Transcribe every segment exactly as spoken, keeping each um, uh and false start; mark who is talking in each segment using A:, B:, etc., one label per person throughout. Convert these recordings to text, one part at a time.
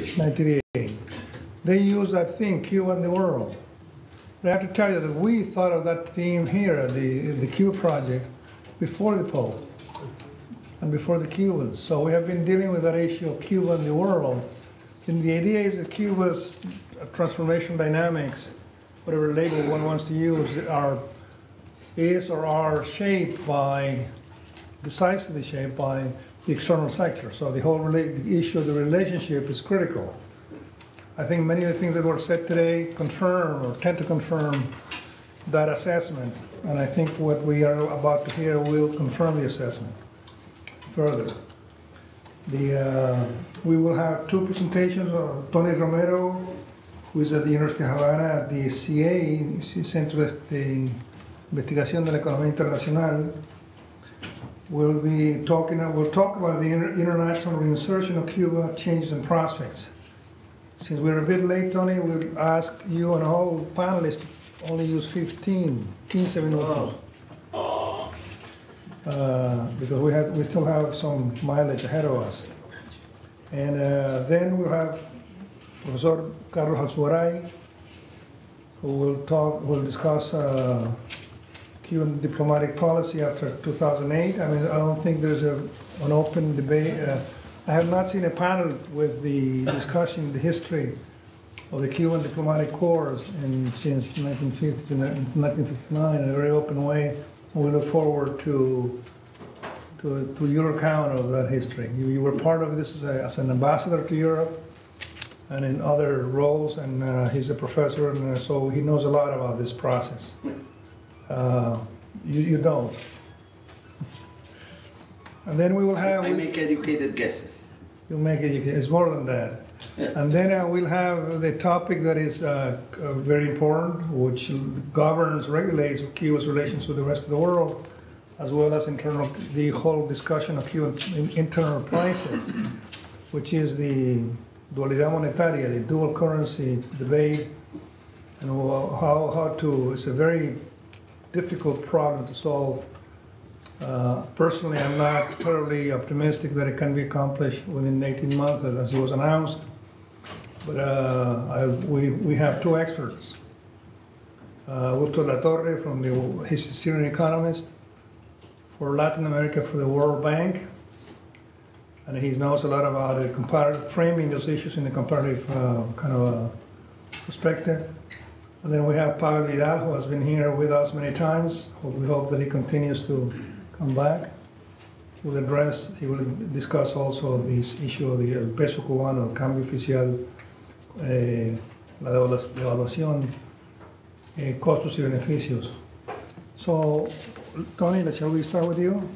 A: nineteen eighty-eight. They used that theme, Cuba and the world. But I have to tell you that we thought of that theme here, the, the Cuba project, before the Pope and before the Cubans. So we have been dealing with that issue of Cuba and the world. And the idea is that Cuba's transformation dynamics, whatever label one wants to use, are, is or are shaped by, decisively shaped by the external sector. So the whole the issue of the relationship is critical. I think many of the things that were said today confirm or tend to confirm that assessment. And I think what we are about to hear will confirm the assessment further. The, uh, we will have two presentations of Tony Romero, who is at the University of Havana at the C A, Centro de Investigación de la Economía Internacional. We'll be talking, we'll talk about the inter international reinsertion of Cuba, changes and prospects. Since we're a bit late, Tony, we'll ask you and all panelists to only use fifteen, fifteen minutos. Uh, because we have, we still have some mileage ahead of us. And uh, then we'll have Professor Carlos Alzugaray, who will talk, will discuss uh, Cuban diplomatic policy after two thousand eight. I mean, I don't think there's a, an open debate. Uh, I have not seen a panel with the discussion, the history of the Cuban diplomatic corps in, since nineteen fifty to nineteen fifty-nine in a very open way. And we look forward to, to, to your account of that history. You, you were part of this as, a, as an ambassador to Europe and in other roles, and uh, he's a professor, and uh, so he knows a lot about this process. Uh, you, you don't. And then we will have...
B: I make educated guesses.
A: You'll make educated, it's more than that.
B: Yeah.
A: And then uh, we'll have the topic that is uh, uh, very important, which governs, regulates Cuba's relations with the rest of the world, as well as internal, the whole discussion of Cuban internal prices, which is the dualidad monetaria, the dual currency debate, and how, how to, it's a very difficult problem to solve. Uh, personally, I'm not terribly optimistic that it can be accomplished within eighteen months, as it was announced. But uh, I, we, we have two experts. Uh, Augusto Latorre, from the, he's a Syrian economist for Latin America for the World Bank. And he knows a lot about the comparative, framing those issues in a comparative uh, kind of a perspective. And then we have Pavel Vidal, who has been here with us many times. We hope that he continues to come back. He will address, he will discuss also this issue of the peso cubano, el cambio oficial, eh, la devaluación, eh, costos y beneficios. So, Tony, shall we start with you?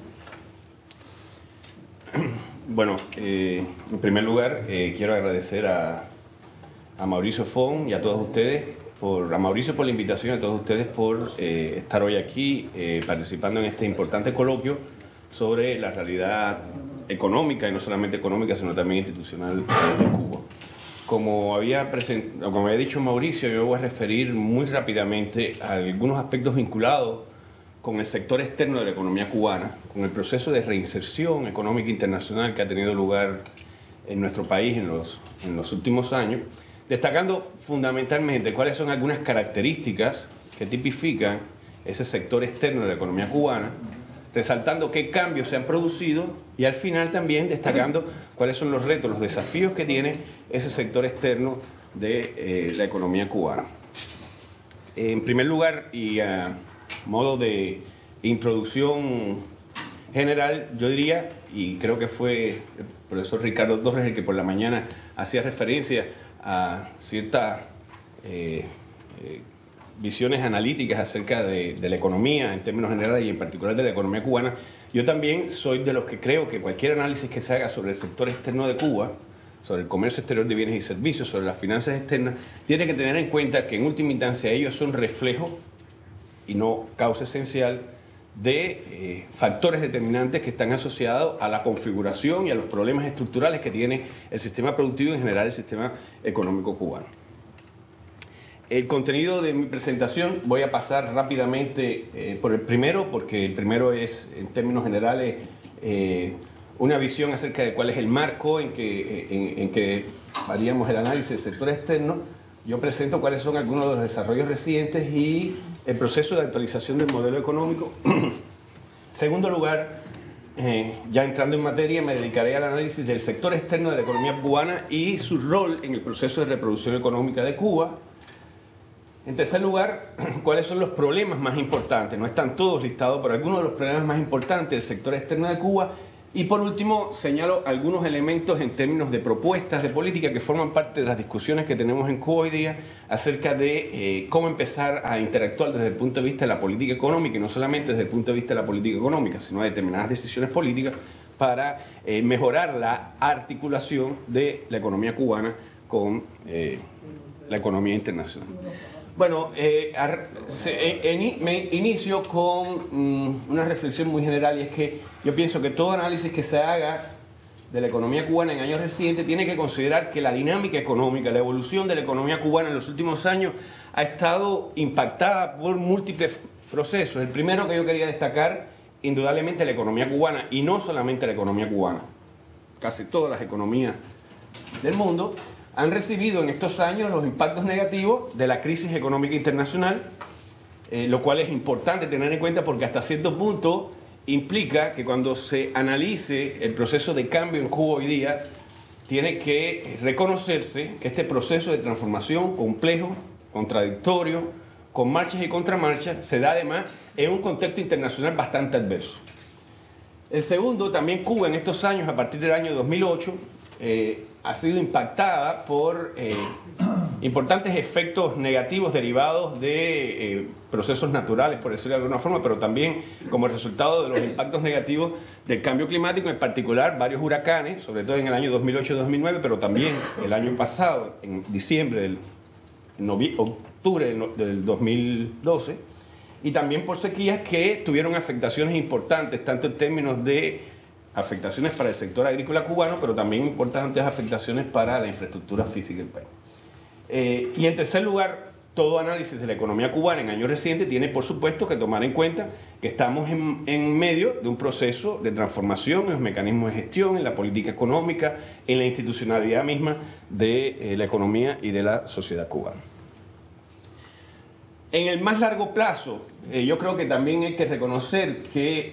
C: Bueno, eh, en primer lugar, eh, quiero agradecer a, a Mauricio Fon y a todos ustedes, por, a Mauricio por la invitación, a todos ustedes por eh, estar hoy aquí eh, participando en este importante coloquio sobre la realidad económica, y no solamente económica, sino también institucional de Cuba. Como había, present, como había dicho Mauricio, yo me voy a referir muy rápidamente a algunos aspectos vinculados con el sector externo de la economía cubana, con el proceso de reinserción económica internacional que ha tenido lugar en nuestro país en los, en los últimos años, destacando fundamentalmente cuáles son algunas características que tipifican ese sector externo de la economía cubana, resaltando qué cambios se han producido y al final también destacando cuáles son los retos, los desafíos que tiene ese sector externo de eh, la economía cubana. En primer lugar, y a modo de introducción general, yo diría, y creo que fue el profesor Ricardo Torres el que por la mañana hacía referencia a ciertas eh, eh, visiones analíticas acerca de, de la economía en términos generales y en particular de la economía cubana. Yo también soy de los que creo que cualquier análisis que se haga sobre el sector externo de Cuba, sobre el comercio exterior de bienes y servicios, sobre las finanzas externas, tiene que tener en cuenta que en última instancia ellos son reflejo y no causa esencial de eh, factores determinantes que están asociados a la configuración y a los problemas estructurales que tiene el sistema productivo y en general el sistema económico cubano. El contenido de mi presentación voy a pasar rápidamente eh, por el primero, porque el primero es, en términos generales, eh, una visión acerca de cuál es el marco en que, en, en que haríamos el análisis del sector externo, yo presento cuáles son algunos de los desarrollos recientes y el proceso de actualización del modelo económico. Segundo lugar, eh, ya entrando en materia, me dedicaré al análisis del sector externo de la economía cubana y su rol en el proceso de reproducción económica de Cuba. En tercer lugar, cuáles son los problemas más importantes. No están todos listados, pero algunos de los problemas más importantes del sector externo de Cuba. Y por último, señalo algunos elementos en términos de propuestas de política que forman parte de las discusiones que tenemos en Cuba hoy día acerca de eh, cómo empezar a interactuar desde el punto de vista de la política económica, y no solamente desde el punto de vista de la política económica, sino de determinadas decisiones políticas para eh, mejorar la articulación de la economía cubana con eh, la economía internacional. Bueno, eh, se, en, me inicio con um, una reflexión muy general, y es que yo pienso que todo análisis que se haga de la economía cubana en años recientes tiene que considerar que la dinámica económica, la evolución de la economía cubana en los últimos años ha estado impactada por múltiples procesos. El primero que yo quería destacar, indudablemente la economía cubana, y no solamente la economía cubana, casi todas las economías del mundo han recibido en estos años los impactos negativos de la crisis económica internacional, eh, lo cual es importante tener en cuenta porque hasta cierto punto implica que cuando se analice el proceso de cambio en Cuba hoy día, tiene que reconocerse que este proceso de transformación complejo, contradictorio, con marchas y contramarchas, se da además en un contexto internacional bastante adverso. El segundo, también Cuba en estos años, a partir del año dos mil ocho, eh, ha sido impactada por eh, importantes efectos negativos derivados de eh, procesos naturales, por decirlo de alguna forma, pero también como resultado de los impactos negativos del cambio climático, en particular varios huracanes, sobre todo en el año dos mil ocho dos mil nueve, pero también el año pasado, en diciembre, del, en octubre del dos mil doce, y también por sequías que tuvieron afectaciones importantes, tanto en términos de afectaciones para el sector agrícola cubano, pero también importantes afectaciones para la infraestructura física del país. Eh, y en tercer lugar, todo análisis de la economía cubana en años recientes tiene, por supuesto, que tomar en cuenta que estamos en, en medio de un proceso de transformación en los mecanismos de gestión, en la política económica, en la institucionalidad misma de eh, la economía y de la sociedad cubana. En el más largo plazo, eh, yo creo que también hay que reconocer que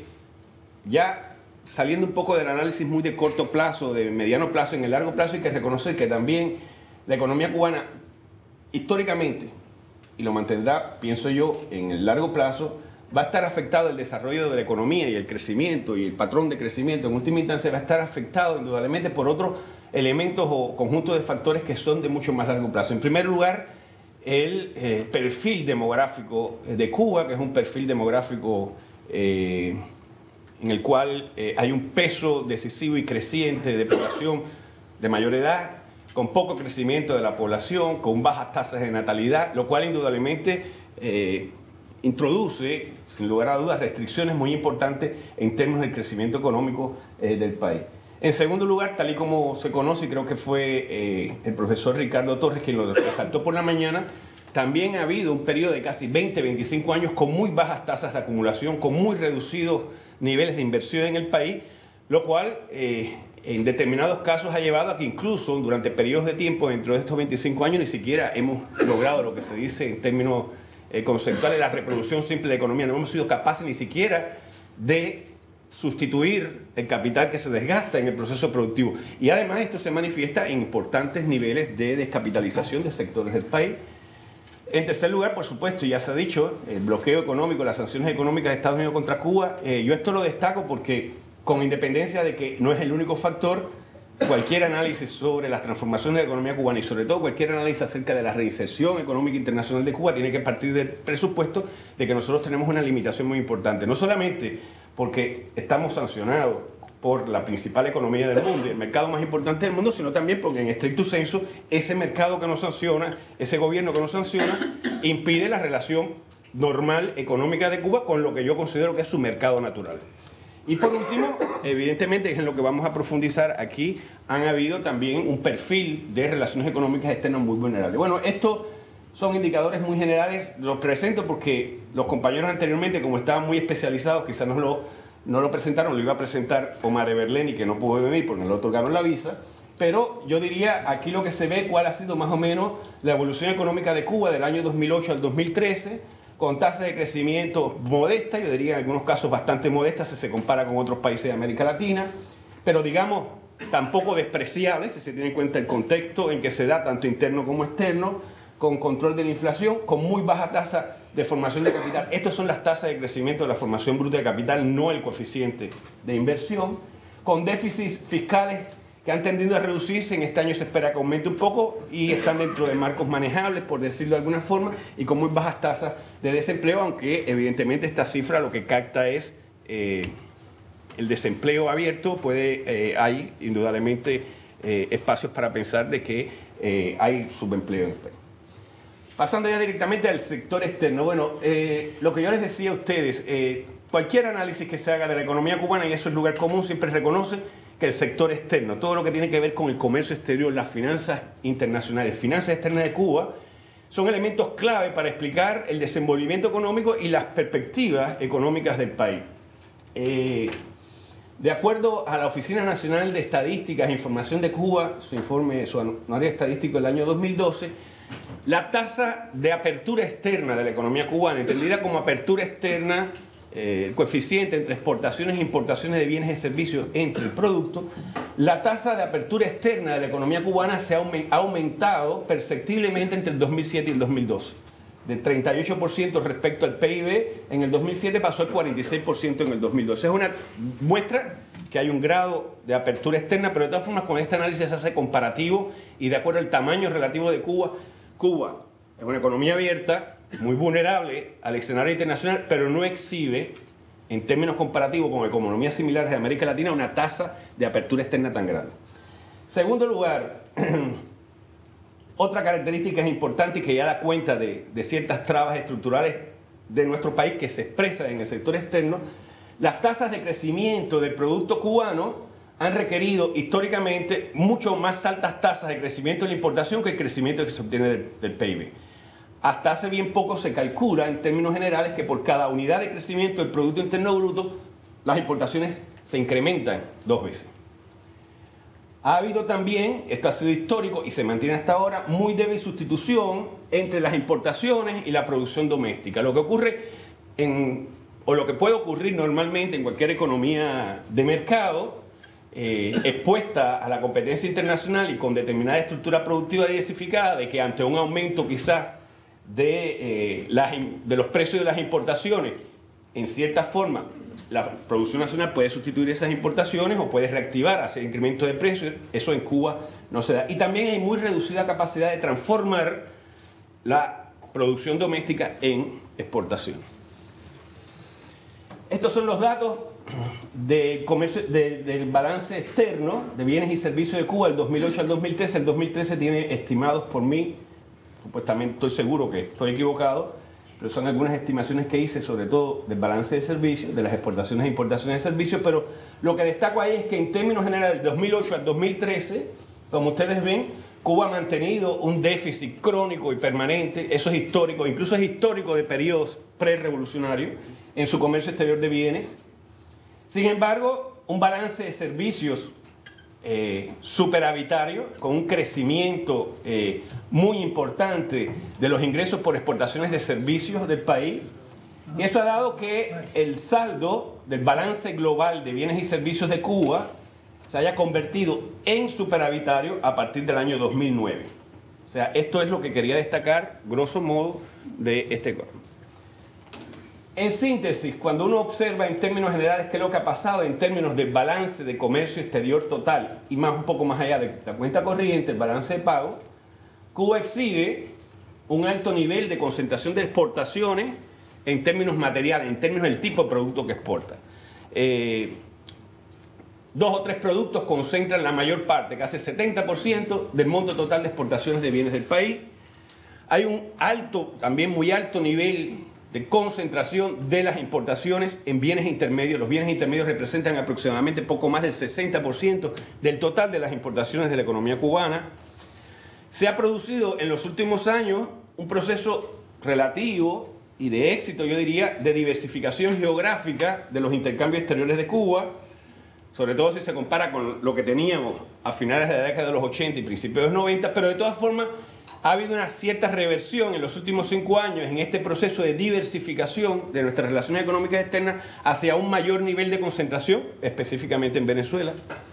C: ya saliendo un poco del análisis muy de corto plazo, de mediano plazo, en el largo plazo hay que reconocer que también la economía cubana históricamente, y lo mantendrá, pienso yo, en el largo plazo, va a estar afectado el desarrollo de la economía y el crecimiento y el patrón de crecimiento en última instancia va a estar afectado indudablemente por otros elementos o conjuntos de factores que son de mucho más largo plazo. En primer lugar, el eh, perfil demográfico de Cuba, que es un perfil demográfico eh, en el cual eh, hay un peso decisivo y creciente de población de mayor edad, con poco crecimiento de la población, con bajas tasas de natalidad, lo cual indudablemente eh, introduce, sin lugar a dudas, restricciones muy importantes en términos del crecimiento económico eh, del país. En segundo lugar, tal y como se conoce, y creo que fue eh, el profesor Ricardo Torres quien lo resaltó por la mañana, también ha habido un periodo de casi veinte, veinticinco años con muy bajas tasas de acumulación, con muy reducidos niveles de inversión en el país, lo cual eh, en determinados casos ha llevado a que incluso durante periodos de tiempo dentro de estos veinticinco años ni siquiera hemos logrado lo que se dice en términos eh, conceptuales la reproducción simple de la economía. No hemos sido capaces ni siquiera de sustituir el capital que se desgasta en el proceso productivo. Y además esto se manifiesta en importantes niveles de descapitalización de sectores del país. En tercer lugar, por supuesto, ya se ha dicho, el bloqueo económico, las sanciones económicas de Estados Unidos contra Cuba. Eh, yo esto lo destaco porque, con independencia de que no es el único factor, cualquier análisis sobre las transformaciones de la economía cubana y sobre todo cualquier análisis acerca de la reinserción económica internacional de Cuba tiene que partir del presupuesto de que nosotros tenemos una limitación muy importante. No solamente porque estamos sancionados por la principal economía del mundo, el mercado más importante del mundo, sino también porque en estricto senso ese mercado que nos sanciona, ese gobierno que nos sanciona, impide la relación normal económica de Cuba con lo que yo considero que es su mercado natural. Y por último, evidentemente, es en lo que vamos a profundizar aquí, han habido también un perfil de relaciones económicas externas muy vulnerable. Bueno, estos son indicadores muy generales, los presento porque los compañeros anteriormente, como estaban muy especializados, quizás no lo, no lo presentaron, lo iba a presentar Omar Everleni, que no pudo venir porque no le otorgaron la visa, pero yo diría aquí lo que se ve cuál ha sido más o menos la evolución económica de Cuba del año dos mil ocho al dos mil trece, con tasas de crecimiento modestas, yo diría en algunos casos bastante modestas si se compara con otros países de América Latina, pero digamos tampoco despreciables si se tiene en cuenta el contexto en que se da, tanto interno como externo, con control de la inflación, con muy baja tasa de formación de capital. Estas son las tasas de crecimiento de la formación bruta de capital, no el coeficiente de inversión, con déficits fiscales que han tendido a reducirse. En este año se espera que aumente un poco y están dentro de marcos manejables, por decirlo de alguna forma, y con muy bajas tasas de desempleo, aunque evidentemente esta cifra lo que capta es eh, el desempleo abierto. Puede, eh, hay indudablemente eh, espacios para pensar de que eh, hay subempleo en el país. Pasando ya directamente al sector externo, bueno, eh, lo que yo les decía a ustedes, eh, cualquier análisis que se haga de la economía cubana, y eso es lugar común, siempre reconoce que el sector externo, todo lo que tiene que ver con el comercio exterior, las finanzas internacionales, finanzas externas de Cuba, son elementos clave para explicar el desenvolvimiento económico y las perspectivas económicas del país. Eh, de acuerdo a la Oficina Nacional de Estadísticas e Información de Cuba, su informe, su anuario estadístico del año dos mil doce, la tasa de apertura externa de la economía cubana, entendida como apertura externa, eh, el coeficiente entre exportaciones e importaciones de bienes y servicios entre el producto, la tasa de apertura externa de la economía cubana se ha aumentado perceptiblemente entre el dos mil siete y el dos mil doce. Del treinta y ocho por ciento respecto al P I B en el dos mil siete pasó al cuarenta y seis por ciento en el dos mil doce. Es una muestra que hay un grado de apertura externa, pero de todas formas con este análisis se hace comparativo y de acuerdo al tamaño relativo de Cuba, Cuba es una economía abierta, muy vulnerable al escenario internacional, pero no exhibe, en términos comparativos con economías similares de América Latina, una tasa de apertura externa tan grande. Segundo lugar, otra característica importante y que ya da cuenta de, de ciertas trabas estructurales de nuestro país que se expresan en el sector externo, las tasas de crecimiento del producto cubano han requerido históricamente mucho más altas tasas de crecimiento de la importación que el crecimiento que se obtiene del, del P I B. Hasta hace bien poco se calcula en términos generales que por cada unidad de crecimiento del Producto Interno Bruto, las importaciones se incrementan dos veces. Ha habido también, esto ha sido histórico y se mantiene hasta ahora, muy débil sustitución entre las importaciones y la producción doméstica. Lo que ocurre en, o lo que puede ocurrir normalmente en cualquier economía de mercado, Eh, expuesta a la competencia internacional y con determinada estructura productiva diversificada, de que ante un aumento quizás de, eh, las, de los precios de las importaciones, en cierta forma la producción nacional puede sustituir esas importaciones o puede reactivar hacia el incremento de precios. Eso en Cuba no se da. Y también hay muy reducida capacidad de transformar la producción doméstica en exportación. Estos son los datos de comercio, de, del balance externo de bienes y servicios de Cuba del dos mil ocho al dos mil trece. El dos mil trece tiene estimados por mí, supuestamente estoy seguro que estoy equivocado, pero son algunas estimaciones que hice sobre todo del balance de servicios, de las exportaciones e importaciones de servicios, pero lo que destaco ahí es que en términos generales del dos mil ocho al dos mil trece, como ustedes ven, Cuba ha mantenido un déficit crónico y permanente, eso es histórico, incluso es histórico de periodos pre-revolucionarios en su comercio exterior de bienes. Sin embargo, un balance de servicios eh, superavitario, con un crecimiento eh, muy importante de los ingresos por exportaciones de servicios del país. Y eso ha dado que el saldo del balance global de bienes y servicios de Cuba se haya convertido en superavitario a partir del año dos mil nueve. O sea, esto es lo que quería destacar, grosso modo, de este cuadro. En síntesis, cuando uno observa en términos generales qué es lo que ha pasado en términos de balance de comercio exterior total y más un poco más allá de la cuenta corriente, el balance de pago, Cuba exhibe un alto nivel de concentración de exportaciones en términos materiales, en términos del tipo de producto que exporta. Eh, dos o tres productos concentran la mayor parte, casi el setenta por ciento del monto total de exportaciones de bienes del país. Hay un alto, también muy alto nivel de concentración de las importaciones en bienes intermedios. Los bienes intermedios representan aproximadamente poco más del sesenta por ciento del total de las importaciones de la economía cubana. Se ha producido en los últimos años un proceso relativo y de éxito, yo diría, de diversificación geográfica de los intercambios exteriores de Cuba. sobre todo si se compara con lo que teníamos a finales de la década de los ochenta y principios de los noventa, pero de todas formas ha habido una cierta reversión en los últimos cinco años en este proceso de diversificación de nuestras relaciones económicas externas hacia un mayor nivel de concentración, específicamente en Venezuela.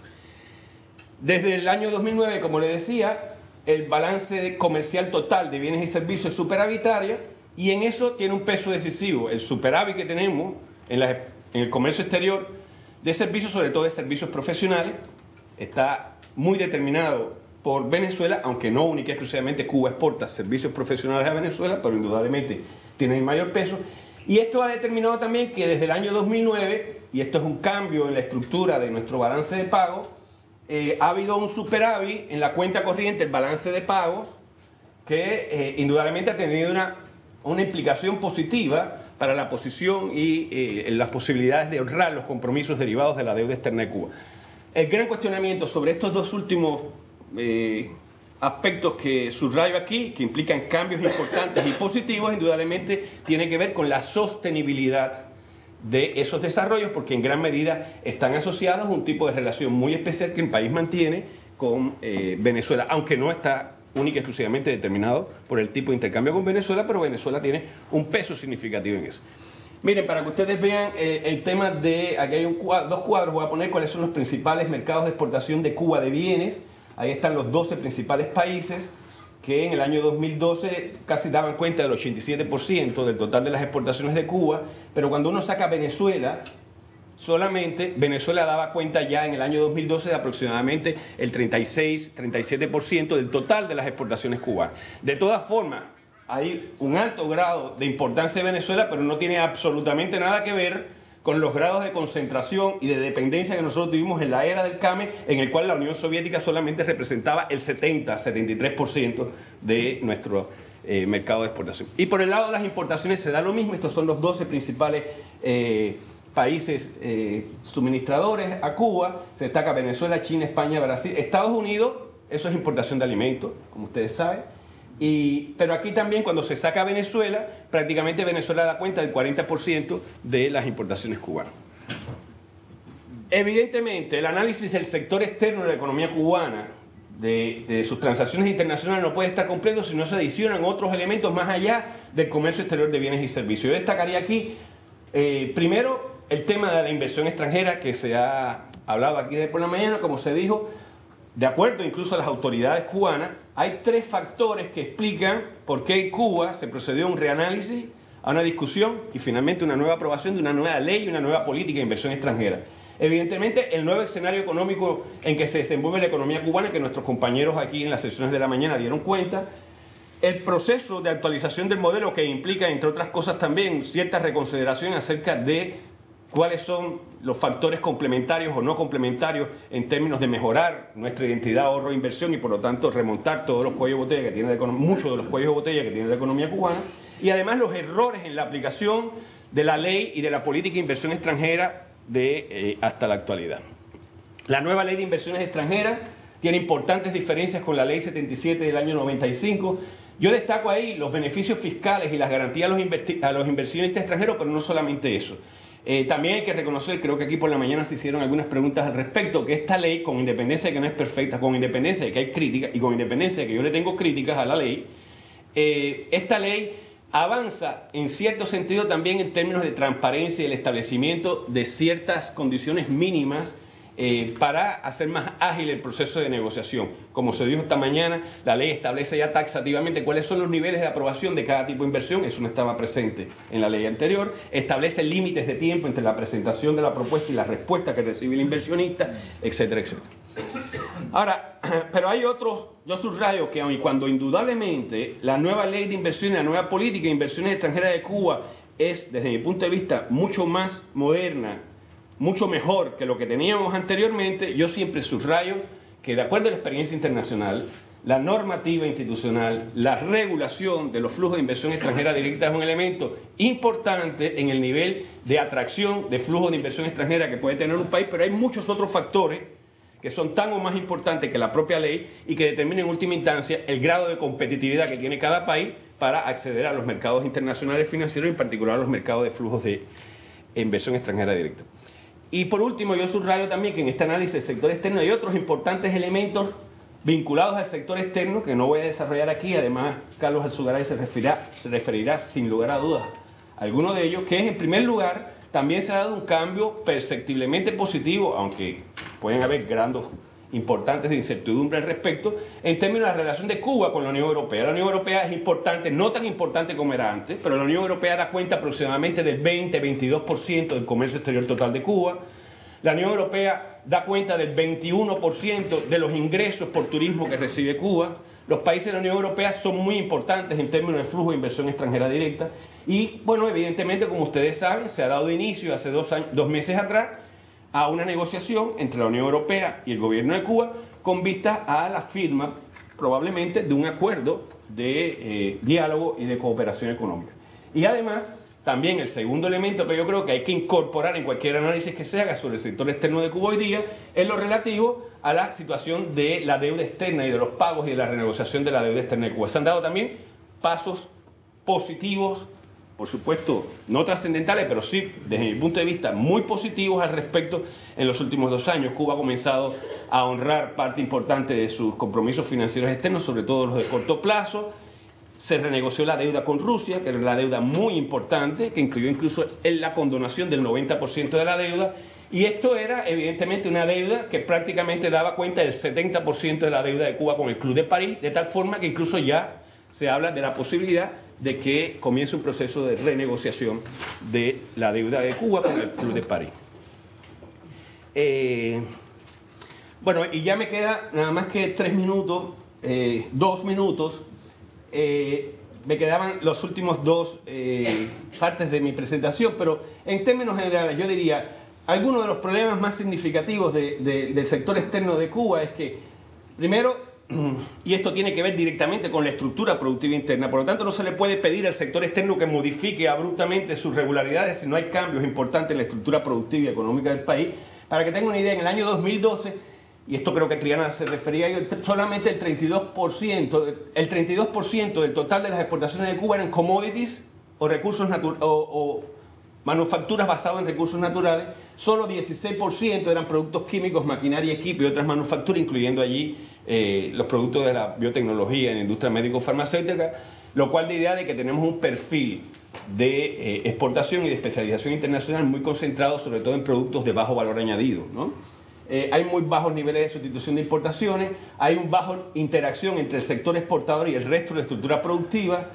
C: Desde el año dos mil nueve, como le decía, el balance comercial total de bienes y servicios es superavitaria y en eso tiene un peso decisivo. El superávit que tenemos en, la, en el comercio exterior de servicios, sobre todo de servicios profesionales, está muy determinado por Venezuela, aunque no única y exclusivamente Cuba exporta servicios profesionales a Venezuela, pero indudablemente tiene el mayor peso. Y esto ha determinado también que desde el año dos mil nueve, y esto es un cambio en la estructura de nuestro balance de pagos, eh, ha habido un superávit en la cuenta corriente, el balance de pagos, que eh, indudablemente ha tenido una, una implicación positiva para la posición y eh, las posibilidades de honrar los compromisos derivados de la deuda externa de Cuba. El gran cuestionamiento sobre estos dos últimos Eh, aspectos que subrayo aquí, que implican cambios importantes y positivos, indudablemente tiene que ver con la sostenibilidad de esos desarrollos, porque en gran medida están asociados a un tipo de relación muy especial que el país mantiene con eh, Venezuela, aunque no está única y exclusivamente determinado por el tipo de intercambio con Venezuela, pero Venezuela tiene un peso significativo en eso. Miren, para que ustedes vean eh, el tema de, aquí hay un cuadro, dos cuadros, voy a poner cuáles son los principales mercados de exportación de Cuba de bienes. Ahí están los doce principales países que en el año dos mil doce casi daban cuenta del ochenta y siete por ciento del total de las exportaciones de Cuba, pero cuando uno saca Venezuela, solamente Venezuela daba cuenta ya en el año dos mil doce de aproximadamente el treinta y seis, treinta y siete por ciento del total de las exportaciones cubanas. De todas formas, hay un alto grado de importancia de Venezuela, pero no tiene absolutamente nada que ver con los grados de concentración y de dependencia que nosotros tuvimos en la era del C A M E, en el cual la Unión Soviética solamente representaba el setenta, setenta y tres por ciento de nuestro eh, mercado de exportación. Y por el lado de las importaciones se da lo mismo. Estos son los doce principales eh, países eh, suministradores a Cuba. Se destaca Venezuela, China, España, Brasil, Estados Unidos. Eso es importación de alimentos, como ustedes saben. Y, pero aquí también cuando se saca Venezuela, prácticamente Venezuela da cuenta del cuarenta por ciento de las importaciones cubanas. Evidentemente, el análisis del sector externo de la economía cubana, de, de sus transacciones internacionales, no puede estar completo si no se adicionan otros elementos más allá del comercio exterior de bienes y servicios. Yo destacaría aquí, eh, primero, el tema de la inversión extranjera que se ha hablado aquí desde por la mañana, como se dijo. De acuerdo incluso a las autoridades cubanas, hay tres factores que explican por qué en Cuba se procedió a un reanálisis, a una discusión y finalmente una nueva aprobación de una nueva ley y una nueva política de inversión extranjera. Evidentemente, el nuevo escenario económico en que se desenvuelve la economía cubana, que nuestros compañeros aquí en las sesiones de la mañana dieron cuenta, el proceso de actualización del modelo que implica, entre otras cosas también, cierta reconsideración acerca de cuáles son los factores complementarios o no complementarios en términos de mejorar nuestra identidad, ahorro e inversión y por lo tanto remontar todos los cuellos de botella que tiene la economía, muchos de los cuellos de botella que tiene la economía cubana, y además los errores en la aplicación de la ley y de la política de inversión extranjera de eh, hasta la actualidad. La nueva ley de inversiones extranjeras tiene importantes diferencias con la ley setenta y siete del año noventa y cinco. Yo destaco ahí los beneficios fiscales y las garantías a los, a los inversionistas extranjeros, pero no solamente eso. Eh, también hay que reconocer, creo que aquí por la mañana se hicieron algunas preguntas al respecto, que esta ley, con independencia de que no es perfecta, con independencia de que hay críticas y con independencia de que yo le tengo críticas a la ley, eh, esta ley avanza en cierto sentido también en términos de transparencia y el establecimiento de ciertas condiciones mínimas Eh, para hacer más ágil el proceso de negociación. Como se dijo esta mañana, la ley establece ya taxativamente cuáles son los niveles de aprobación de cada tipo de inversión, eso no estaba presente en la ley anterior, establece límites de tiempo entre la presentación de la propuesta y la respuesta que recibe el inversionista, etcétera, etcétera. Ahora, pero hay otros, yo subrayo que aun cuando indudablemente la nueva ley de inversión y la nueva política de inversiones extranjeras de Cuba es, desde mi punto de vista, mucho más moderna, mucho mejor que lo que teníamos anteriormente, yo siempre subrayo que de acuerdo a la experiencia internacional, la normativa institucional, la regulación de los flujos de inversión extranjera directa es un elemento importante en el nivel de atracción de flujos de inversión extranjera que puede tener un país, pero hay muchos otros factores que son tan o más importantes que la propia ley y que determinan en última instancia el grado de competitividad que tiene cada país para acceder a los mercados internacionales financieros, en particular a los mercados de flujos de inversión extranjera directa. y por último, yo subrayo también que en este análisis del sector externo hay otros importantes elementos vinculados al sector externo que no voy a desarrollar aquí. Además, Carlos Alzugaray se referirá, se referirá sin lugar a dudas a alguno de ellos, que es, en primer lugar, también se ha dado un cambio perceptiblemente positivo, aunque pueden haber grados importantes de incertidumbre al respecto, en términos de la relación de Cuba con la Unión Europea. La Unión Europea es importante, no tan importante como era antes, pero la Unión Europea da cuenta aproximadamente del veinte a veintidós por ciento del comercio exterior total de Cuba. La Unión Europea da cuenta del veintiuno por ciento de los ingresos por turismo que recibe Cuba. Los países de la Unión Europea son muy importantes en términos de flujo de inversión extranjera directa. Y, bueno, evidentemente, como ustedes saben, se ha dado inicio hace dos, años, dos meses atrás a una negociación entre la Unión Europea y el gobierno de Cuba con vistas a la firma, probablemente, de un acuerdo de eh, diálogo y de cooperación económica. Y además, también el segundo elemento que yo creo que hay que incorporar en cualquier análisis que se haga sobre el sector externo de Cuba hoy día es lo relativo a la situación de la deuda externa y de los pagos y de la renegociación de la deuda externa de Cuba. Se han dado también pasos positivos, por supuesto no trascendentales, pero sí, desde mi punto de vista, muy positivos al respecto en los últimos dos años. Cuba ha comenzado a honrar parte importante de sus compromisos financieros externos, sobre todo los de corto plazo. Se renegoció la deuda con Rusia, que era la deuda muy importante, que incluyó incluso en la condonación del noventa por ciento de la deuda. Y esto era evidentemente una deuda que prácticamente daba cuenta del setenta por ciento de la deuda de Cuba con el Club de París, de tal forma que incluso ya se habla de la posibilidad de que comience un proceso de renegociación de la deuda de Cuba con el Club de París. Eh, bueno, y ya me queda nada más que tres minutos, eh, dos minutos. Eh, me quedaban los últimos dos eh, partes de mi presentación, pero en términos generales yo diría, algunos de los problemas más significativos de, de, del sector externo de Cuba es que, primero, y esto tiene que ver directamente con la estructura productiva interna, por lo tanto no se le puede pedir al sector externo que modifique abruptamente sus regularidades si no hay cambios importantes en la estructura productiva y económica del país. Para que tengan una idea, en el año dos mil doce, y esto creo que Triana se refería a ello, solamente el treinta y dos por ciento, el treinta y dos por ciento del total de las exportaciones de Cuba eran commodities o recursos naturales o, o manufacturas basadas en recursos naturales. Solo dieciséis por ciento eran productos químicos, maquinaria, equipo y otras manufacturas, incluyendo allí eh, los productos de la biotecnología en la industria médico-farmacéutica, lo cual da idea de que tenemos un perfil de eh, exportación y de especialización internacional muy concentrado sobre todo en productos de bajo valor añadido, ¿no? Eh, hay muy bajos niveles de sustitución de importaciones, hay una baja interacción entre el sector exportador y el resto de la estructura productiva.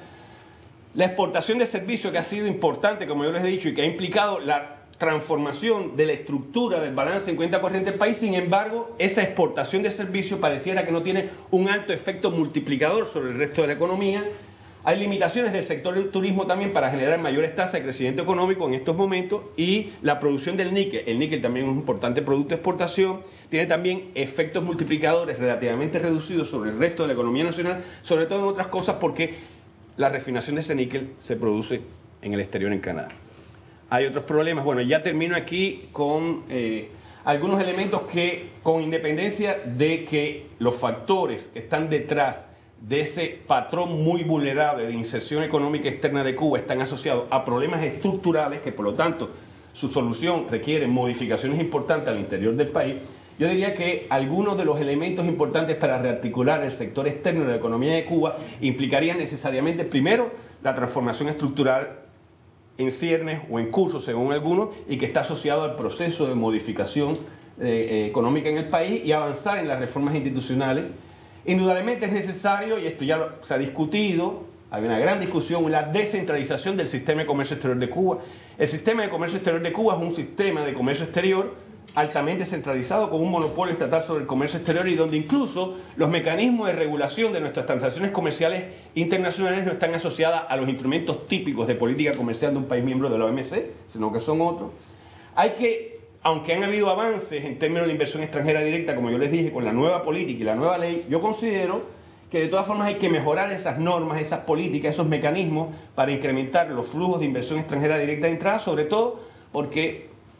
C: La exportación de servicios, que ha sido importante, como yo les he dicho, y que ha implicado la transformación de la estructura del balance en cuenta corriente del país. Sin embargo, esa exportación de servicios pareciera que no tiene un alto efecto multiplicador sobre el resto de la economía. Hay limitaciones del sector del turismo también para generar mayores tasas de crecimiento económico en estos momentos, y la producción del níquel. El níquel también es un importante producto de exportación, tiene también efectos multiplicadores relativamente reducidos sobre el resto de la economía nacional, sobre todo en otras cosas porque la refinación de ese níquel se produce en el exterior, en Canadá. Hay otros problemas. Bueno, ya termino aquí con eh, algunos elementos que, con independencia de que los factores que están detrás de ese patrón muy vulnerable de inserción económica externa de Cuba están asociados a problemas estructurales que, por lo tanto, su solución requiere modificaciones importantes al interior del país. Yo diría que algunos de los elementos importantes para rearticular el sector externo de la economía de Cuba implicarían necesariamente, primero, la transformación estructural en ciernes o en curso, según algunos, y que está asociado al proceso de modificación eh, económica en el país y avanzar en las reformas institucionales. Indudablemente es necesario, y esto ya lo, se ha discutido, hay una gran discusión, la descentralización del sistema de comercio exterior de Cuba. El sistema de comercio exterior de Cuba es un sistema de comercio exterior altamente centralizado, con un monopolio estatal sobre el comercio exterior, y donde incluso los mecanismos de regulación de nuestras transacciones comerciales internacionales no están asociadas a los instrumentos típicos de política comercial de un país miembro de la O M C, sino que son otros. Hay que, aunque han habido avances en términos de la inversión extranjera directa, como yo les dije, con la nueva política y la nueva ley, yo considero que de todas formas hay que mejorar esas normas, esas políticas, esos mecanismos para incrementar los flujos de inversión extranjera directa de entrada, sobre todo porque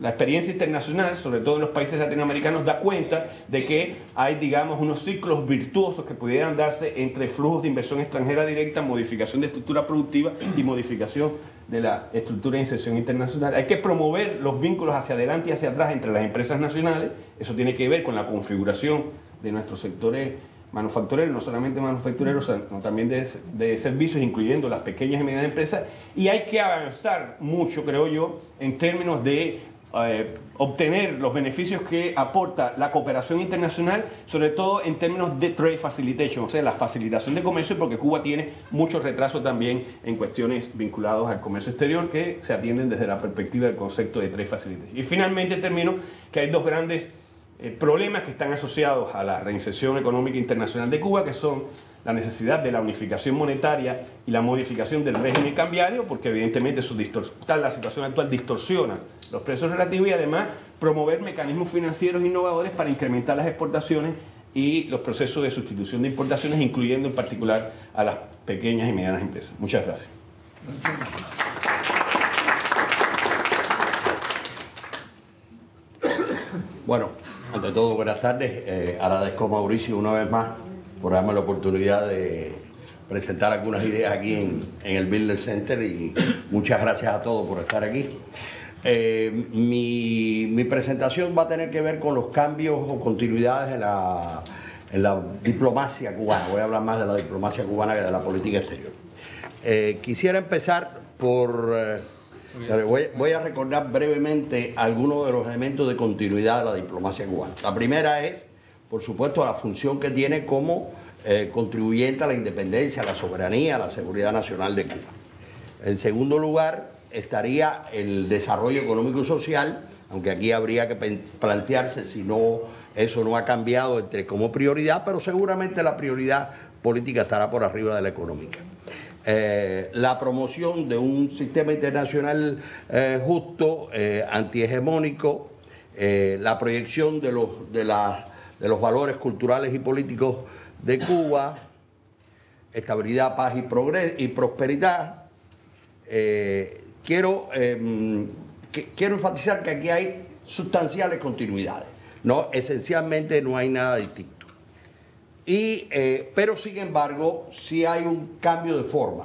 C: la experiencia internacional, sobre todo en los países latinoamericanos, da cuenta de que hay, digamos, unos ciclos virtuosos que pudieran darse entre flujos de inversión extranjera directa, modificación de estructura productiva y modificación de la estructura de inserción internacional. Hay que promover los vínculos hacia adelante y hacia atrás entre las empresas nacionales. Eso tiene que ver con la configuración de nuestros sectores manufactureros, no solamente manufactureros, sino también de, de servicios, incluyendo las pequeñas y medianas empresas. Y hay que avanzar mucho, creo yo, en términos de Eh, obtener los beneficios que aporta la cooperación internacional, sobre todo en términos de trade facilitation, o sea, la facilitación de comercio, porque Cuba tiene mucho retraso también en cuestiones vinculadas al comercio exterior que se atienden desde la perspectiva del concepto de trade facilitation. Y finalmente termino que hay dos grandes eh, problemas que están asociados a la reinserción económica internacional de Cuba, que son la necesidad de la unificación monetaria y la modificación del régimen cambiario, porque evidentemente su tal la situación actual distorsiona los precios relativos, y además promover mecanismos financieros innovadores para incrementar las exportaciones y los procesos de sustitución de importaciones, incluyendo en particular a las pequeñas y medianas empresas. Muchas gracias.
D: Bueno, ante todo, buenas tardes. Eh, agradezco a Mauricio una vez más por darme la oportunidad de presentar algunas ideas aquí en, en el Builder Center, y muchas gracias a todos por estar aquí. Eh, mi, mi presentación va a tener que ver con los cambios o continuidades en la, en la diplomacia cubana. Voy a hablar más de la diplomacia cubana que de la política exterior. Eh, quisiera empezar por... Eh, voy, voy a recordar brevemente algunos de los elementos de continuidad de la diplomacia cubana. La primera es, por supuesto, la función que tiene como eh, contribuyente a la independencia, a la soberanía, a la seguridad nacional de Cuba. En segundo lugar, estaría el desarrollo económico y social, aunque aquí habría que plantearse si no, eso no ha cambiado entre como prioridad, pero seguramente la prioridad política estará por arriba de la económica. Eh, la promoción de un sistema internacional eh, justo, eh, antihegemónico, eh, la proyección de los, de, la, de los valores culturales y políticos de Cuba, estabilidad, paz y, progres y prosperidad. Eh, quiero, eh, que, quiero enfatizar que aquí hay sustanciales continuidades, ¿no? Esencialmente no hay nada distinto. Y, eh, pero sin embargo, sí hay un cambio de forma.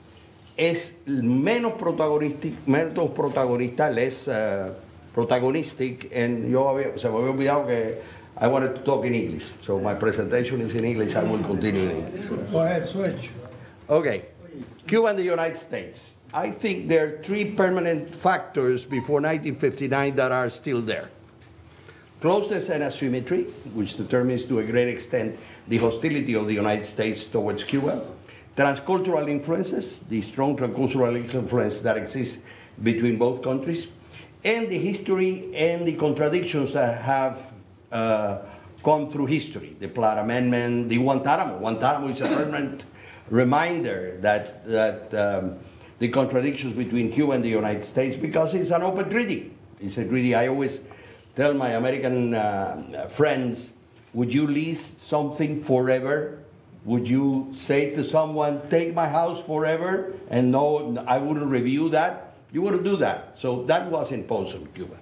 D: Es menos protagonista, menos protagonista, less uh, protagonistic, and yo había, se me había olvidado que I wanted to talk in English, so my presentation is in English, I will continue in English.
A: Go ahead, switch.
D: Okay, Cuba and the United States. I think there are three permanent factors before nineteen fifty-nine that are still there. Closeness and asymmetry, which determines to a great extent the hostility of the United States towards Cuba. Transcultural influences, the strong transcultural influence that exists between both countries. And the history and the contradictions that have uh, come through history. The Platt Amendment, the Guantanamo. Guantanamo is a permanent reminder that, that um, the contradictions between Cuba and the United States, because it's an open treaty. It's a treaty. I always tell my American uh, friends, would you lease something forever? Would you say to someone, take my house forever, and no, I wouldn't review that? You wouldn't do that. So that was imposed on Cuba.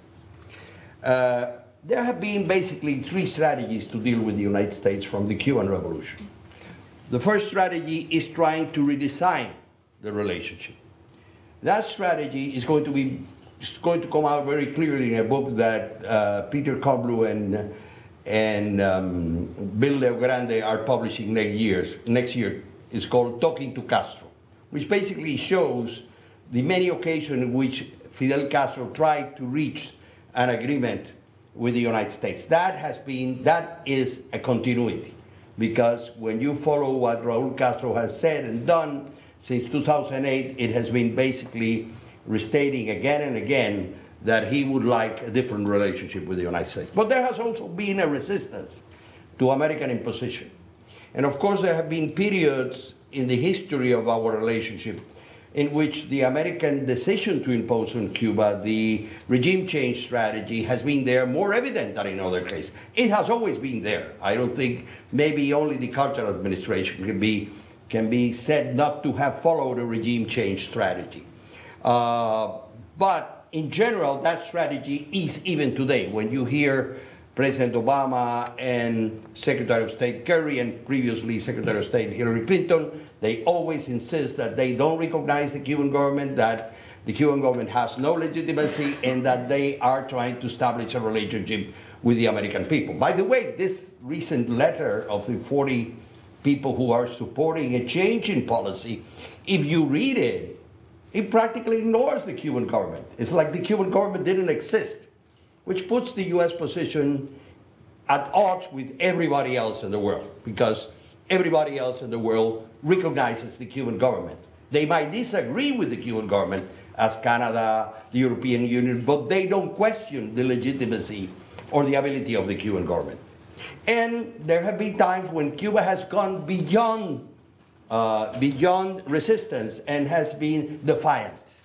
D: Uh, there have been basically three strategies to deal with the United States from the Cuban Revolution. The first strategy is trying to redesign the relationship. That strategy is going to be It's going to come out very clearly in a book that uh, Peter Koblu and, and um, Bill Leogrande are publishing next, years, next year. It's called Talking to Castro, which basically shows the many occasions in which Fidel Castro tried to reach an agreement with the United States. That has been, that is a continuity, because when you follow what Raul Castro has said and done since two thousand eight, it has been basically restating again and again that he would like a different relationship with the United States. But there has also been a resistance to American imposition. And of course, there have been periods in the history of our relationship in which the American decision to impose on Cuba the regime change strategy has been there, more evident than in other cases. It has always been there. I don't think maybe only the Carter administration can be, can be said not to have followed a regime change strategy. Uh, but in general, that strategy is even today. When you hear President Obama and Secretary of State Kerry and previously Secretary of State Hillary Clinton, they always insist that they don't recognize the Cuban government, that the Cuban government has no legitimacy, and that they are trying to establish a relationship with the American people. By the way, this recent letter of the forty people who are supporting a change in policy, if you read it, it practically ignores the Cuban government. It's like the Cuban government didn't exist, which puts the U S position at odds with everybody else in the world, because everybody else in the world recognizes the Cuban government. They might disagree with the Cuban government, as Canada, the European Union, but they don't question the legitimacy or the ability of the Cuban government. And there have been times when Cuba has gone beyond, uh, beyond resistance and has been defiant.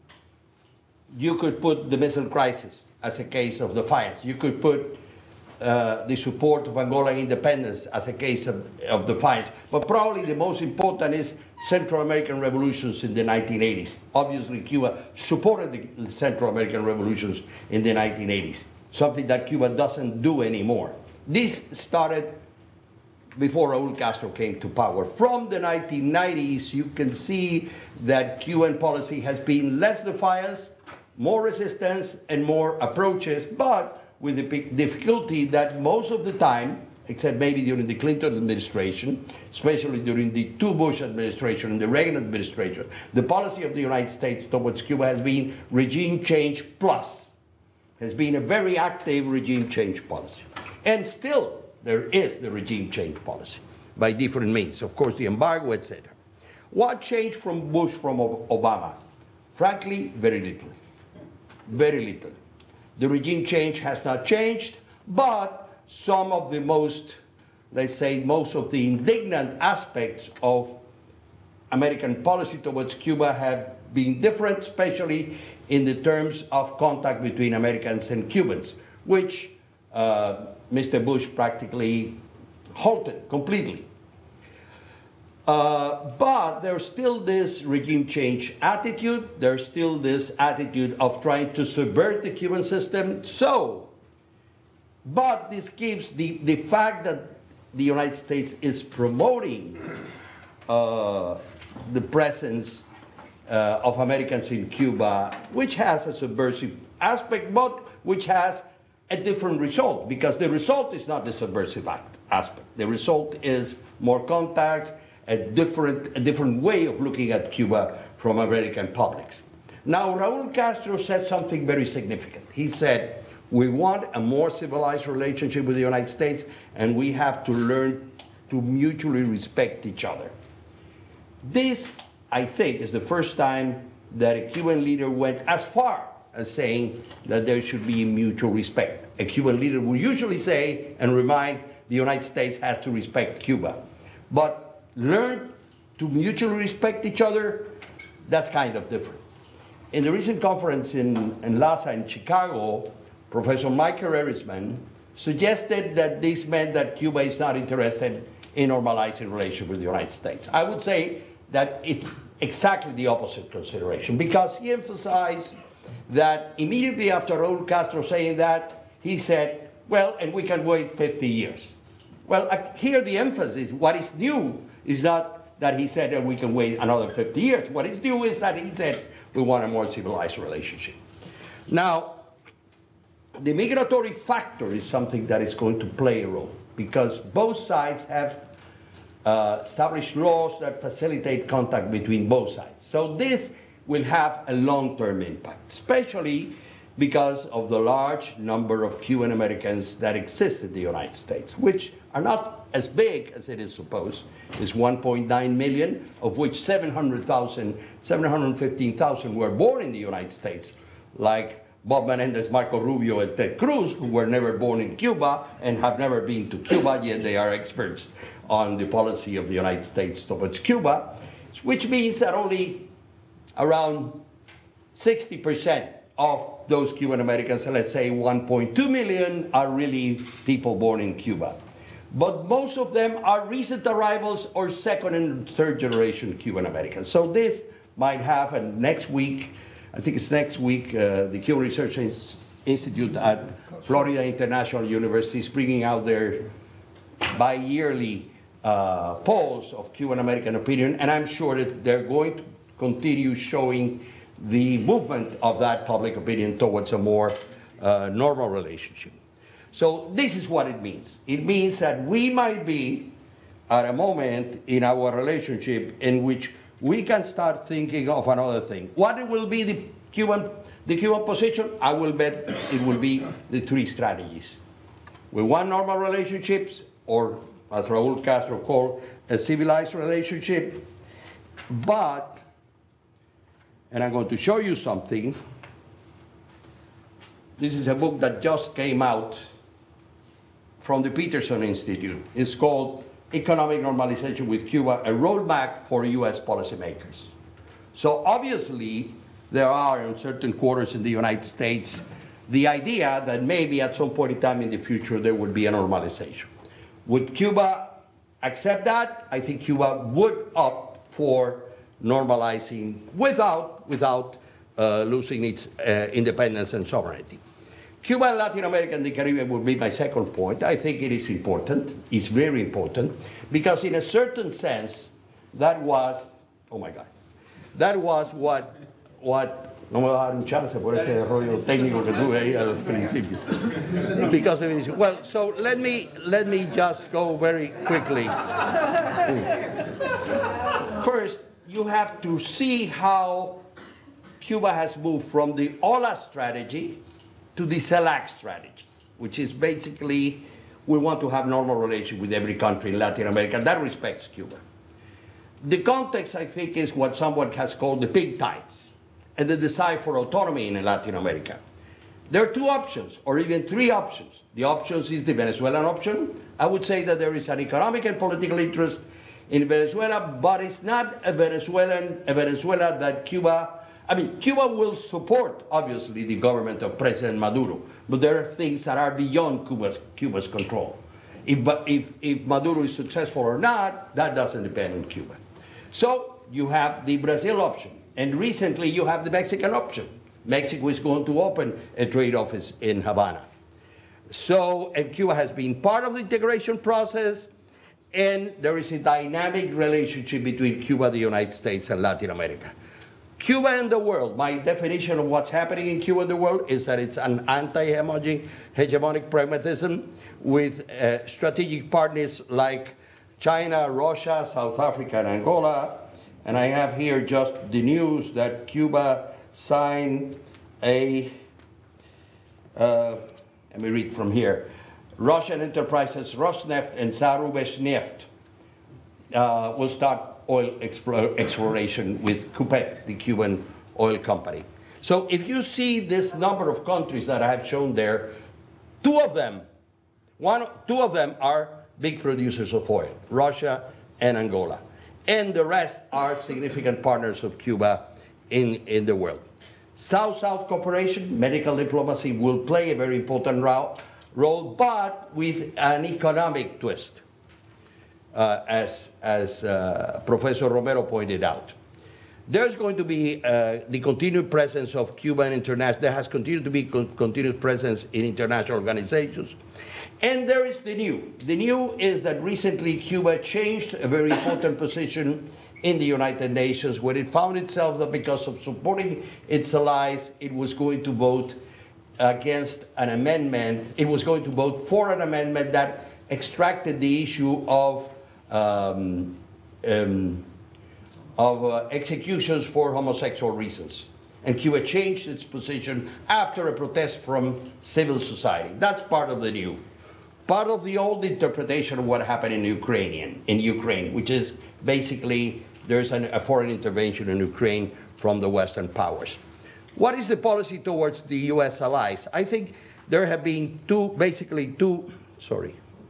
D: You could put the missile crisis as a case of defiance. You could put uh, the support of Angolan independence as a case of, of defiance. But probably the most important is Central American revolutions in the nineteen eighties. Obviously, Cuba supported the Central American revolutions in the nineteen eighties, something that Cuba doesn't do anymore. This started before Raúl Castro came to power. From the nineteen nineties, you can see that Cuban policy has been less defiance, more resistance, and more approaches, but with the difficulty that most of the time, except maybe during the Clinton administration, especially during the two Bush administration and the Reagan administration, the policy of the United States towards Cuba has been regime change plus, has been a very active regime change policy. And still, there is the regime change policy by different means, of course, the embargo, et cetera. What changed from Bush from Obama? Frankly, very little. Very little. The regime change has not changed, but some of the most, let's say, most of the indignant aspects of American policy towards Cuba have been different, especially in the terms of contact between Americans and Cubans, which uh, Mister Bush practically halted completely. Uh, but there's still this regime change attitude. There's still this attitude of trying to subvert the Cuban system. So, but this gives the, the fact that the United States is promoting uh, the presence uh, of Americans in Cuba, which has a subversive aspect, but which has a different result, because the result is not the subversive act, aspect. The result is more contacts, a different, a different way of looking at Cuba from American publics. Now, Raúl Castro said something very significant. He said, we want a more civilized relationship with the United States, and we have to learn to mutually respect each other. This, I think, is the first time that a Cuban leader went as far as saying that there should be mutual respect. A Cuban leader will usually say and remind the United States has to respect Cuba. But learn to mutually respect each other, that's kind of different. In the recent conference in, in LASA in Chicago, Professor Michael Erisman suggested that this meant that Cuba is not interested in normalizing relations with the United States. I would say that it's exactly the opposite consideration, because he emphasized that immediately after Raúl Castro saying that, he said, well, and we can wait fifty years. Well, here the emphasis, what is new, is not that he said that we can wait another fifty years. What is new is that he said we want a more civilized relationship. Now, the migratory factor is something that is going to play a role, because both sides have uh, established laws that facilitate contact between both sides. So this will have a long-term impact, especially because of the large number of Cuban Americans that exist in the United States, which are not as big as it is supposed. It's one point nine million, of which seven hundred thousand, seven hundred fifteen thousand were born in the United States, like Bob Menendez, Marco Rubio, and Ted Cruz, who were never born in Cuba and have never been to Cuba, yet they are experts on the policy of the United States towards Cuba, which means that only around sixty percent of those Cuban Americans, let's say one point two million, are really people born in Cuba. But most of them are recent arrivals or second and third generation Cuban Americans. So this might have, and next week, I think it's next week, uh, the Cuban Research Institute at Florida International University is bringing out their bi-yearly uh, polls of Cuban American opinion, and I'm sure that they're going to continue showing the movement of that public opinion towards a more uh, normal relationship. So this is what it means. It means that we might be at a moment in our relationship in which we can start thinking of another thing. What will be the Cuban, the Cuban position? I will bet it will be the three strategies. We want normal relationships, or as Raul Castro called, a civilized relationship, but, and I'm going to show you something. This is a book that just came out from the Peterson Institute. It's called Economic Normalization with Cuba, a roadmap for U S policymakers. So obviously, there are in certain quarters in the United States the idea that maybe at some point in time in the future there would be a normalization. Would Cuba accept that? I think Cuba would opt for normalizing without, without uh, losing its uh, independence and sovereignty. Cuba and Latin America and the Caribbean would be my second point. I think it is important, it's very important, because in a certain sense, that was, oh my God, that was what, what no me va a dar un chance por ese rollo técnico que tuve ahí al principio. Because of it, well, so let me, let me just go very quickly. First, you have to see how Cuba has moved from the OLA strategy to the CELAC strategy, which is basically we want to have normal relations with every country in Latin America. That respects Cuba. The context, I think, is what someone has called the pig tides and the desire for autonomy in Latin America. There are two options, or even three options. The options is the Venezuelan option. I would say that there is an economic and political interest in Venezuela, but it's not a Venezuelan, a Venezuela that Cuba, I mean, Cuba will support, obviously, the government of President Maduro, but there are things that are beyond Cuba's, Cuba's control. If, if, if Maduro is successful or not, that doesn't depend on Cuba. So you have the Brazil option, and recently you have the Mexican option. Mexico is going to open a trade office in Havana. So, and Cuba has been part of the integration process, and there is a dynamic relationship between Cuba, the United States, and Latin America. Cuba and the world, my definition of what's happening in Cuba and the world is that it's an anti-hegemonic hegemonic pragmatism with uh, strategic partners like China, Russia, South Africa, and Angola. And I have here just the news that Cuba signed a, uh, let me read from here, Russian enterprises Rosneft and Zarubezhneft uh, will start oil exploration with CUPET, the Cuban oil company. So if you see this number of countries that I have shown there, two of them, one, two of them are big producers of oil, Russia and Angola. And the rest are significant partners of Cuba in, in the world. South-South cooperation, medical diplomacy will play a very important role, but with an economic twist. Uh, as as uh, Professor Romero pointed out. There's going to be uh, the continued presence of Cuban international, there has continued to be con continued presence in international organizations. And there is the new. The new is that recently Cuba changed a very important position in the United Nations, where it found itself that because of supporting its allies, it was going to vote against an amendment, it was going to vote for an amendment that extracted the issue of Um, um, of uh, executions for homosexual reasons. And Cuba changed its position after a protest from civil society. That's part of the new. Part of the old interpretation of what happened in Ukraine, in Ukraine, which is basically there's an, a foreign intervention in Ukraine from the Western powers. What is the policy towards the U S allies? I think there have been two, basically two, sorry,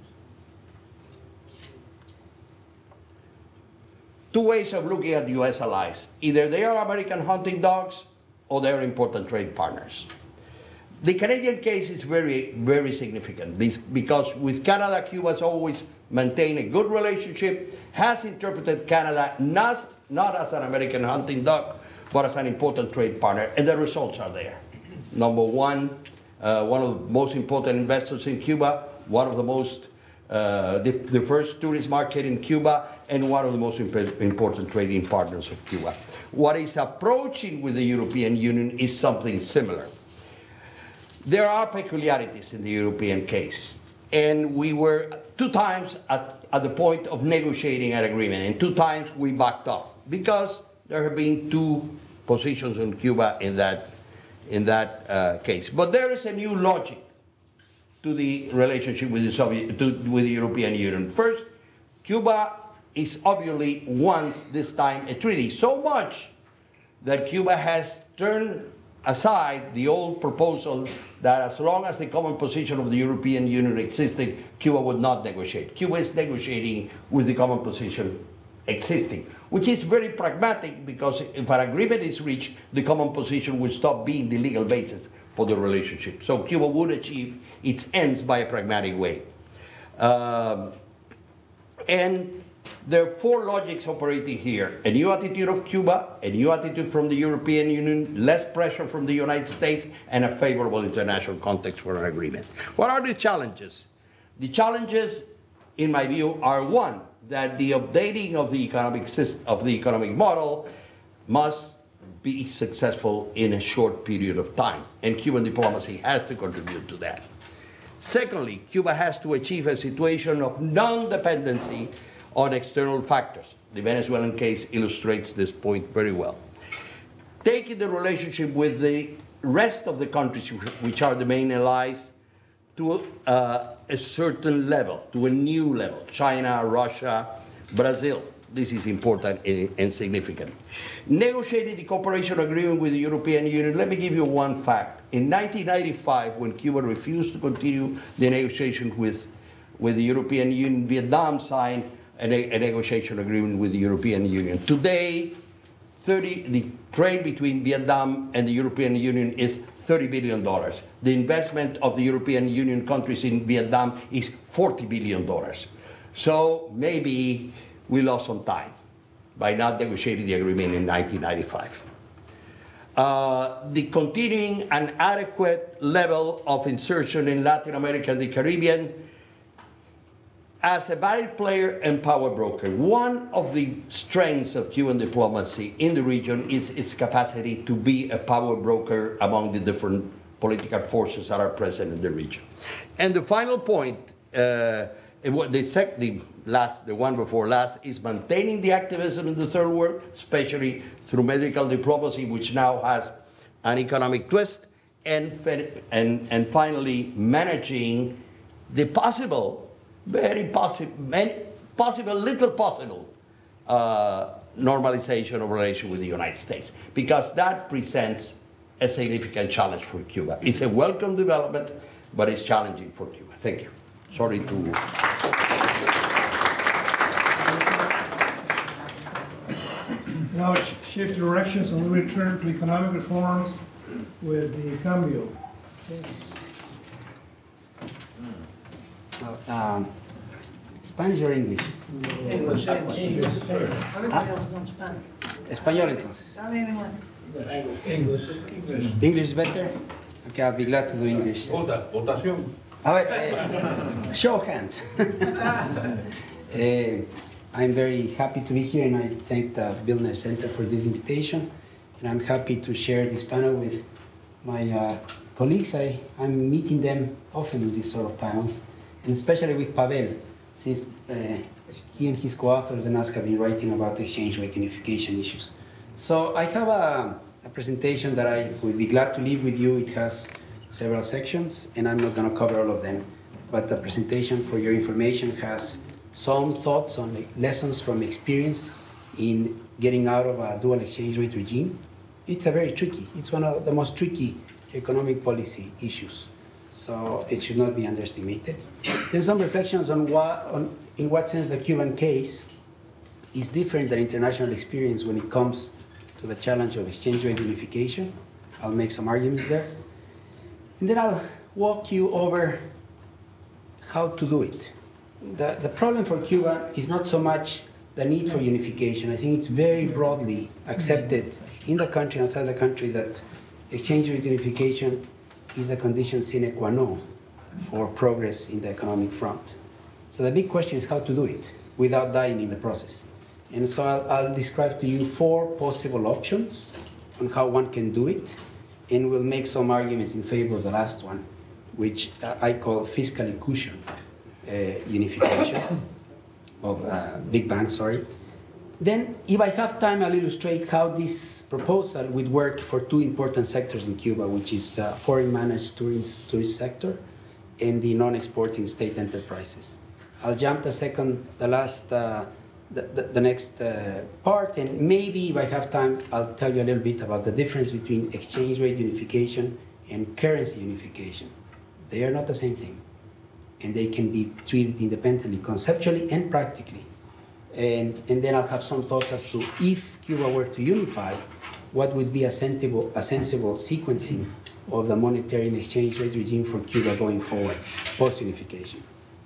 D: two ways of looking at U S allies. Either they are American hunting dogs or they are important trade partners. The Canadian case is very, very significant because with Canada, Cuba has always maintained a good relationship, has interpreted Canada not, not as an American hunting dog, but as an important trade partner, and the results are there. Number one, uh, one of the most important investors in Cuba, one of the most, uh, the, the first tourist market in Cuba, and one of the most imp important trading partners of Cuba. What is approaching with the European Union is something similar. There are peculiarities in the European case, and we were two times at, at the point of negotiating an agreement, and two times we backed off, because there have been two positions in Cuba in that, in that uh, case. But there is a new logic to the relationship with the, Soviet, to, with the European Union. First, Cuba is obviously wants this time a treaty, so much that Cuba has turned aside the old proposal that as long as the common position of the European Union existed, Cuba would not negotiate. Cuba is negotiating with the common position existing, which is very pragmatic, because if an agreement is reached, the common position will stop being the legal basis for the relationship. So Cuba would achieve its ends by a pragmatic way. Um, and there are four logics operating here: a new attitude of Cuba, a new attitude from the European Union, less pressure from the United States, and a favorable international context for an agreement. What are the challenges? The challenges, in my view, are one, that the updating of the economic system, of the economic model must be successful in a short period of time, and Cuban diplomacy has to contribute to that. Secondly, Cuba has to achieve a situation of non-dependency on external factors. The Venezuelan case illustrates this point very well. Taking the relationship with the rest of the countries, which are the main allies, to uh, a certain level, to a new level: China, Russia, Brazil. This is important and significant. Negotiating the cooperation agreement with the European Union, let me give you one fact. In nineteen ninety-five, when Cuba refused to continue the negotiations with, with the European Union, Vietnam signed a, a negotiation agreement with the European Union. Today, thirty, the trade between Vietnam and the European Union is thirty billion dollars. The investment of the European Union countries in Vietnam is forty billion dollars. So maybe we lost some time by not negotiating the agreement in nineteen ninety-five. Uh, the continuing an adequate level of insertion in Latin America and the Caribbean as a vital player and power broker. One of the strengths of Cuban diplomacy in the region is its capacity to be a power broker among the different political forces that are present in the region. And the final point, uh, the, sec the, last, the one before last, is maintaining the activism in the third world, especially through medical diplomacy, which now has an economic twist, and, and, and finally managing the possible very possible, possible, little possible uh, normalization of relations with the United States, because that presents a significant challenge for Cuba. It's a welcome development, but it's challenging for Cuba. Thank you. Sorry to...
A: Now shift directions and we return to economic reforms with the Cambio.
E: Well, um, Spanish or English?
F: English.
E: Ah, Español entonces.
A: English.
E: English is better? Okay, I'll be glad to do English.
F: Votación.
E: A ver, eh, show of hands. uh, I'm very happy to be here, and I thank the Billner Center for this invitation. And I'm happy to share this panel with my uh, colleagues. I, I'm meeting them often in these sort of panels, and especially with Pavel, since uh, he and his co-authors and us have been writing about exchange rate unification issues. So I have a, a presentation that I would be glad to leave with you. It has several sections, and I'm not going to cover all of them. But the presentation, for your information, has some thoughts on the lessons from experience in getting out of a dual exchange rate regime. It's a very tricky, it's one of the most tricky economic policy issues. So it should not be underestimated. There's some reflections on, what, on in what sense the Cuban case is different than international experience when it comes to the challenge of exchange rate unification. I'll make some arguments there. And then I'll walk you over how to do it. The, the problem for Cuba is not so much the need for unification. I think it's very broadly accepted in the country and outside the country that exchange rate unification is a condition sine qua non for progress in the economic front. So the big question is how to do it without dying in the process. And so I'll, I'll describe to you four possible options on how one can do it, and we'll make some arguments in favor of the last one, which uh, I call fiscally cushioned uh, unification of uh, big banks, sorry. Then, if I have time, I'll illustrate how this proposal would work for two important sectors in Cuba, which is the foreign managed tourist, tourist sector and the non-exporting state enterprises. I'll jump the second, the last, uh, the, the, the next uh, part, and maybe if I have time, I'll tell you a little bit about the difference between exchange rate unification and currency unification. They are not the same thing, and they can be treated independently, conceptually and practically. And, and then I'll have some thoughts as to if Cuba were to unify, what would be a sensible, a sensible sequencing of the monetary and exchange rate regime for Cuba going forward, post-unification.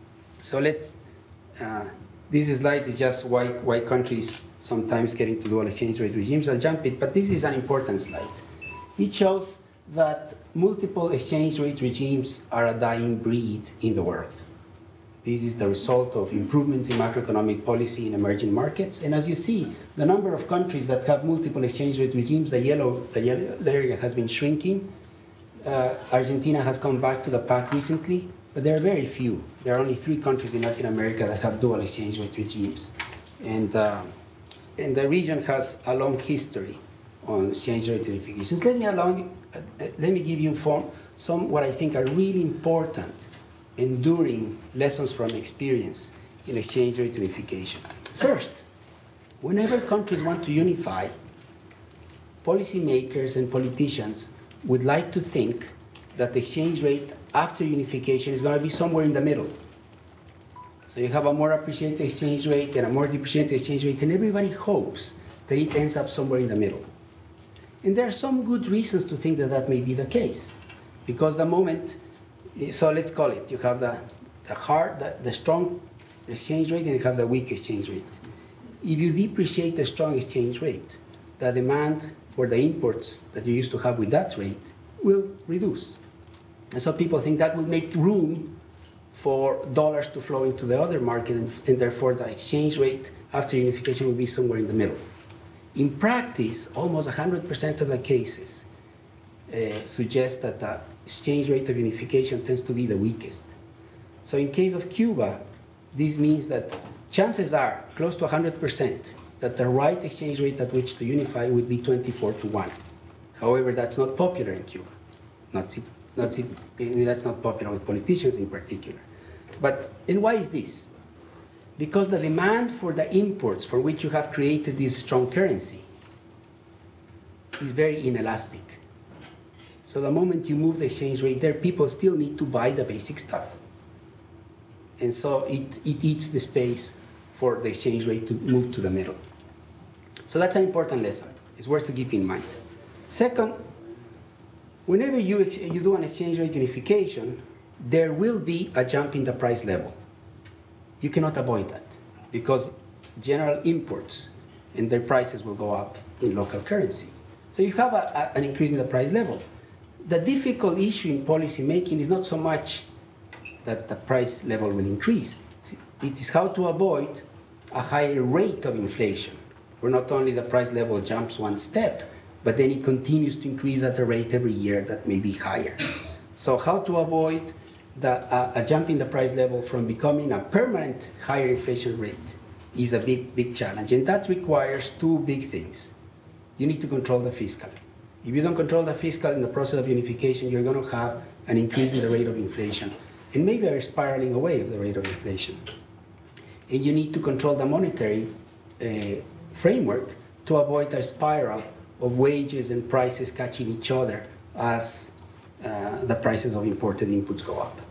E: So let's, uh, this slide is just why, why countries sometimes get into dual exchange rate regimes. I'll jump it, but this is an important slide. It shows that multiple exchange rate regimes are a dying breed in the world. This is the result of improvements in macroeconomic policy in emerging markets. And as you see, the number of countries that have multiple exchange rate regimes, the yellow, the yellow area has been shrinking. Uh, Argentina has come back to the pack recently, but there are very few. There are only three countries in Latin America that have dual exchange rate regimes. And, uh, and the region has a long history on exchange rate unifications. Let me, allow, uh, let me give you form, some what I think are really important enduring lessons from experience in exchange rate unification. First, whenever countries want to unify, policymakers and politicians would like to think that the exchange rate after unification is going to be somewhere in the middle. So you have a more appreciated exchange rate and a more depreciated exchange rate, and everybody hopes that it ends up somewhere in the middle. And there are some good reasons to think that that may be the case, because the moment, so let's call it, you have the, the hard, the, the strong exchange rate and you have the weak exchange rate. If you depreciate the strong exchange rate, the demand for the imports that you used to have with that rate will reduce. And so people think that will make room for dollars to flow into the other market, and, and therefore the exchange rate after unification will be somewhere in the middle. In practice, almost one hundred percent of the cases uh, suggest that the exchange rate of unification tends to be the weakest. So in case of Cuba, this means that chances are close to one hundred percent that the right exchange rate at which to unify would be twenty-four to one. However, that's not popular in Cuba. Not, not, that's not popular with politicians in particular. But, and why is this? Because the demand for the imports for which you have created this strong currency is very inelastic. So the moment you move the exchange rate there, people still need to buy the basic stuff. And so it, it eats the space for the exchange rate to move to the middle. So that's an important lesson. It's worth to keep in mind. Second, whenever you, you do an exchange rate unification, there will be a jump in the price level. You cannot avoid that because general imports and their prices will go up in local currency. So you have a, a, an increase in the price level. The difficult issue in policy making is not so much that the price level will increase. It is how to avoid a higher rate of inflation, where not only the price level jumps one step, but then it continues to increase at a rate every year that may be higher. So how to avoid the, uh, a jump in the price level from becoming a permanent higher inflation rate is a big, big challenge. And that requires two big things. You need to control the fiscal. If you don't control the fiscal in the process of unification, you're going to have an increase in the rate of inflation, and maybe a spiraling away of the rate of inflation. And you need to control the monetary uh, framework to avoid a spiral of wages and prices catching each other as uh, the prices of imported inputs go up.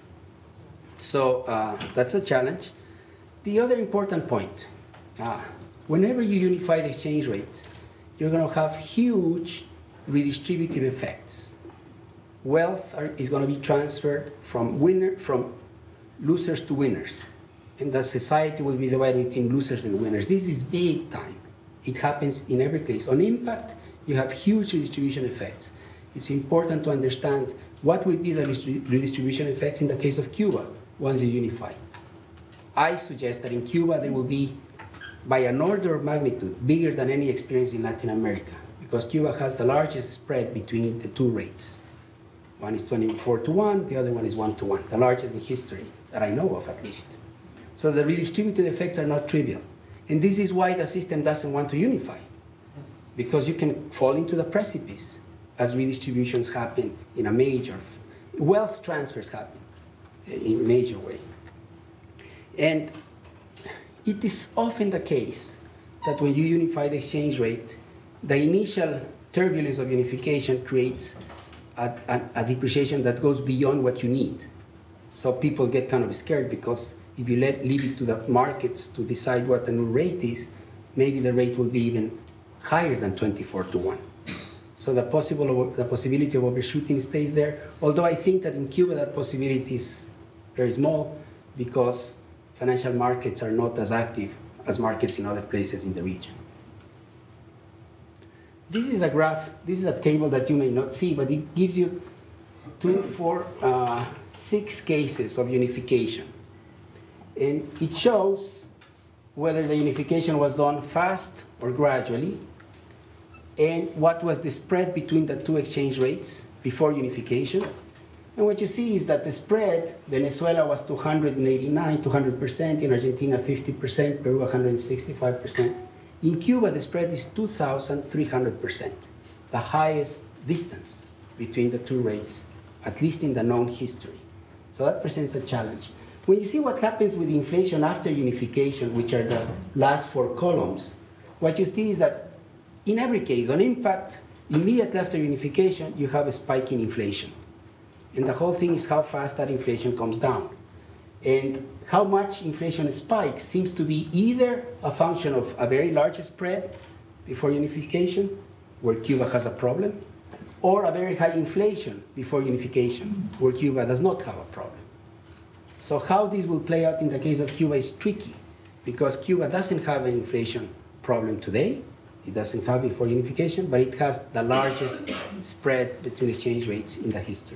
E: So uh, that's a challenge. The other important point, uh, whenever you unify the exchange rate, you're going to have huge redistributive effects. Wealth are, is going to be transferred from winner, from losers to winners. and the society will be divided between losers and winners. This is big time. It happens in every case. On impact, you have huge redistribution effects. It's important to understand what will be the redistribution effects in the case of Cuba once you unify. I suggest that in Cuba they will be, by an order of magnitude, bigger than any experience in Latin America, because Cuba has the largest spread between the two rates. One is twenty-four to one, the other one is one to one, the largest in history that I know of, at least. So the redistributed effects are not trivial. And this is why the system doesn't want to unify, because you can fall into the precipice as redistributions happen in a major, wealth transfers happen in a major way. And it is often the case that when you unify the exchange rate, the initial turbulence of unification creates a, a, a depreciation that goes beyond what you need. So people get kind of scared, because if you let, leave it to the markets to decide what the new rate is, maybe the rate will be even higher than twenty-four to one. So the, possible, the possibility of overshooting stays there, although I think that in Cuba that possibility is very small, because financial markets are not as active as markets in other places in the region. This is a graph, this is a table that you may not see, but it gives you two, four, uh, six cases of unification. And it shows whether the unification was done fast or gradually, and what was the spread between the two exchange rates before unification. And what you see is that the spread, Venezuela was two hundred eighty-nine, two hundred percent, in Argentina fifty percent, Peru one hundred sixty-five percent. In Cuba, the spread is two thousand three hundred percent, the highest distance between the two rates, at least in the known history. So that presents a challenge. When you see what happens with inflation after unification, which are the last four columns, what you see is that in every case, on impact, immediately after unification, you have a spike in inflation. And the whole thing is how fast that inflation comes down. And how much inflation spikes seems to be either a function of a very large spread before unification, where Cuba has a problem, or a very high inflation before unification, where Cuba does not have a problem. So how this will play out in the case of Cuba is tricky, because Cuba doesn't have an inflation problem today. It doesn't have before unification, but it has the largest spread between exchange rates in the history.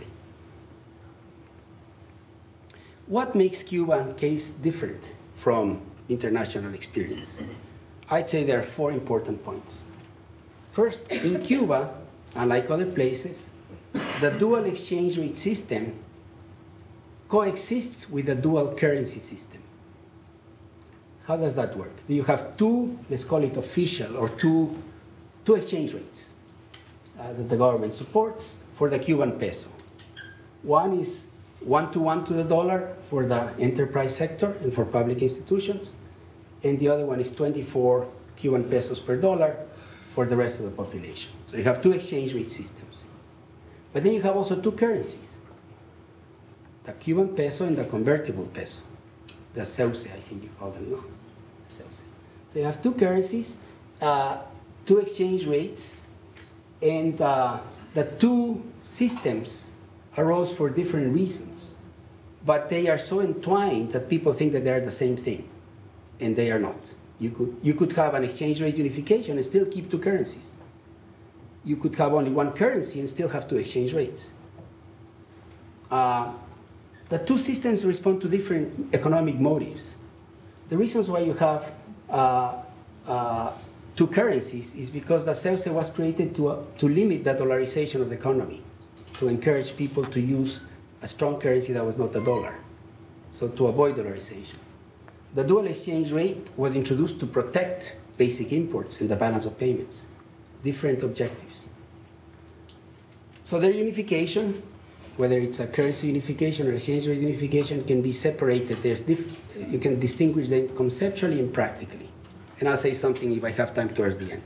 E: What makes Cuban case different from international experience? I'd say there are four important points. First, in Cuba, unlike other places, the dual exchange rate system coexists with the dual currency system. How does that work? You have two, let's call it official, or two, two exchange rates uh, that the government supports for the Cuban peso. One is one to one to the dollar for the enterprise sector and for public institutions, and the other one is twenty-four Cuban pesos per dollar for the rest of the population. So you have two exchange rate systems. But then you have also two currencies, the Cuban peso and the convertible peso, the Sauce, I think you call them, no? The Sauce. So you have two currencies, uh, two exchange rates, and uh, the two systems arose for different reasons, but they are so entwined that people think that they are the same thing, and they are not. You could, you could have an exchange rate unification and still keep two currencies. You could have only one currency and still have two exchange rates. Uh, the two systems respond to different economic motives. The reasons why you have uh, uh, two currencies is because the Sauce was created to, uh, to limit the dollarization of the economy, to encourage people to use a strong currency that was not the dollar, so to avoid dollarization. The dual exchange rate was introduced to protect basic imports and the balance of payments, different objectives. So their unification, whether it's a currency unification or exchange rate unification, can be separated. There's diff you can distinguish them conceptually and practically. And I'll say something if I have time towards the end.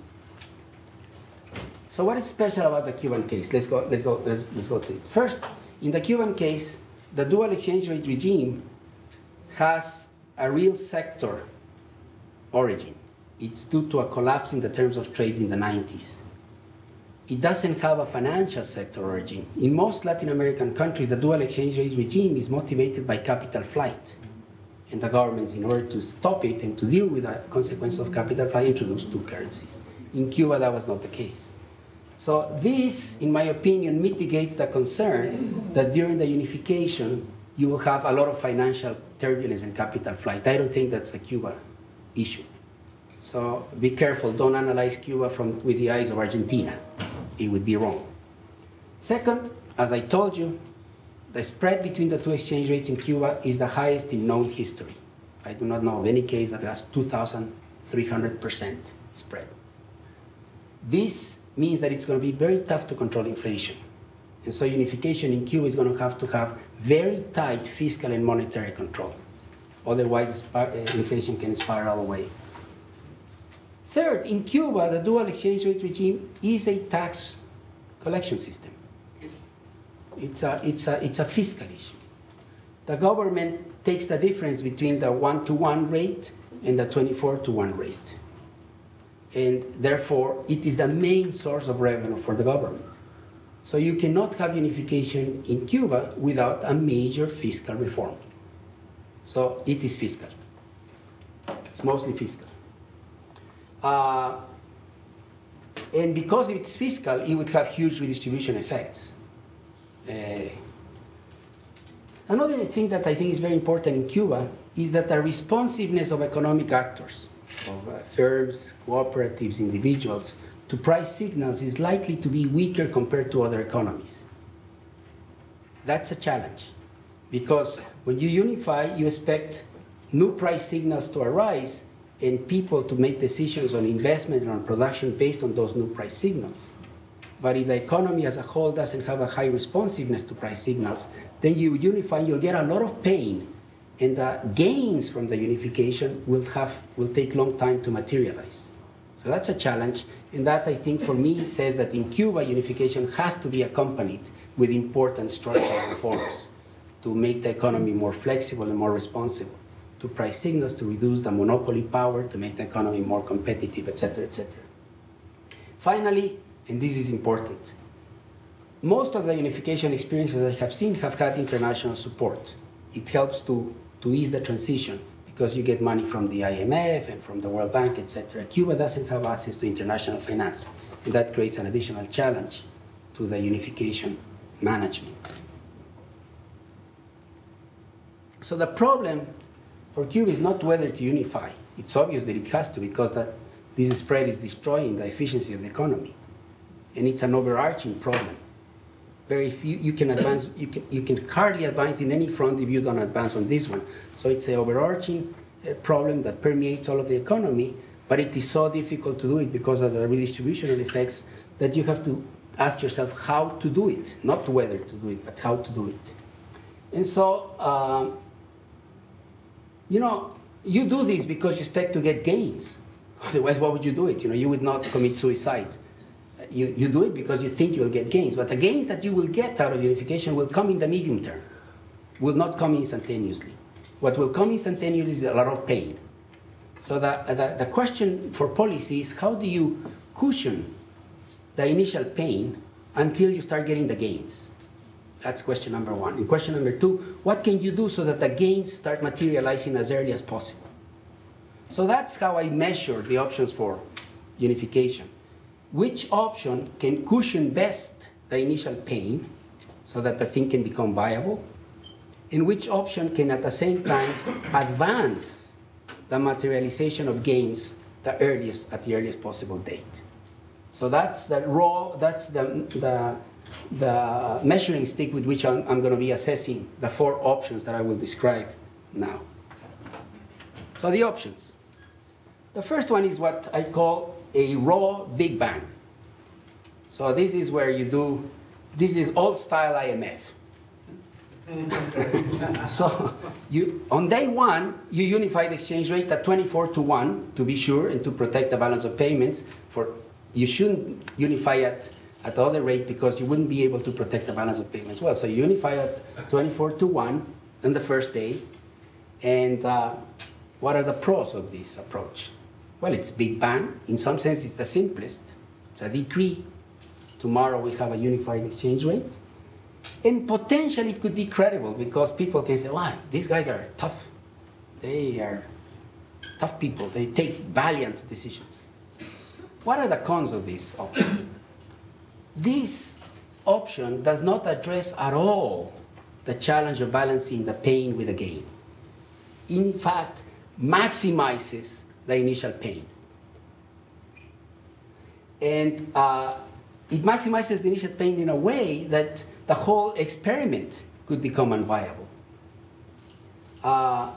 E: So what is special about the Cuban case? Let's go, let's go, let's, let's go to it. First, in the Cuban case, the dual exchange rate regime has a real sector origin. It's due to a collapse in the terms of trade in the nineties. It doesn't have a financial sector origin. In most Latin American countries, the dual exchange rate regime is motivated by capital flight. And the governments, in order to stop it and to deal with the consequences of capital flight, introduced two currencies. In Cuba, that was not the case. So this, in my opinion, mitigates the concern that during the unification, you will have a lot of financial turbulence and capital flight. I don't think that's the Cuba issue. So be careful, don't analyze Cuba from, with the eyes of Argentina. It would be wrong. Second, as I told you, the spread between the two exchange rates in Cuba is the highest in known history. I do not know of any case that has two thousand three hundred percent spread. This means that it's going to be very tough to control inflation. And so unification in Cuba is going to have to have very tight fiscal and monetary control. Otherwise, inflation can spiral away. Third, in Cuba, the dual exchange rate regime is a tax collection system. It's a, it's a, it's a fiscal issue. The government takes the difference between the one-to-one rate and the twenty-four to one rate. And therefore, it is the main source of revenue for the government. So you cannot have unification in Cuba without a major fiscal reform. So it is fiscal. It's mostly fiscal. Uh, and because it's fiscal, it would have huge redistribution effects. Uh, another thing that I think is very important in Cuba is that the responsiveness of economic actors, of uh, firms, cooperatives, individuals, to price signals is likely to be weaker compared to other economies. That's a challenge, because when you unify, you expect new price signals to arise and people to make decisions on investment and on production based on those new price signals. But if the economy as a whole doesn't have a high responsiveness to price signals, then you unify, you'll get a lot of pain, and the gains from the unification will, have, will take a long time to materialize. So that's a challenge, and that, I think, for me, says that in Cuba, unification has to be accompanied with important structural reforms to make the economy more flexible and more responsive to price signals, to reduce the monopoly power, to make the economy more competitive, et cetera, et cetera. Finally, and this is important, most of the unification experiences I have seen have had international support. It helps to, to ease the transition because you get money from the I M F and from the World Bank, et cetera. Cuba doesn't have access to international finance, and that creates an additional challenge to the unification management. So the problem for Cuba is not whether to unify. It's obvious that it has to, because that this spread is destroying the efficiency of the economy. And it's an overarching problem. Very few, you can advance, you can, you can hardly advance in any front if you don't advance on this one. So it's an overarching uh, problem that permeates all of the economy, but it is so difficult to do it because of the redistributional effects that you have to ask yourself how to do it, not whether to do it, but how to do it. And so, uh, you know, you do this because you expect to get gains. Otherwise, why would you do it? You know, you would not commit suicide. You, you do it because you think you'll get gains. But the gains that you will get out of unification will come in the medium term, will not come instantaneously. What will come instantaneously is a lot of pain. So the, the, the question for policy is, how do you cushion the initial pain until you start getting the gains? That's question number one. And question number two, what can you do so that the gains start materializing as early as possible? So that's how I measure the options for unification. Which option can cushion best the initial pain so that the thing can become viable? And which option can at the same time advance the materialization of gains the earliest, at the earliest possible date? So that's the raw, that's the, the, the measuring stick with which I'm, I'm going to be assessing the four options that I will describe now. So the options. The first one is what I call a raw Big Bang. So this is where you do, this is old style I M F. So you, on day one, you unify the exchange rate at twenty-four to one to be sure and to protect the balance of payments. For, you shouldn't unify at, at the other rate because you wouldn't be able to protect the balance of payments well. So you unify at twenty-four to one on the first day. And uh, what are the pros of this approach? Well, it's Big Bang. In some sense, it's the simplest. It's a decree. Tomorrow we have a unified exchange rate. And potentially it could be credible because people can say, wow, these guys are tough. They are tough people. They take valiant decisions. What are the cons of this option? This option does not address at all the challenge of balancing the pain with the gain. In fact, maximizes the initial pain. And uh, it maximizes the initial pain in a way that the whole experiment could become unviable. Uh,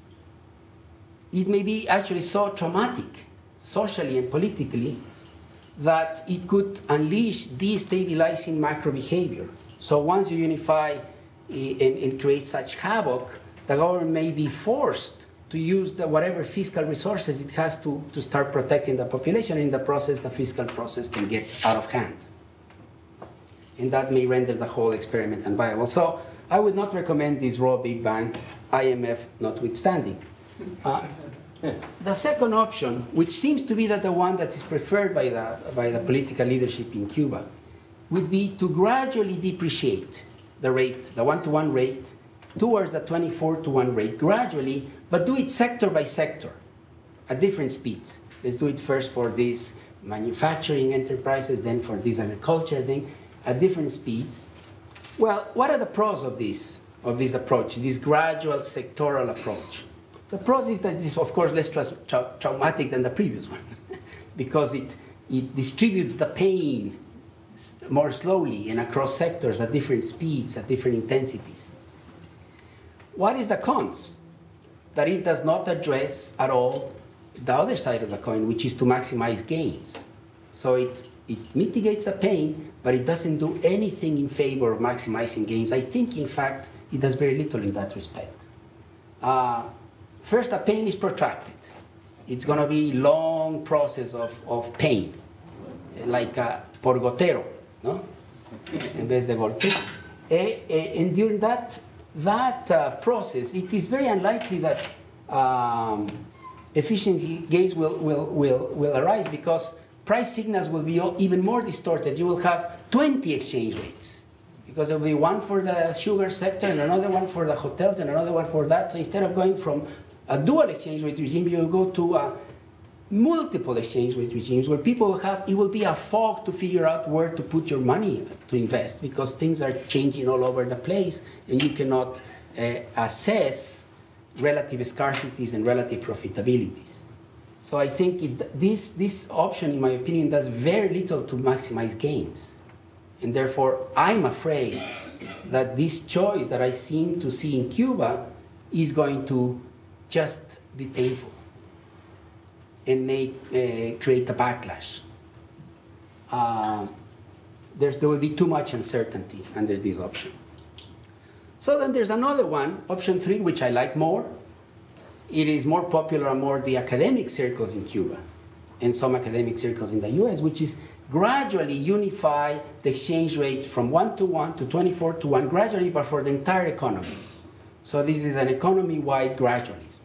E: it may be actually so traumatic, socially and politically, that it could unleash destabilizing macro behavior. So once you unify and, and create such havoc, the government may be forced to use the whatever fiscal resources it has to, to start protecting the population. In the process, the fiscal process can get out of hand. And that may render the whole experiment unviable. So I would not recommend this raw Big Bang, I M F notwithstanding. Uh, the second option, which seems to be that the one that is preferred by the, by the political leadership in Cuba, would be to gradually depreciate the rate, the one-to-one rate, towards the twenty-four to one rate gradually, but do it sector by sector at different speeds. Let's do it first for these manufacturing enterprises, then for this agriculture thing, at different speeds. Well, what are the pros of this, of this approach, this gradual sectoral approach? The pros is that it is, of course, less tra tra traumatic than the previous one because it, it distributes the pain more slowly and across sectors at different speeds, at different intensities. What is the cons? That it does not address at all the other side of the coin, which is to maximize gains. So it, it mitigates the pain, but it doesn't do anything in favor of maximizing gains. I think, in fact, it does very little in that respect. Uh, first, the pain is protracted. It's going to be a long process of, of pain, like a por gotero, no? En vez de golpe. Eh, eh, and during that, that uh, process, it is very unlikely that um, efficiency gains will, will, will, will arise because price signals will be even more distorted. You will have twenty exchange rates because there will be one for the sugar sector and another one for the hotels and another one for that. So instead of going from a dual exchange rate regime, you will go to a multiple exchange rate regimes where people will have, it will be a fog to figure out where to put your money to invest because things are changing all over the place and you cannot uh, assess relative scarcities and relative profitabilities. So I think it, this, this option, in my opinion, does very little to maximize gains. And therefore, I'm afraid that this choice that I seem to see in Cuba is going to just be painful and may uh, create a backlash. Uh, there's, there will be too much uncertainty under this option. So then there's another one, option three, which I like more. It is more popular among the academic circles in Cuba and some academic circles in the U S, which is gradually unify the exchange rate from one to one to twenty-four to one gradually, but for the entire economy. So this is an economy-wide gradualism.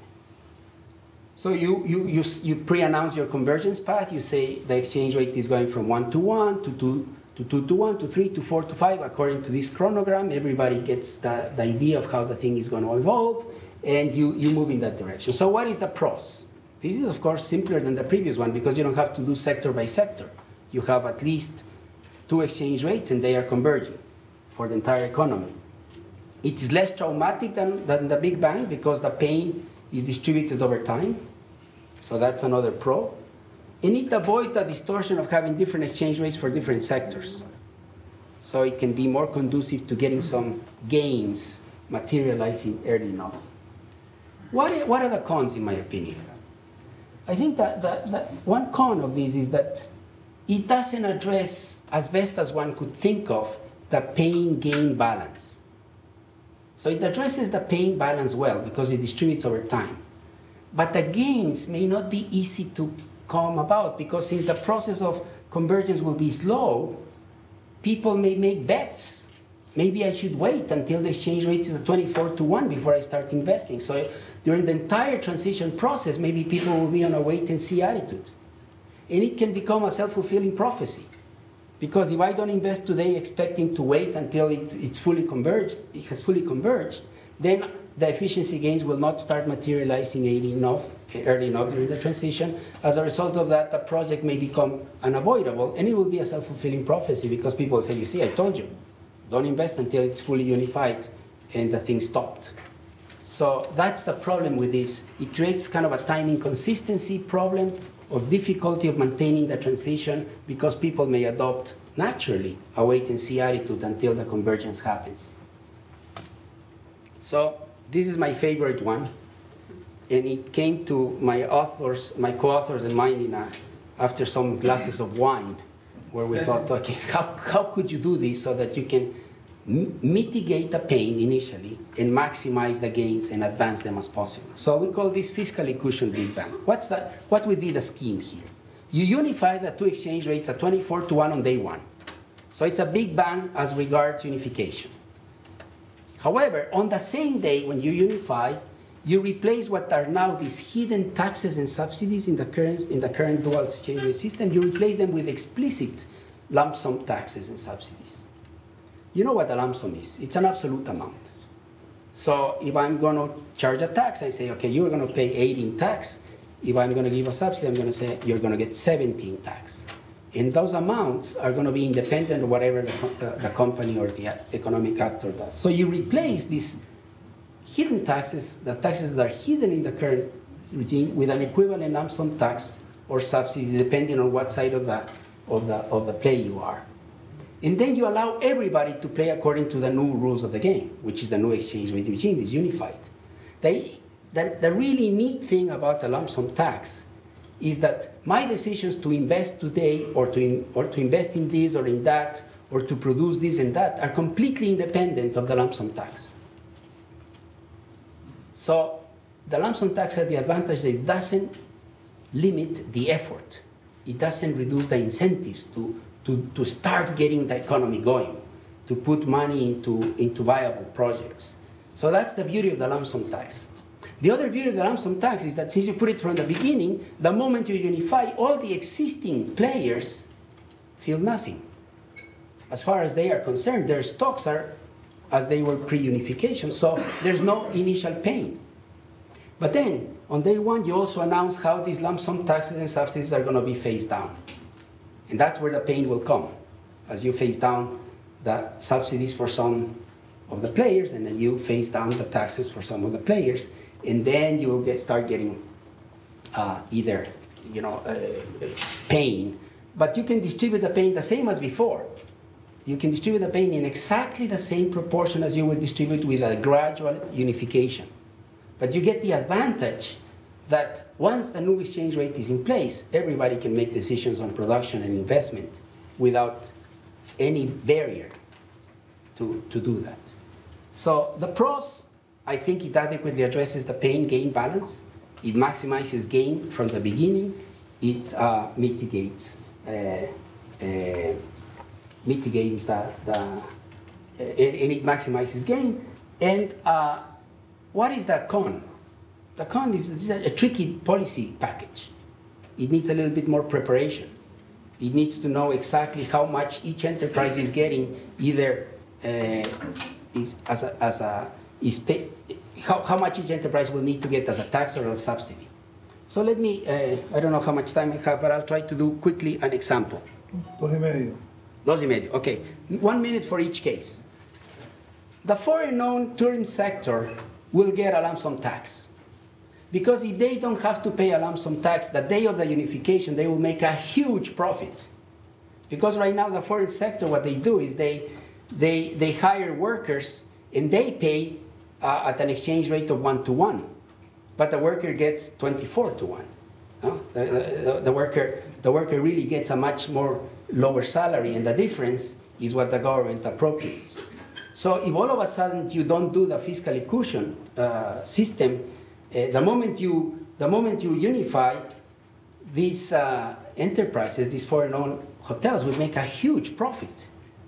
E: So you, you, you, you pre-announce your convergence path. You say the exchange rate is going from one to one to two to two to one to three to four to five according to this chronogram. Everybody gets the, the idea of how the thing is going to evolve, and you, you move in that direction. So what is the pros? This is, of course, simpler than the previous one because you don't have to do sector by sector. You have at least two exchange rates, and they are converging for the entire economy. It is less traumatic than, than the Big Bang because the pain is distributed over time. So that's another pro. And it avoids the distortion of having different exchange rates for different sectors. So it can be more conducive to getting some gains materializing early enough. What are, what are the cons, in my opinion? I think that, that, that one con of this is that it doesn't address, as best as one could think of, the pain-gain balance. So it addresses the pain balance well because it distributes over time. But the gains may not be easy to come about because since the process of convergence will be slow, people may make bets. Maybe I should wait until the exchange rate is at twenty-four to one before I start investing. So during the entire transition process, maybe people will be on a wait-and-see attitude. And it can become a self-fulfilling prophecy. Because if I don't invest today expecting to wait until it, it's fully converged, it has fully converged, then the efficiency gains will not start materializing early enough, early enough during the transition. As a result of that, the project may become unavoidable, and it will be a self-fulfilling prophecy because people will say, you see, I told you, don't invest until it's fully unified and the thing stopped. So that's the problem with this. It creates kind of a time inconsistency problem of difficulty of maintaining the transition because people may adopt naturally a wait-and-see attitude until the convergence happens. So this is my favorite one, and it came to my authors, my co-authors and mine in a, after some glasses of wine, where we thought, okay, how, how could you do this so that you can m mitigate the pain initially and maximize the gains and advance them as possible? So we call this fiscally cushioned Big Bang. What's the, what would be the scheme here? You unify the two exchange rates at twenty-four to one on day one. So it's a Big Bang as regards unification. However, on the same day when you unify, you replace what are now these hidden taxes and subsidies in the current, in the current dual exchange rate system, you replace them with explicit lump sum taxes and subsidies. You know what a lump sum is? It's an absolute amount. So if I'm going to charge a tax, I say, okay, you're going to pay eighteen tax. If I'm going to give a subsidy, I'm going to say you're going to get seventeen tax. And those amounts are going to be independent of whatever the, the, the company or the economic actor does. So you replace these hidden taxes, the taxes that are hidden in the current regime, with an equivalent lump sum tax or subsidy, depending on what side of the, of the, of the play you are. And then you allow everybody to play according to the new rules of the game, which is the new exchange rate regime, is unified. The, the, the really neat thing about the lump sum tax is that my decisions to invest today or to, in, or to invest in this or in that or to produce this and that are completely independent of the lump sum tax. So the lump sum tax has the advantage that it doesn't limit the effort. It doesn't reduce the incentives to, to, to start getting the economy going, to put money into, into viable projects. So that's the beauty of the lump sum tax. The other beauty of the lump sum tax is that since you put it from the beginning, the moment you unify, all the existing players feel nothing. As far as they are concerned, their stocks are as they were pre-unification, so there's no initial pain. But then, on day one, you also announce how these lump sum taxes and subsidies are going to be phased down. And that's where the pain will come, as you phase down the subsidies for some of the players, and then you phase down the taxes for some of the players. And then you will get, start getting uh, either, you know, uh, pain, but you can distribute the pain the same as before. You can distribute the pain in exactly the same proportion as you would distribute with a gradual unification. But you get the advantage that once the new exchange rate is in place, everybody can make decisions on production and investment without any barrier to, to do that. So the pros, I think it adequately addresses the pain-gain balance. It maximizes gain from the beginning. It uh, mitigates, uh, uh, mitigates the, the uh, and, and it maximizes gain. And uh, what is the con? The con is, is a, a tricky policy package. It needs a little bit more preparation. It needs to know exactly how much each enterprise is getting, either uh, is as a, as a is pay, how, how much each enterprise will need to get as a tax or a subsidy. So let me, uh, I don't know how much time I have, but I'll try to do quickly an example.
A: Dos y medio.
E: Dos y medio, okay. One minute for each case. The foreign-owned tourism sector will get a lump sum tax. Because if they don't have to pay a lump sum tax, the day of the unification, they will make a huge profit. Because right now, the foreign sector, what they do is they, they, they hire workers and they pay uh, at an exchange rate of one to one. But the worker gets twenty-four to one. No? The, the, the, worker, the worker really gets a much more lower salary, and the difference is what the government appropriates. So if all of a sudden you don't do the fiscally cushioned uh, system, uh, the moment you the moment you unify, these uh, enterprises, these foreign-owned hotels, would make a huge profit.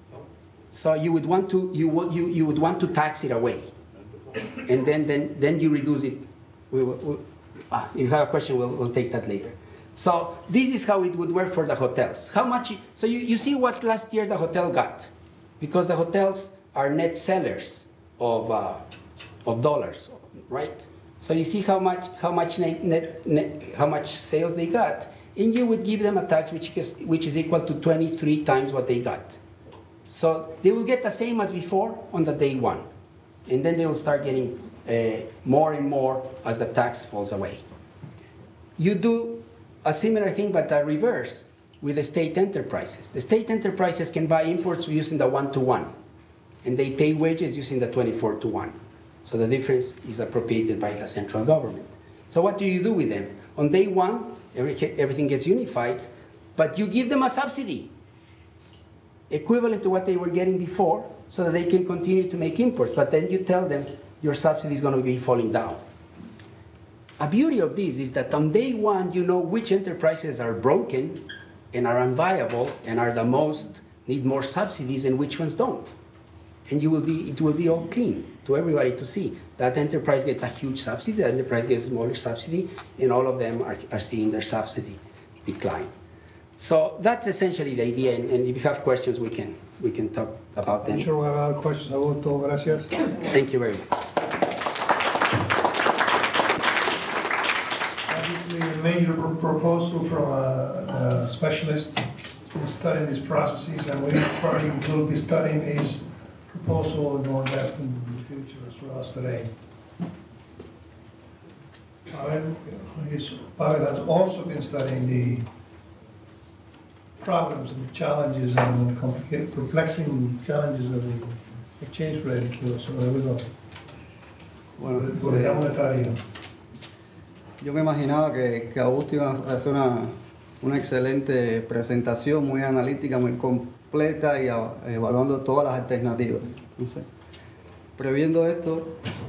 E: So you would want to you would you, you would want to tax it away, and then then then you reduce it. We will, we, ah, if you have a question, we'll, we'll take that later. So this is how it would work for the hotels. How much? So you, you see what last year the hotel got, because the hotels are net sellers of uh, of dollars, right? So you see how much how much net, net, net how much sales they got, and you would give them a tax which is which is equal to twenty-three times what they got. So they will get the same as before on the day one, and then they will start getting uh, more and more as the tax falls away. You do a similar thing, but the reverse with the state enterprises. The state enterprises can buy imports using the one-to-one, and they pay wages using the twenty-four to one. So the difference is appropriated by the central government. So what do you do with them? On day one, every, everything gets unified, but you give them a subsidy equivalent to what they were getting before so that they can continue to make imports. But then you tell them your subsidy is going to be falling down. A beauty of this is that on day one, you know which enterprises are broken and are unviable and are the most, need more subsidies, and which ones don't. And you will be, it will be all clean to everybody to see. That enterprise gets a huge subsidy, that enterprise gets a smaller subsidy, and all of them are, are seeing their subsidy decline. So that's essentially the idea, and, and if you have questions, we can, we can talk about them.
A: I'm sure we have other questions. Augusto, gracias.
E: Thank you very much.
A: Obviously, a major pro- proposal from a, a specialist in studying these processes, and we probably will be studying these proposal more depth in the future as well as today. Pavel, is- Pavel has also been studying the problems and challenges and complicated, perplexing challenges of the exchange rate in Cuba. So there we go.
G: Bueno,
A: Por el monetario.
G: yo me imaginaba que, que Augusto iba a hacer una, una excelente presentación, muy analítica, muy completa y a- evaluando todas las alternativas. Entonces, previendo esto,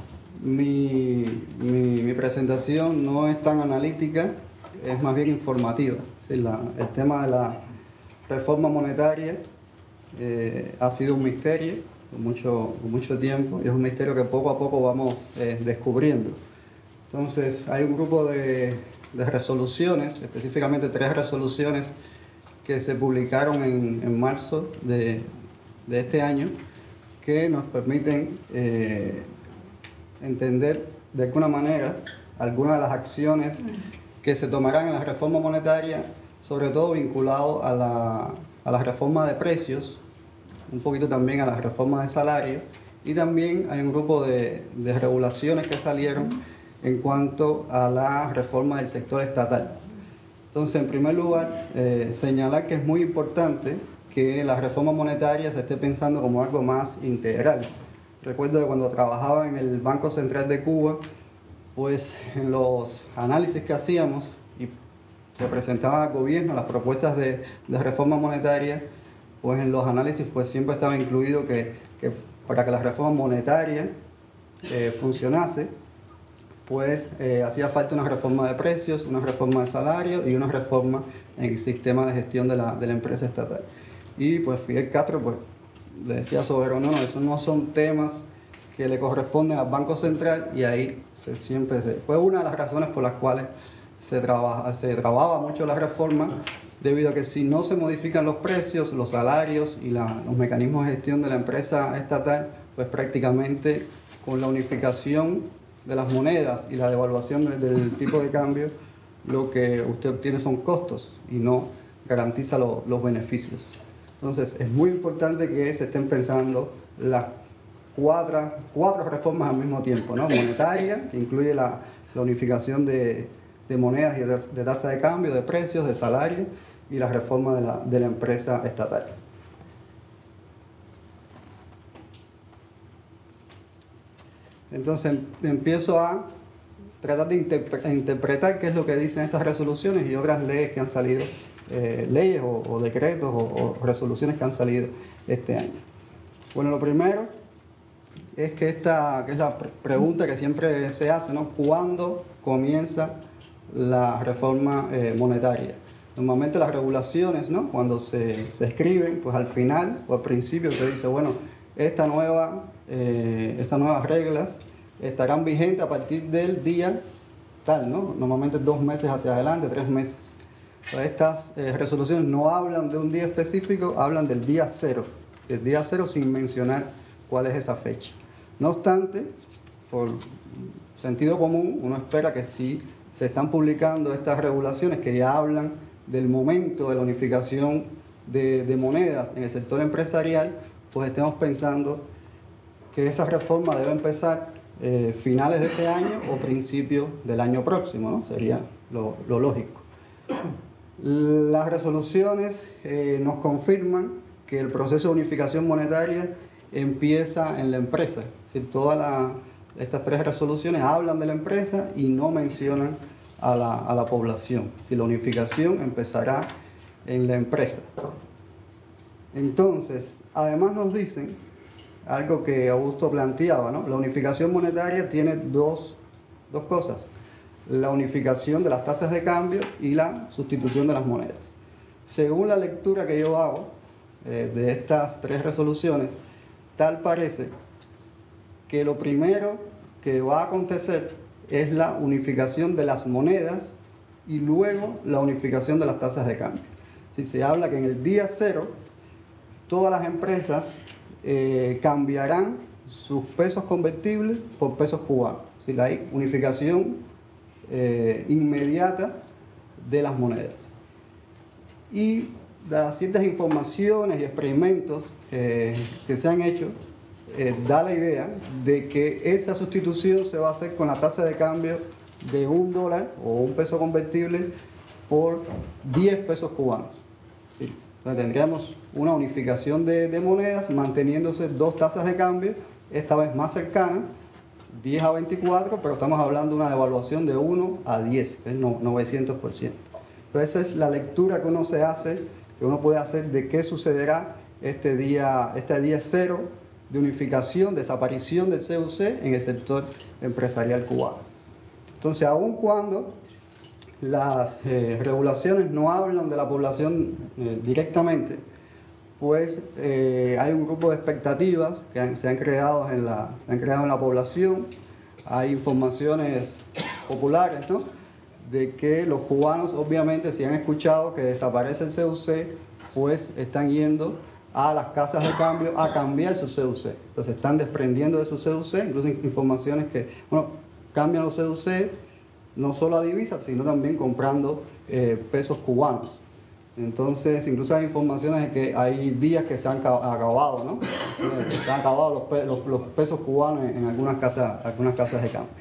G: mi, mi, mi presentación no es tan analítica, es más bien informativa. Es decir, la- el tema de la reforma monetaria eh, ha sido un misterio por mucho, por mucho tiempo y es un misterio que poco a poco vamos eh, descubriendo. Entonces, hay un grupo de, de resoluciones, específicamente tres resoluciones que se publicaron en, en marzo de, de este año, que nos permiten eh, entender de alguna manera algunas de las acciones que se tomarán en la reforma monetaria, sobre todo vinculado a la, a la reforma de precios, un poquito también a la reforma de salario, y también hay un grupo de, de regulaciones que salieron en cuanto a la reforma del sector estatal. Entonces, en primer lugar, eh, señalar que es muy importante que la reforma monetaria se esté pensando como algo más integral. Recuerdo que cuando trabajaba en el Banco Central de Cuba, pues en los análisis que hacíamos y se presentaban al gobierno las propuestas de, de reforma monetaria, pues en los análisis pues siempre estaba incluido que, que para que la reforma monetaria eh, funcionase, pues eh, hacía falta una reforma de precios, una reforma de salario y una reforma en el sistema de gestión de la, de la empresa estatal. Y pues Fidel Castro pues le decía soberano, no, esos no son temas que le corresponden al Banco Central, y ahí se, siempre se, fue una de las razones por las cuales se, trabaja, se trababa mucho la reforma, debido a que si no se modifican los precios, los salarios y la, los mecanismos de gestión de la empresa estatal, pues prácticamente con la unificación de las monedas y la devaluación de, del tipo de cambio, lo que usted obtiene son costos y no garantiza lo, los beneficios. Entonces, es muy importante que se estén pensando las cuatro, cuatro reformas al mismo tiempo, ¿no? Monetaria, que incluye la, la unificación de, de monedas y de, de tasa de cambio, de precios, de salario, y la reforma de la, de la empresa estatal. Entonces empiezo a tratar de interpre interpretar qué es lo que dicen estas resoluciones y otras leyes que han salido, eh, leyes o, o decretos o, o resoluciones que han salido este año. Bueno, lo primero es que esta, que es la pre pregunta que siempre se hace, ¿no? ¿Cuándo comienza la reforma eh, monetaria? Normalmente las regulaciones, ¿no? Cuando se, se escriben, pues al final o al principio se dice, bueno, esta nueva, eh, estas nuevas reglas estarán vigentes a partir del día tal, ¿no? Normalmente dos meses hacia adelante, tres meses. Entonces, estas eh, resoluciones no hablan de un día específico, hablan del día cero, el día cero sin mencionar cuál es esa fecha. No obstante, por sentido común, uno espera que si se están publicando estas regulaciones que ya hablan del momento de la unificación de, de monedas en el sector empresarial, pues estemos pensando que esa reforma debe empezar eh, finales de este año o principios del año próximo, ¿no? Sería lo, lo lógico. Las resoluciones eh, nos confirman que el proceso de unificación monetaria empieza en la empresa. Es decir, todas la, estas tres resoluciones hablan de la empresa y no mencionan a la, a la población. Si la unificación empezará en la empresa. Entonces, además nos dicen algo que Augusto planteaba, ¿no? La unificación monetaria tiene dos, dos cosas. La unificación de las tasas de cambio y la sustitución de las monedas. Según la lectura que yo hago eh, de estas tres resoluciones, tal parece que lo primero que va a acontecer es la unificación de las monedas y luego la unificación de las tasas de cambio. Si se habla que en el día cero todas las empresas eh, cambiarán sus pesos convertibles por pesos cubanos. Es decir, hay unificación Eh, inmediata de las monedas. Y dadas ciertas informaciones y experimentos eh, que se han hecho, eh, da la idea de que esa sustitución se va a hacer con la tasa de cambio de un dólar o un peso convertible por diez pesos cubanos. ¿Sí? Entonces tendríamos una unificación de, de monedas manteniéndose dos tasas de cambio, esta vez más cercanas, diez a veinticuatro, pero estamos hablando de una devaluación de uno a diez, es novecientos por ciento. Entonces esa es la lectura que uno se hace, que uno puede hacer de qué sucederá este día, este día cero de unificación, desaparición del C U C en el sector empresarial cubano. Entonces, aun cuando las eh, regulaciones no hablan de la población eh, directamente, pues eh, hay un grupo de expectativas que han, se, han creado en la, se han creado en la población. Hay informaciones populares, ¿no?, de que los cubanos, obviamente, si han escuchado que desaparece el C U C, pues están yendo a las casas de cambio a cambiar su C U C. Entonces están desprendiendo de su C U C, incluso informaciones que, bueno, cambian los C U C no solo a divisas, sino también comprando eh, pesos cubanos. Entonces, incluso hay informaciones de que hay días que se han acabado, ¿no? Se han acabado los, pe los, los pesos cubanos en algunas casas, algunas casas de cambio.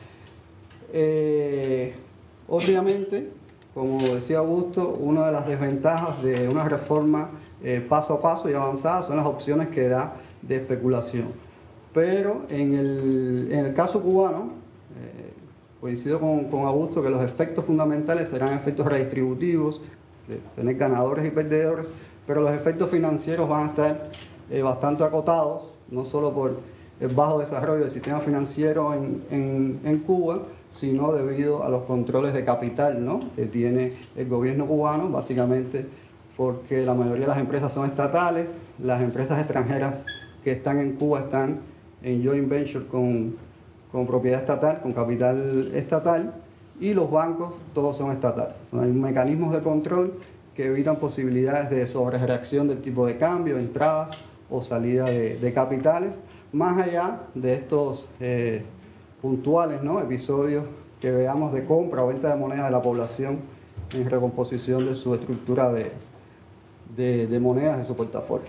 G: Eh, obviamente, como decía Augusto, una de las desventajas de una reforma eh, paso a paso y avanzada son las opciones que da de especulación. Pero en el, en el caso cubano, eh, coincido con, con Augusto que los efectos fundamentales serán efectos redistributivos, de tener ganadores y perdedores, pero los efectos financieros van a estar eh, bastante acotados, no solo por el bajo desarrollo del sistema financiero en, en, en Cuba, sino debido a los controles de capital, ¿no?, que tiene el gobierno cubano, básicamente porque la mayoría de las empresas son estatales, las empresas extranjeras que están en Cuba están en joint venture con, con propiedad estatal, con capital estatal, y los bancos todos son estatales. Hay mecanismos de control que evitan posibilidades de sobrereacción del tipo de cambio, entradas o salida de, de capitales, más allá de estos eh, puntuales, ¿no?, episodios que veamos de compra o venta de moneda de la población en recomposición de su estructura de, de, de monedas de su portafolio.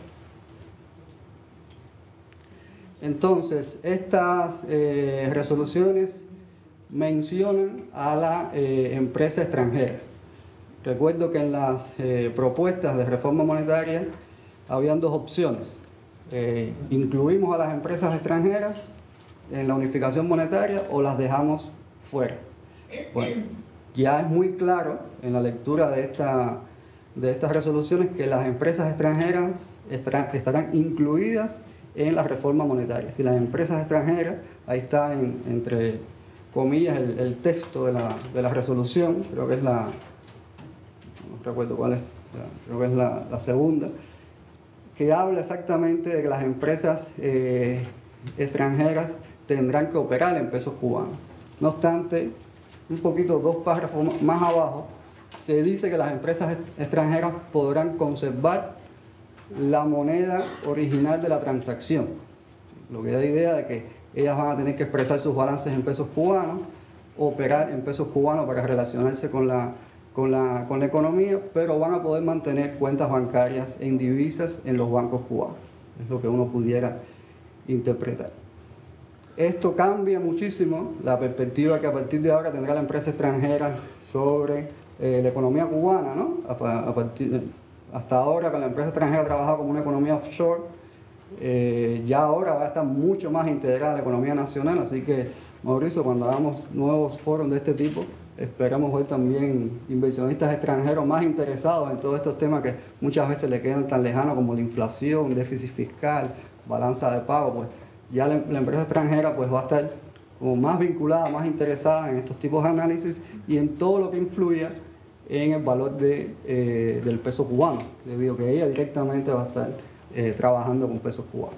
G: Entonces, estas eh, resoluciones mencionan a la eh, empresa extranjera. Recuerdo que en las eh, propuestas de reforma monetaria habían dos opciones. Eh, incluimos a las empresas extranjeras en la unificación monetaria o las dejamos fuera. Bueno, ya es muy claro en la lectura de, esta, de estas resoluciones que las empresas extranjeras estarán incluidas en la reforma monetaria. Si las empresas extranjeras, ahí está en, entre comillas el, el texto de la, de la resolución, creo que es la, no recuerdo cuál es, creo que es la, la segunda, que habla exactamente de que las empresas eh, extranjeras tendrán que operar en pesos cubanos. No obstante, un poquito, dos párrafos más abajo, se dice que las empresas extranjeras podrán conservar la moneda original de la transacción, lo que da idea de que ellas van a tener que expresar sus balances en pesos cubanos, operar en pesos cubanos para relacionarse con la, con la, con la economía, pero van a poder mantener cuentas bancarias en divisas en los bancos cubanos. Es lo que uno pudiera interpretar. Esto cambia muchísimo la perspectiva que a partir de ahora tendrá la empresa extranjera sobre eh, la economía cubana, ¿no? A, a partir de, hasta ahora, con la empresa extranjera ha trabajado como una economía offshore, eh, ya ahora va a estar mucho más integrada a la economía nacional, así que, Mauricio, cuando hagamos nuevos foros de este tipo, esperamos ver también inversionistas extranjeros más interesados en todos estos temas que muchas veces le quedan tan lejanos como la inflación, déficit fiscal, balanza de pago. Pues ya la, la empresa extranjera pues va a estar como más vinculada, más interesada en estos tipos de análisis y en todo lo que influya en el valor de, eh, del peso cubano, debido a que ella directamente va a estar eh, trabajando con pesos cubanos.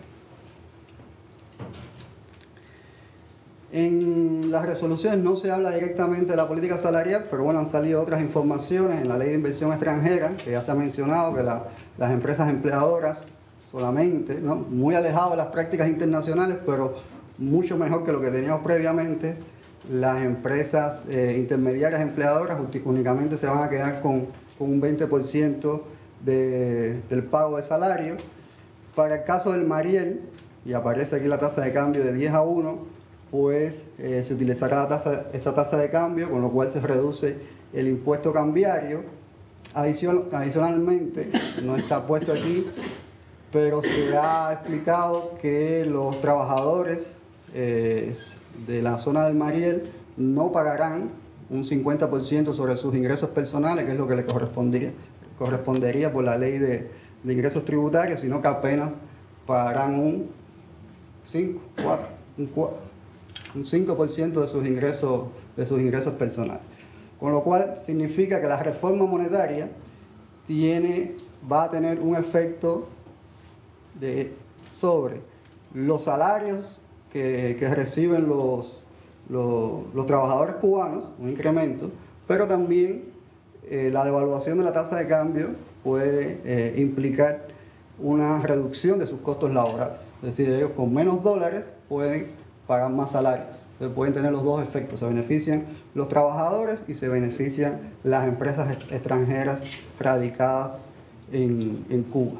G: En las resoluciones no se habla directamente de la política salarial, pero bueno, han salido otras informaciones en la ley de inversión extranjera, que ya se ha mencionado que la, las empresas empleadoras solamente, ¿no? Muy alejado de las prácticas internacionales, pero mucho mejor que lo que teníamos previamente, las empresas eh, intermediarias empleadoras únicamente se van a quedar con, con un veinte por ciento de, del pago de salario. Para el caso del Mariel, y aparece aquí la tasa de cambio de diez a uno, pues eh, se utilizará la tasa, esta tasa de cambio, con lo cual se reduce el impuesto cambiario. Adicion, adicionalmente, no está puesto aquí, pero se ha explicado que los trabajadores eh, de la zona del Mariel no pagarán un cincuenta por ciento sobre sus ingresos personales, que es lo que les correspondería, correspondería por la ley de, de ingresos tributarios, sino que apenas pagarán un cinco, cuatro, un cuatro, un cinco por ciento de sus ingresos, de sus ingresos personales. Con lo cual significa que la reforma monetaria tiene, va a tener un efecto de, sobre los salarios que, que reciben los, los, los trabajadores cubanos, un incremento, pero también eh, la devaluación de la tasa de cambio puede eh, implicar una reducción de sus costos laborales. Es decir, ellos con menos dólares pueden pagar más salarios. Entonces pueden tener los dos efectos. Se benefician los trabajadores y se benefician las empresas extranjeras radicadas en, en Cuba.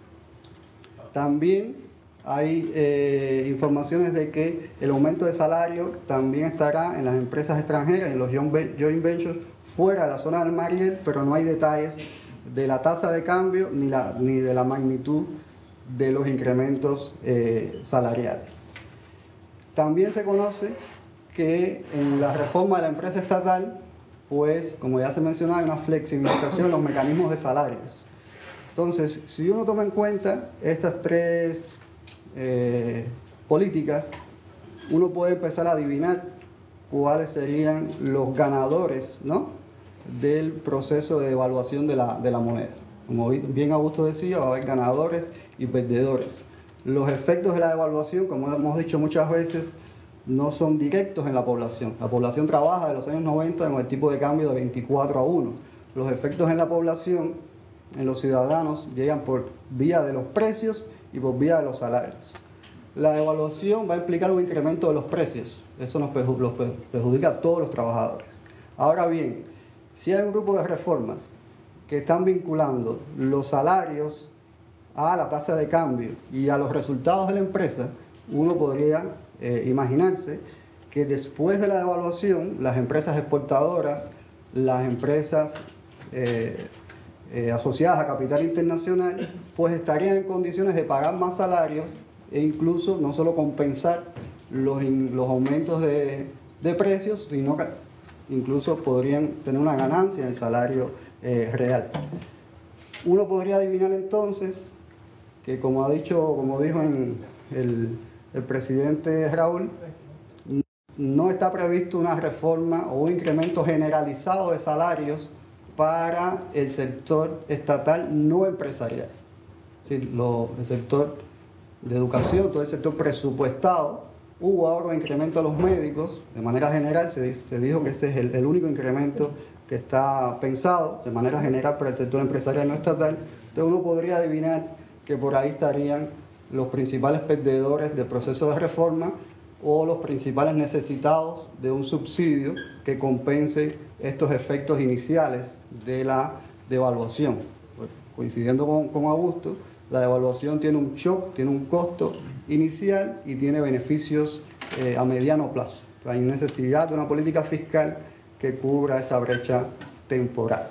G: También hay eh, informaciones de que el aumento de salario también estará en las empresas extranjeras, en los joint ventures, fuera de la zona del Mariel, pero no hay detalles de la tasa de cambio ni, la, ni de la magnitud de los incrementos eh, salariales. También se conoce que en la reforma de la empresa estatal, pues, como ya se mencionaba, hay una flexibilización en los mecanismos de salarios. Entonces, si uno toma en cuenta estas tres eh, políticas, uno puede empezar a adivinar cuáles serían los ganadores, ¿no?, del proceso de devaluación de la, de la moneda. Como bien Augusto decía, va a haber ganadores y perdedores. Los efectos de la devaluación, como hemos dicho muchas veces, no son directos en la población. La población trabaja de los años noventa con el tipo de cambio de veinticuatro a uno. Los efectos en la población, en los ciudadanos, llegan por vía de los precios y por vía de los salarios. La devaluación va a implicar un incremento de los precios. Eso nos perjudica a todos los trabajadores. Ahora bien, si hay un grupo de reformas que están vinculando los salarios a la tasa de cambio y a los resultados de la empresa, uno podría eh, imaginarse que después de la devaluación, las empresas exportadoras, las empresas eh, eh, asociadas a capital internacional, pues estarían en condiciones de pagar más salarios e incluso no solo compensar los, los aumentos de, de precios, sino que incluso podrían tener una ganancia en el salario eh, real. Uno podría adivinar entonces que, como ha dicho, como dijo en el, el presidente Raúl, no está previsto una reforma o un incremento generalizado de salarios para el sector estatal no empresarial. Es decir, lo, el sector de educación, todo el sector presupuestado. Hubo ahora un incremento a los médicos, de manera general, se, se dijo que ese es el, el único incremento que está pensado de manera general para el sector empresarial no estatal. Entonces uno podría adivinar que por ahí estarían los principales perdedores del proceso de reforma, o los principales necesitados de un subsidio que compense estos efectos iniciales de la devaluación. Pues, coincidiendo con, con Augusto, la devaluación tiene un shock, tiene un costo inicial y tiene beneficios eh, a mediano plazo. Hay necesidad de una política fiscal que cubra esa brecha temporal.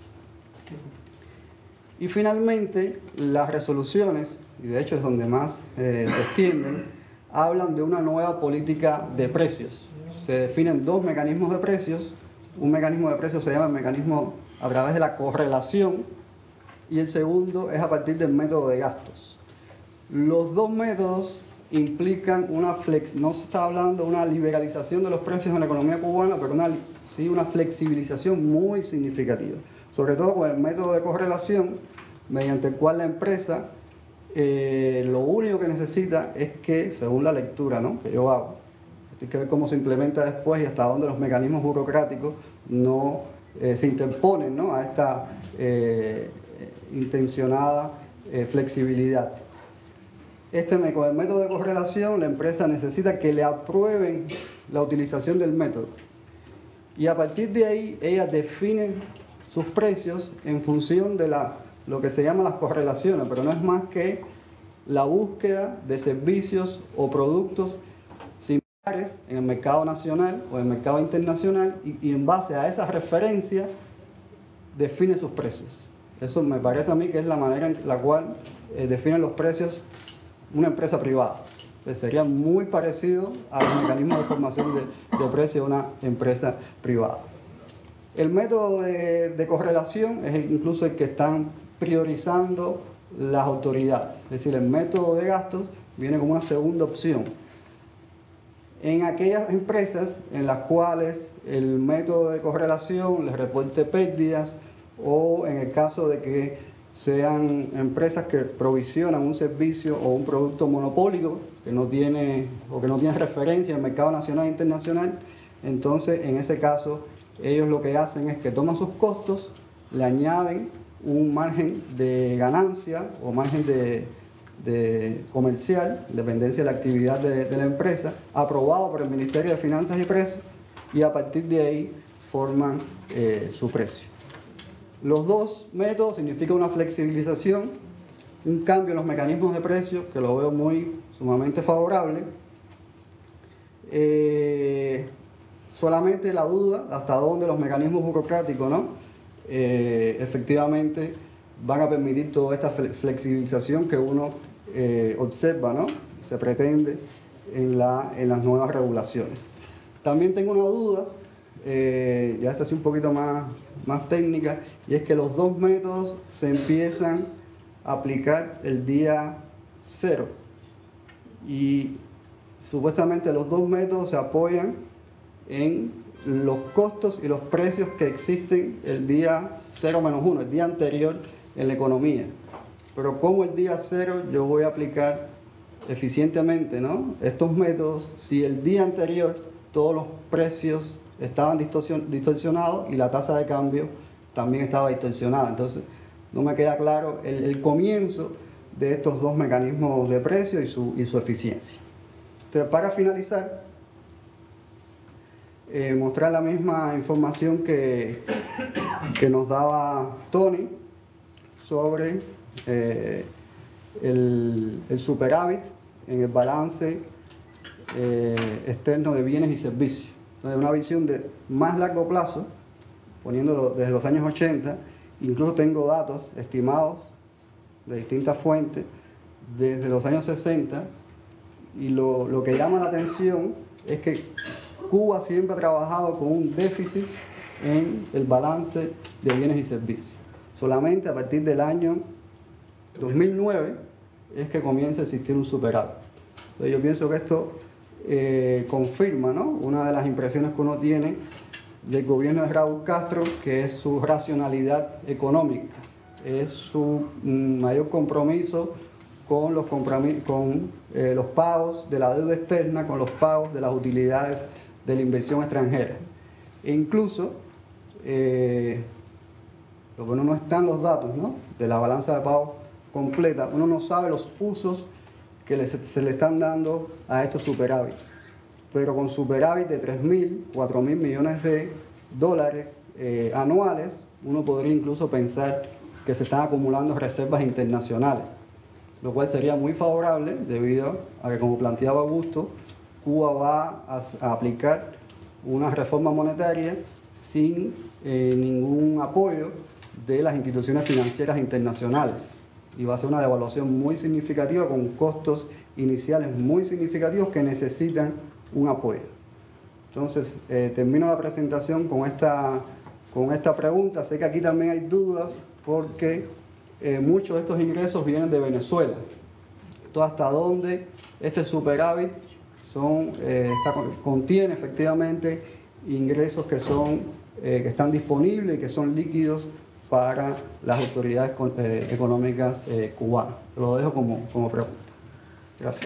G: Y finalmente, las resoluciones, y de hecho es donde más eh, se extienden, hablan de una nueva política de precios. Se definen dos mecanismos de precios. Un mecanismo de precios se llama el mecanismo a través de la correlación y el segundo es a partir del método de gastos. Los dos métodos implican una flex, no se está hablando de una liberalización de los precios en la economía cubana, pero una, sí una flexibilización muy significativa. Sobre todo con el método de correlación, mediante el cual la empresa eh, lo único que necesita es que, según la lectura, ¿no?, que yo hago, hay que ver cómo se implementa después y hasta dónde los mecanismos burocráticos no eh, se interponen, ¿no?, a esta eh, intencionada eh, flexibilidad. Este, con el método de correlación, la empresa necesita que le aprueben la utilización del método. Y a partir de ahí, ella define sus precios en función de la, lo que se llaman las correlaciones, pero no es más que la búsqueda de servicios o productos similares en el mercado nacional o en el mercado internacional y, y en base a esa referencia define sus precios. Eso me parece a mí que es la manera en la cual eh, definen los precios una empresa privada. Entonces, sería muy parecido a los mecanismos de formación de, de precios de una empresa privada. El método de, de correlación es incluso el que están priorizando las autoridades. Es decir, el método de gastos viene como una segunda opción. En aquellas empresas en las cuales el método de correlación les reporte pérdidas o en el caso de que sean empresas que provisionan un servicio o un producto monopólico que no tiene o que no tiene referencia en el mercado nacional e internacional, entonces en ese caso ellos lo que hacen es que toman sus costos, le añaden un margen de ganancia o margen de, de comercial, dependencia de la actividad de, de la empresa, aprobado por el Ministerio de Finanzas y Precios, y a partir de ahí forman eh, su precio. Los dos métodos significan una flexibilización, un cambio en los mecanismos de precios, que lo veo muy sumamente favorable. Eh, solamente la duda hasta dónde los mecanismos burocráticos, ¿no?, eh, efectivamente van a permitir toda esta flexibilización que uno eh, observa, ¿no?, se pretende en, la, en las nuevas regulaciones. También tengo una duda, eh, ya es así un poquito más, más técnica, y es que los dos métodos se empiezan a aplicar el día cero. Y supuestamente los dos métodos se apoyan en los costos y los precios que existen el día cero menos uno, el día anterior en la economía. Pero como el día cero yo voy a aplicar eficientemente, ¿no?, estos métodos si el día anterior todos los precios estaban distorsionados y la tasa de cambio también estaba distorsionada. Entonces no me queda claro el, el comienzo de estos dos mecanismos de precio y su, y su eficiencia. Entonces, para finalizar, eh, mostrar la misma información que, que nos daba Tony sobre eh, el, el superávit en el balance eh, externo de bienes y servicios. Entonces, una visión de más largo plazo, poniéndolo desde los años ochenta, incluso tengo datos estimados de distintas fuentes desde los años sesenta, y lo, lo que llama la atención es que Cuba siempre ha trabajado con un déficit en el balance de bienes y servicios. Solamente a partir del año dos mil nueve es que comienza a existir un superávit. Entonces yo pienso que esto eh, confirma, ¿no?, una de las impresiones que uno tiene del gobierno de Raúl Castro, que es su racionalidad económica, es su mayor compromiso con los, compromis con, eh, los pagos de la deuda externa, con los pagos de las utilidades de la inversión extranjera. E incluso, eh, lo que uno no está en los datos, ¿no?, de la balanza de pagos completa, uno no sabe los usos que le, se le están dando a estos superávit. pero con superávit de tres mil, cuatro mil millones de dólares eh, anuales, uno podría incluso pensar que se están acumulando reservas internacionales, lo cual sería muy favorable debido a que, como planteaba Augusto, Cuba va a, a aplicar una reforma monetaria sin eh, ningún apoyo de las instituciones financieras internacionales, y va a ser una devaluación muy significativa con costos iniciales muy significativos que necesitan un apoyo. Entonces, eh, termino la presentación con esta, con esta pregunta. Sé que aquí también hay dudas porque eh, muchos de estos ingresos vienen de Venezuela. Entonces, ¿hasta dónde este superávit son, eh, está, contiene efectivamente ingresos que, son, eh, que están disponibles y que son líquidos para las autoridades eh, económicas eh, cubanas? Lo dejo como, como pregunta. Gracias.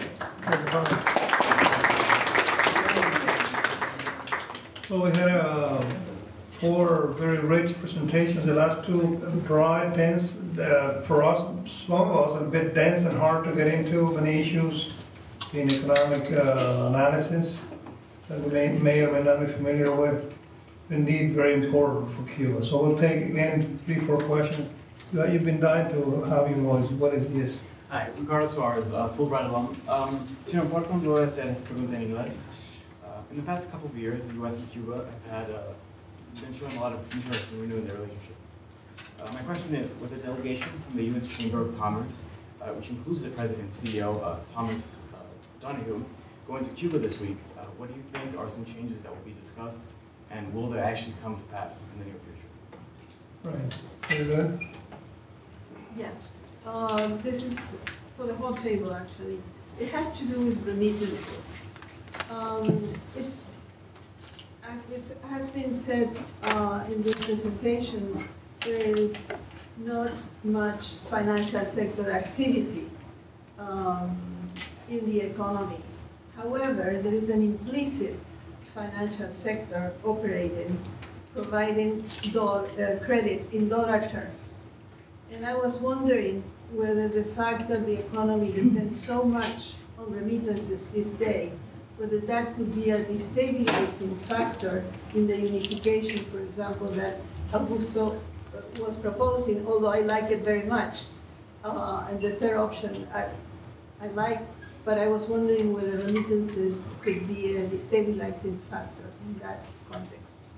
A: So we had uh, four very rich presentations. The last two dry, dense, uh, for us, some of us, a bit dense and hard to get into many issues in economic uh, analysis that we may, may or may not be familiar with. Indeed, very important for Cuba. So we'll take again three, four questions. You've been dying to have your voice. What is this?
H: Hi, Ricardo Suarez, uh, Fulbright alum. Um, Señor Porton, voy a hacer esta pregunta en inglés. Uh, in the past couple of years, the U S and Cuba have had uh, been showing a lot of interest in renewing their relationship. Uh, my question is, with a delegation from the U S Chamber of Commerce, uh, which includes the President and C E O, uh, Thomas uh, Donahue, going to Cuba this week, uh, what do you think are some changes that will be discussed, and will they actually come to pass in the near future?
A: Right. Very good.
I: Yes. Uh, this is for the whole table, actually. It has to do with remittances. Um, it's, as it has been said uh, in these presentations, there is not much financial sector activity um, in the economy. However, there is an implicit financial sector operating, providing doll, uh, credit in dollar terms. And I was wondering whether the fact that the economy depends so much on remittances this day, whether that could be a destabilizing factor in the unification, for example, that Augusto was proposing, although I like it very much. Uh, and the third option I, I like, but I was wondering whether remittances could be a destabilizing factor in that context.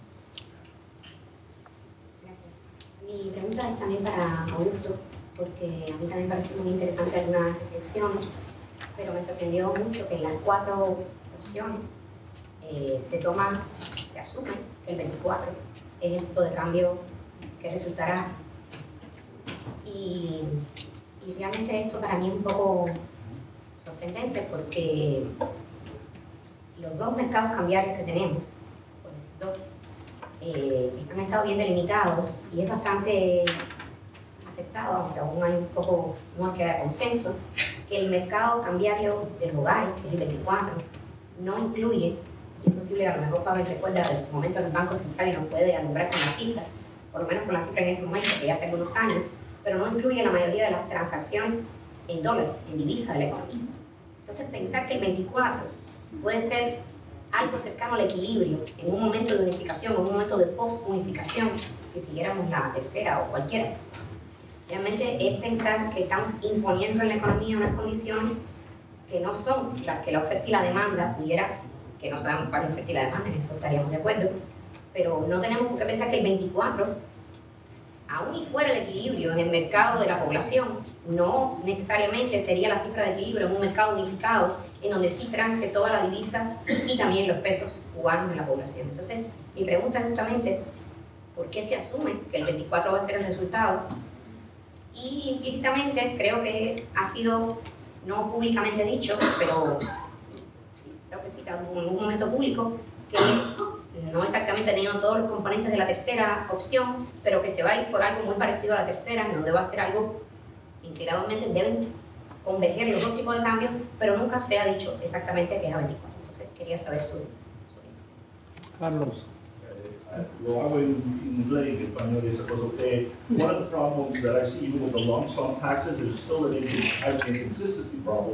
J: Mi pregunta es también para Augusto, porque a mí también me pareció muy interesante algunas reflexiones, pero me sorprendió mucho que en las cuatro opciones eh, se toma, se asume que el veinticuatro es el tipo de cambio que resultará. Y, y realmente esto para mí es un poco sorprendente porque los dos mercados cambiarios que tenemos, por decir dos, Eh, han estado bien delimitados y es bastante aceptado, aunque aún hay un poco, no queda consenso, que el mercado cambiario del hogar, que es el veinticuatro, no incluye, es posible que a lo mejor Pavel recuerda de su momento en el Banco Central y nos puede alumbrar con la cifra, por lo menos con la cifra en ese momento, que ya hace algunos años, pero no incluye la mayoría de las transacciones en dólares, en divisa de la economía. Entonces pensar que el veinticuatro puede ser algo cercano al equilibrio en un momento de unificación, en un momento de post-unificación, si siguiéramos la tercera o cualquiera. Realmente es pensar que estamos imponiendo en la economía unas condiciones que no son las que la oferta y la demanda pudiera, que no sabemos cuál es la oferta y la demanda, en eso estaríamos de acuerdo, pero no tenemos por qué pensar que el veinticuatro, aún y fuera el equilibrio en el mercado de la población, no necesariamente sería la cifra de equilibrio en un mercado unificado, en donde sí trance toda la divisa y también los pesos cubanos de la población. Entonces, mi pregunta es justamente, ¿por qué se asume que el veinticuatro va a ser el resultado? Y implícitamente creo que ha sido, no públicamente dicho, pero creo que sí que en algún momento público, que no exactamente teniendo todos los componentes de la tercera opción, pero que se va a ir por algo muy parecido a la tercera, en donde va a ser algo en que gradualmente deben converger los dos tipos de cambios, pero nunca se ha dicho exactamente que es a veinticuatro. Entonces, quería saber su... su...
A: Carlos.
F: Lo hago en inglés y en español, esa cosa. Eh, one of the problems that I see even with the lump sum taxes is still an incon- an inconsistency problem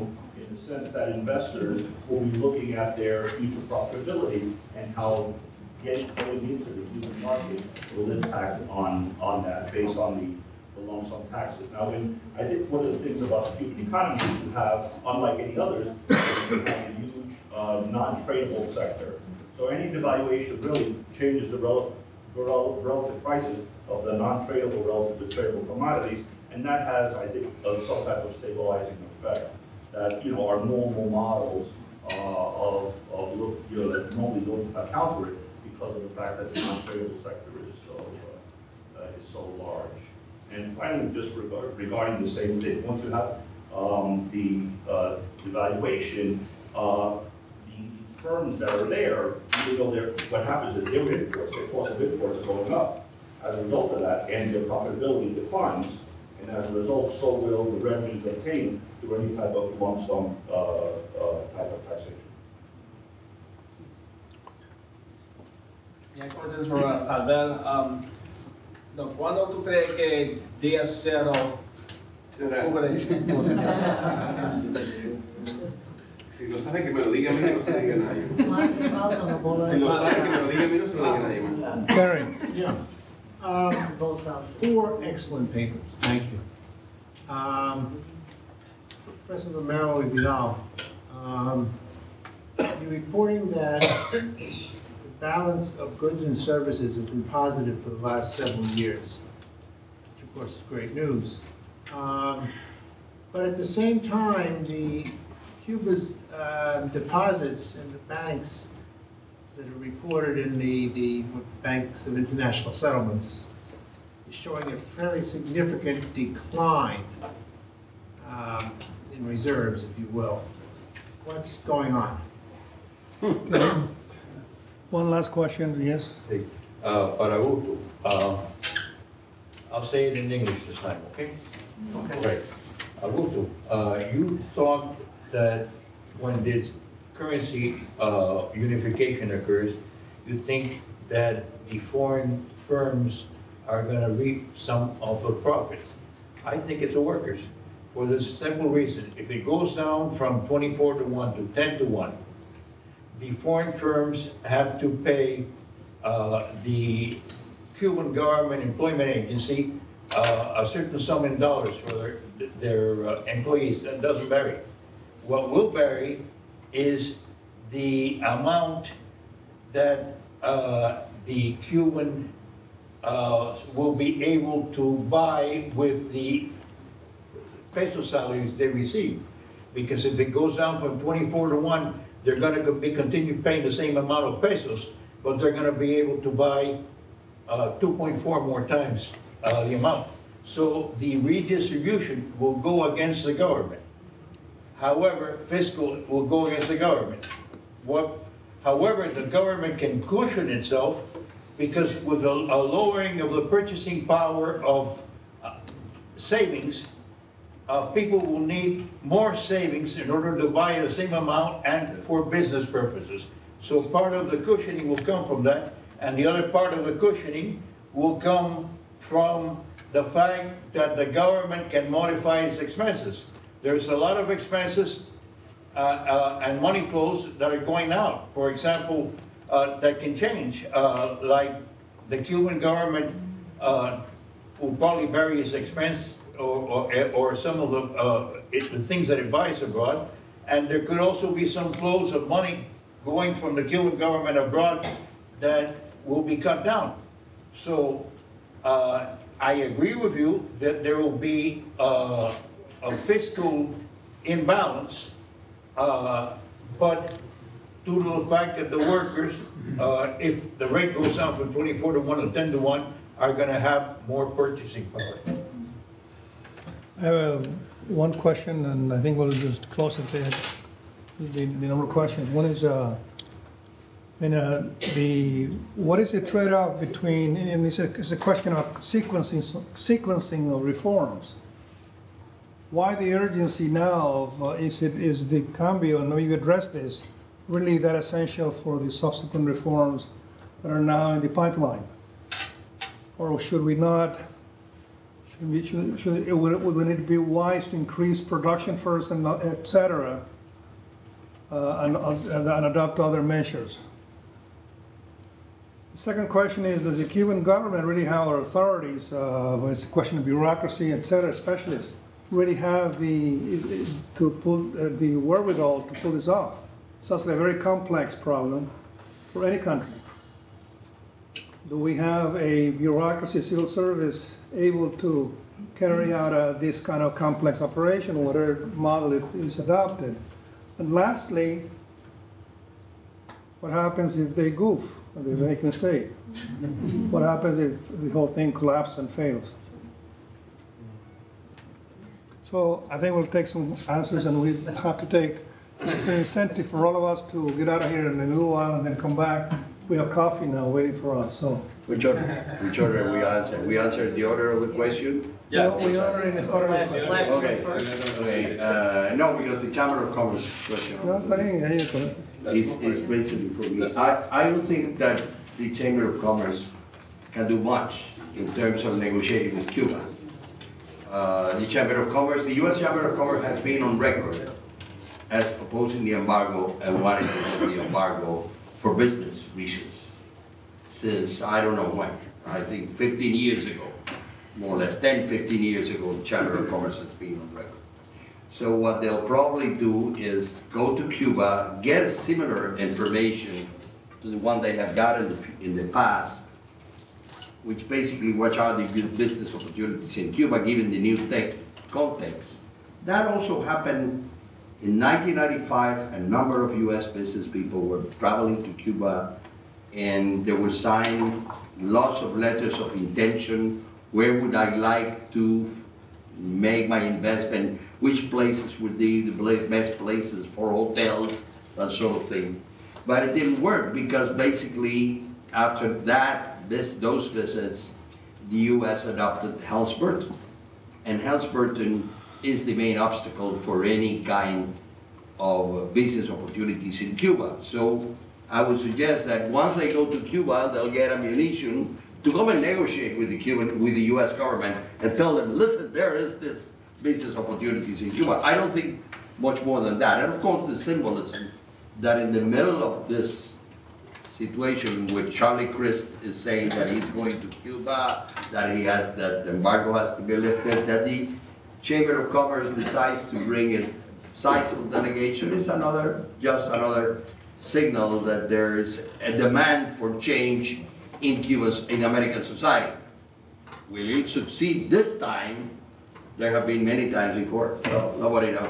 F: in the sense that investors will be looking at their future profitability and how getting going into the Cuban market will impact on, on that based on the, the lump sum taxes. Now, when, I think one of the things about the Cuban economy is to have, unlike any others, you have a huge uh, non-tradable sector. So any devaluation really changes the rel rel relative prices of the non-tradable relative to tradable commodities, and that has, I think, uh, some type of stabilizing effect. That, you know, our normal models uh, of, of look, you know, that normally don't account for it because of the fact that the non-tradable sector is so, uh, uh, is so large. And finally, just regard, regarding the same thing, once you have um, the uh, evaluation, uh, the firms that are there, even though they're, what happens is their imports, their cost of imports are going up. As a result of that, and their profitability declines, and as a result, so will the revenues obtained through any type of lump sum uh, uh, type of taxation.
K: Yeah, questions for uh, Abel. Um, no, ¿Cuándo tú crees que día cero cubre?
C: Si lo sabe que me lo diga a mí, no se lo diga a nadie. Si lo sabe que me lo diga a mí, no se lo diga a nadie más.
A: Karen.
L: Yeah. Um, those are four excellent papers. Thank you. Um, Professor Romero y Vidal, um, you're reporting that the balance of goods and services has been positive for the last several years, which of course is great news. Um, but at the same time, the Cuba's uh, deposits in the banks that are reported in the, the Banks of International Settlements is showing a fairly significant decline um, in reserves, if you will. What's going on?
A: Okay. One last question, yes?
M: Hey, uh, para Augusto, uh, I'll say it in English this time, okay? Okay. Right. Augusto, uh, you thought that when this currency uh, unification occurs, you think that the foreign firms are going to reap some of the profits. I think it's the workers, for this simple reason. If it goes down from twenty-four to one to ten to one, the foreign firms have to pay uh, the Cuban government employment agency uh, a certain sum in dollars for their, their uh, employees. That doesn't vary. What will vary is the amount that uh, the Cuban uh, will be able to buy with the peso salaries they receive. Because if it goes down from twenty-four to one, they're going to be continue paying the same amount of pesos, but they're going to be able to buy uh, two point four more times uh, the amount. So the redistribution will go against the government. However, fiscal will go against the government. What, however, the government can cushion itself because with a, a lowering of the purchasing power of uh, savings, uh, people will need more savings in order to buy the same amount and for business purposes. So part of the cushioning will come from that, and the other part of the cushioning will come from the fact that the government can modify its expenses. There's a lot of expenses uh, uh, and money flows that are going out. For example, uh, that can change, uh, like the Cuban government uh, will probably vary its expense or, or, or some of the, uh, it, the things that it buys abroad. And there could also be some flows of money going from the Cuban government abroad that will be cut down. So uh, I agree with you that there will be uh, a fiscal imbalance, uh, but due to the fact that the workers, uh, if the rate goes down from twenty-four to one to ten to one, are going to have more purchasing power.
A: I have uh, one question, and I think we'll just close it there. The, the number of questions. One is, uh, and, uh, the what is the trade-off between, and it's a, it's a question of sequencing, sequencing of reforms. Why the urgency now of, uh, is it, is the cambio, and maybe address this, really that essential for the subsequent reforms that are now in the pipeline? Or should we not, should we, should, should, it would, would it be wise to increase production first and not, et cetera, uh, and, and and adopt other measures. The second question is, does the Cuban government really have our authorities, uh, when it's a question of bureaucracy, et cetera, specialists, really have the, to pull, uh, the wherewithal to pull this off? It's also a very complex problem for any country. Do we have a bureaucracy, civil service able to carry out uh, this kind of complex operation, whatever model it is adopted? And lastly, what happens if they goof, or they make a mistake? What happens if the whole thing collapses and fails? So I think we'll take some answers, and we have to take, this is an incentive for all of us to get out of here in a little while and then come back. We have coffee now waiting for us, so.
D: Which order, which order we answer? We answered the order of the question?
A: Yeah. No, we order in this order.
D: Okay, okay, uh, no, because the Chamber of Commerce question
A: No, está bien, ahí es correcto.
D: is, is basically for me. I, I don't think that the Chamber of Commerce can do much in terms of negotiating with Cuba. Uh, the Chamber of Commerce, the U S Chamber of Commerce has been on record as opposing the embargo and wanting to lift the embargo for business reasons since I don't know when. I think fifteen years ago, more or less ten, fifteen years ago, the Chamber of Commerce has been on record. So what they'll probably do is go to Cuba, get a similar information to the one they have got in the, in the past, which basically what are the business opportunities in Cuba given the new tech context. That also happened in nineteen ninety-five. A number of U S business people were traveling to Cuba, and they were signed lots of letters of intention. Where would I like to make my investment? Which places would be the best places for hotels, that sort of thing. But it didn't work because basically after that, this, those visits, the U S adopted Helms-Burton. And Helms-Burton is the main obstacle for any kind of business opportunities in Cuba. So I would suggest that once they go to Cuba, they'll get ammunition to come and negotiate with the Cuban, with the U S government and tell them, listen, there is this business opportunities in Cuba. I don't think much more than that. And of course the symbolism that in the middle of this situation where Charlie Crist is saying that he's going to Cuba, that he has, that the embargo has to be lifted, that the Chamber of Commerce decides to bring in sizable delegation is another, just another signal that there is a demand for change in Cuba's, in American society. Will it succeed this time? There have been many times before, so nobody knows.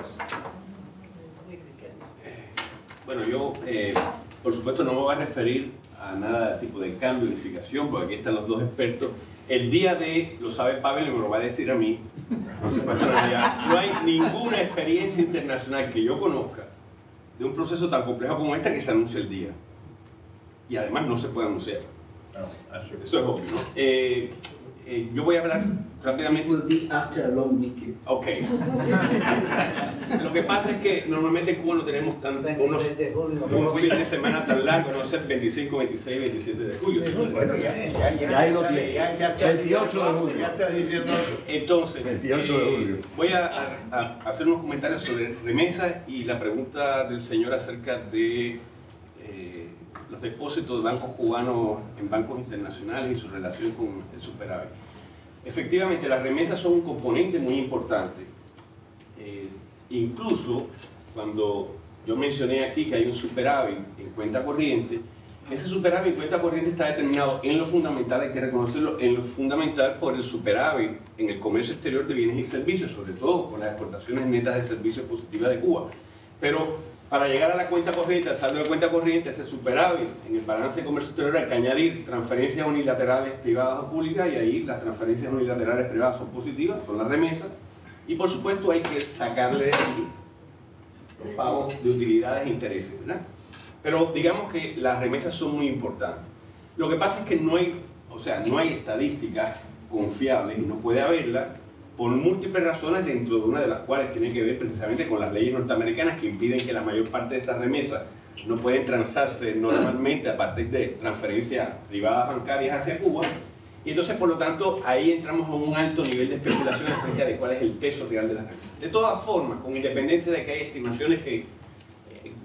C: Bueno, yo, eh, por supuesto, no me voy a referir a nada de tipo de cambio, unificación, porque aquí están los dos expertos. El día de, lo sabe Pavel y me lo va a decir a mí, no hay ninguna experiencia internacional que yo conozca de un proceso tan complejo como este que se anuncia el día. Y además no se puede anunciar. Eso es obvio, ¿no? Eh, eh, yo voy a hablar rápidamente.
E: It will be after a long weekend.
C: Ok. Lo que pasa es que normalmente en Cuba no tenemos tan, unos, un fin de semana tan largo, no sé, veinticinco, veintiséis, veintisiete de julio.
M: Bueno, ya, ya, ya, ya ahí lo tiene. Ya, ya,
D: veintiocho de julio.
M: Ya está diciendo.
C: Entonces,
D: veintiocho de julio.
C: Eh, voy a, a, a hacer unos comentarios sobre remesas y la pregunta del señor acerca de eh, los depósitos de bancos cubanos en bancos internacionales y su relación con el superávit. Efectivamente, las remesas son un componente muy importante. Eh, incluso cuando yo mencioné aquí que hay un superávit en cuenta corriente, ese superávit en cuenta corriente está determinado en lo fundamental, hay que reconocerlo, en lo fundamental por el superávit en el comercio exterior de bienes y servicios, sobre todo con las exportaciones netas de servicios positivas de Cuba. Pero para llegar a la cuenta corriente, al saldo de cuenta corriente, ese superávit en el balance de comercio exterior hay que añadir transferencias unilaterales privadas o públicas, y ahí las transferencias unilaterales privadas son positivas, son las remesas, y por supuesto hay que sacarle de ahí los pagos de utilidades e intereses, ¿verdad? Pero digamos que las remesas son muy importantes. Lo que pasa es que no hay, o sea, no hay estadísticas confiables, y no puede haberlas, por múltiples razones, dentro de una de las cuales tiene que ver precisamente con las leyes norteamericanas que impiden que la mayor parte de esas remesas no pueden transarse normalmente a partir de transferencias privadas bancarias hacia Cuba. Y entonces, por lo tanto, ahí entramos a un alto nivel de especulación acerca de cuál es el peso real de las remesas. De todas formas, con independencia de que hay estimaciones que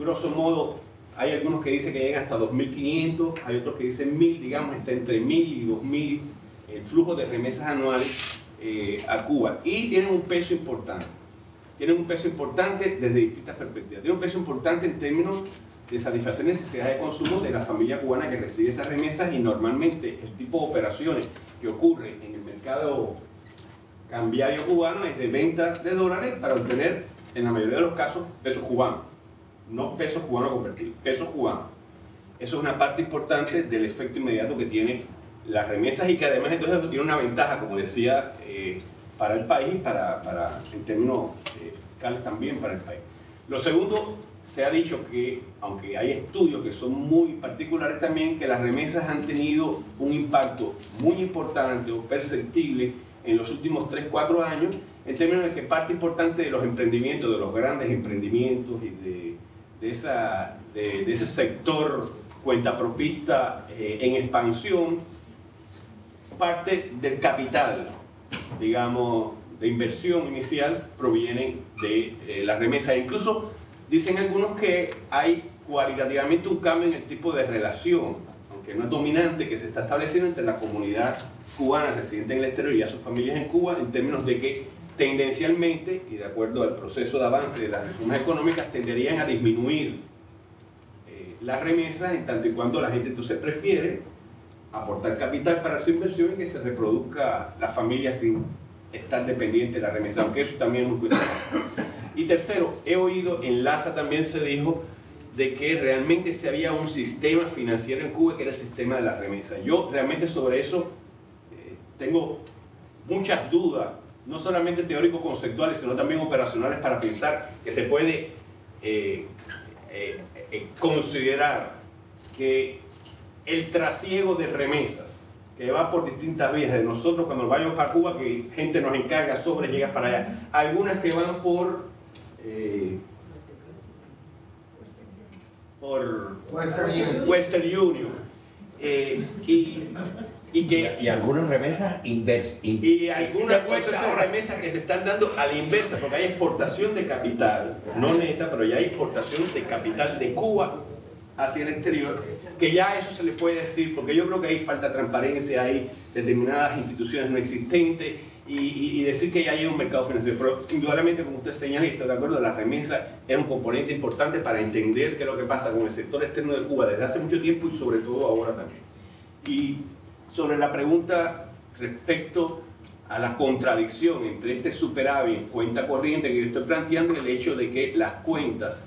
C: grosso modo, hay algunos que dicen que llegan hasta dos mil quinientos, hay otros que dicen mil, digamos, está entre mil y dos mil el flujo de remesas anuales eh, a Cuba. Y tienen un peso importante. Tienen un peso importante desde distintas perspectivas. Tienen un peso importante en términos de satisfacer necesidades de consumo de la familia cubana que recibe esas remesas, y normalmente el tipo de operaciones que ocurre en el mercado cambiario cubano es de ventas de dólares para obtener, en la mayoría de los casos, pesos cubanos. No pesos cubanos convertidos, pesos cubanos. Eso es una parte importante del efecto inmediato que tiene las remesas, y que además entonces tiene una ventaja, como decía, eh, para el país, para, para, en términos eh, fiscales también para el país. Lo segundo, se ha dicho que, aunque hay estudios que son muy particulares también, que las remesas han tenido un impacto muy importante o perceptible en los últimos tres, cuatro años, en términos de que parte importante de los emprendimientos, de los grandes emprendimientos y de, de, esa, de, de ese sector cuentapropista eh, en expansión, parte del capital, digamos, de inversión inicial proviene de eh, las remesas. Incluso dicen algunos que hay cualitativamente un cambio en el tipo de relación, aunque no es dominante, que se está estableciendo entre la comunidad cubana residente en el exterior y a sus familias en Cuba, en términos de que tendencialmente, y de acuerdo al proceso de avance de las reformas económicas, tenderían a disminuir eh, las remesas, en tanto y cuando la gente entonces prefiere aportar capital para su inversión y que se reproduzca la familia sin estar dependiente de la remesa, aunque eso también es muy cuestionable. Y tercero, he oído, en LASA también se dijo de que realmente se había un sistema financiero en Cuba que era el sistema de la remesa. Yo realmente sobre eso eh, tengo muchas dudas, no solamente teórico-conceptuales, sino también operacionales, para pensar que se puede eh, eh, eh, considerar que el trasiego de remesas que va por distintas vías de nosotros cuando vayamos para Cuba, que gente nos encarga sobre, llega para allá, algunas que van por eh, por
E: Western Union,
C: Western Union eh, y, y que
B: Y algunas remesas inversas.
C: y algunas procesos de remesas que se están dando a la inversa, porque hay exportación de capital, no neta, pero ya hay exportación de capital de Cuba hacia el exterior, que ya eso se le puede decir, porque yo creo que hay falta de transparencia, hay determinadas instituciones no existentes, y, y, y decir que ya hay un mercado financiero. Pero indudablemente, como usted señala, y estoy de acuerdo, la remesa es un componente importante para entender qué es lo que pasa con el sector externo de Cuba desde hace mucho tiempo y sobre todo ahora también. Y sobre la pregunta respecto a la contradicción entre este superávit en cuenta corriente que yo estoy planteando y el hecho de que las cuentas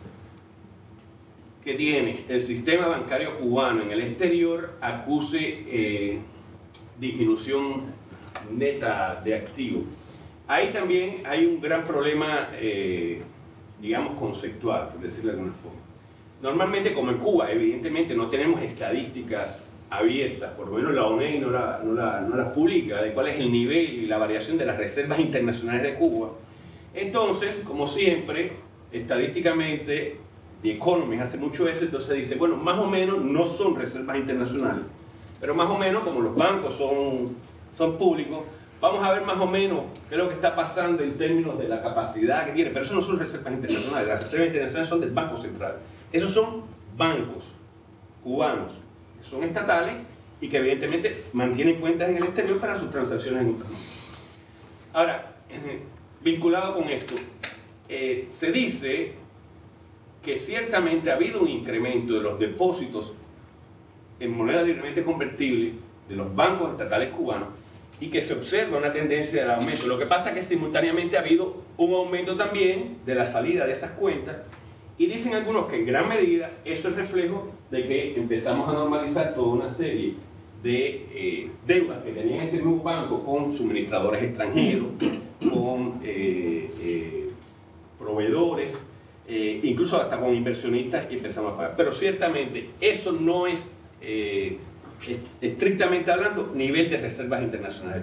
C: que tiene el sistema bancario cubano en el exterior acuse eh, disminución neta de activos. Ahí también hay un gran problema, eh, digamos, conceptual, por decirlo de alguna forma. Normalmente, como en Cuba, evidentemente no tenemos estadísticas abiertas, por lo menos la O N E no, la, no, la, no las publica, de cuál es el nivel y la variación de las reservas internacionales de Cuba. Entonces, como siempre, estadísticamente, The Economist hace mucho eso, entonces dice, bueno, más o menos no son reservas internacionales, pero más o menos, como los bancos son, son públicos, vamos a ver más o menos qué es lo que está pasando en términos de la capacidad que tiene, pero eso no son reservas internacionales, las reservas internacionales son del Banco Central. Esos son bancos cubanos, que son estatales y que evidentemente mantienen cuentas en el exterior para sus transacciones en otras manos. Ahora, vinculado con esto, eh, se dice que ciertamente ha habido un incremento de los depósitos en moneda libremente convertible de los bancos estatales cubanos y que se observa una tendencia de aumento. Lo que pasa es que simultáneamente ha habido un aumento también de la salida de esas cuentas, y dicen algunos que en gran medida eso es reflejo de que empezamos a normalizar toda una serie de eh, deudas que tenían ese mismo banco con suministradores extranjeros, con eh, eh, proveedores, Eh, incluso hasta con inversionistas, y empezamos a pagar. Pero ciertamente eso no es, eh, estrictamente hablando, nivel de reservas internacionales.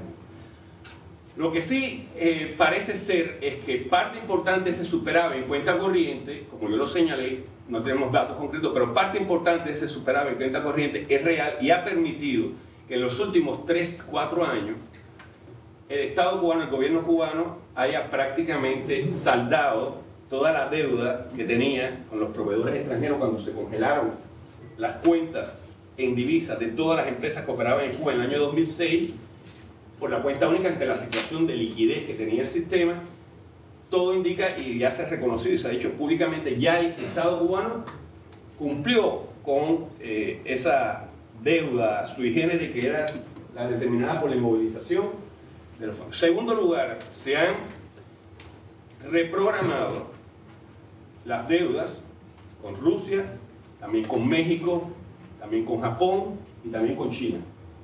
C: Lo que sí eh, parece ser es que parte importante de ese superávit en cuenta corriente, como yo lo señalé, no tenemos datos concretos, pero parte importante de ese superávit en cuenta corriente es real y ha permitido que en los últimos tres, cuatro años el Estado cubano, el gobierno cubano, haya prácticamente saldado toda la deuda que tenía con los proveedores extranjeros cuando se congelaron las cuentas en divisas de todas las empresas que operaban en Cuba en el año dos mil seis, por la cuenta única ante la situación de liquidez que tenía el sistema. Todo indica, y ya se ha reconocido y se ha dicho públicamente, ya el Estado cubano cumplió con eh, esa deuda sui generis que era la determinada por la inmovilización de los fondos. En segundo lugar, se han reprogramado las deudas con Rusia, también con México, también con Japón y también con China.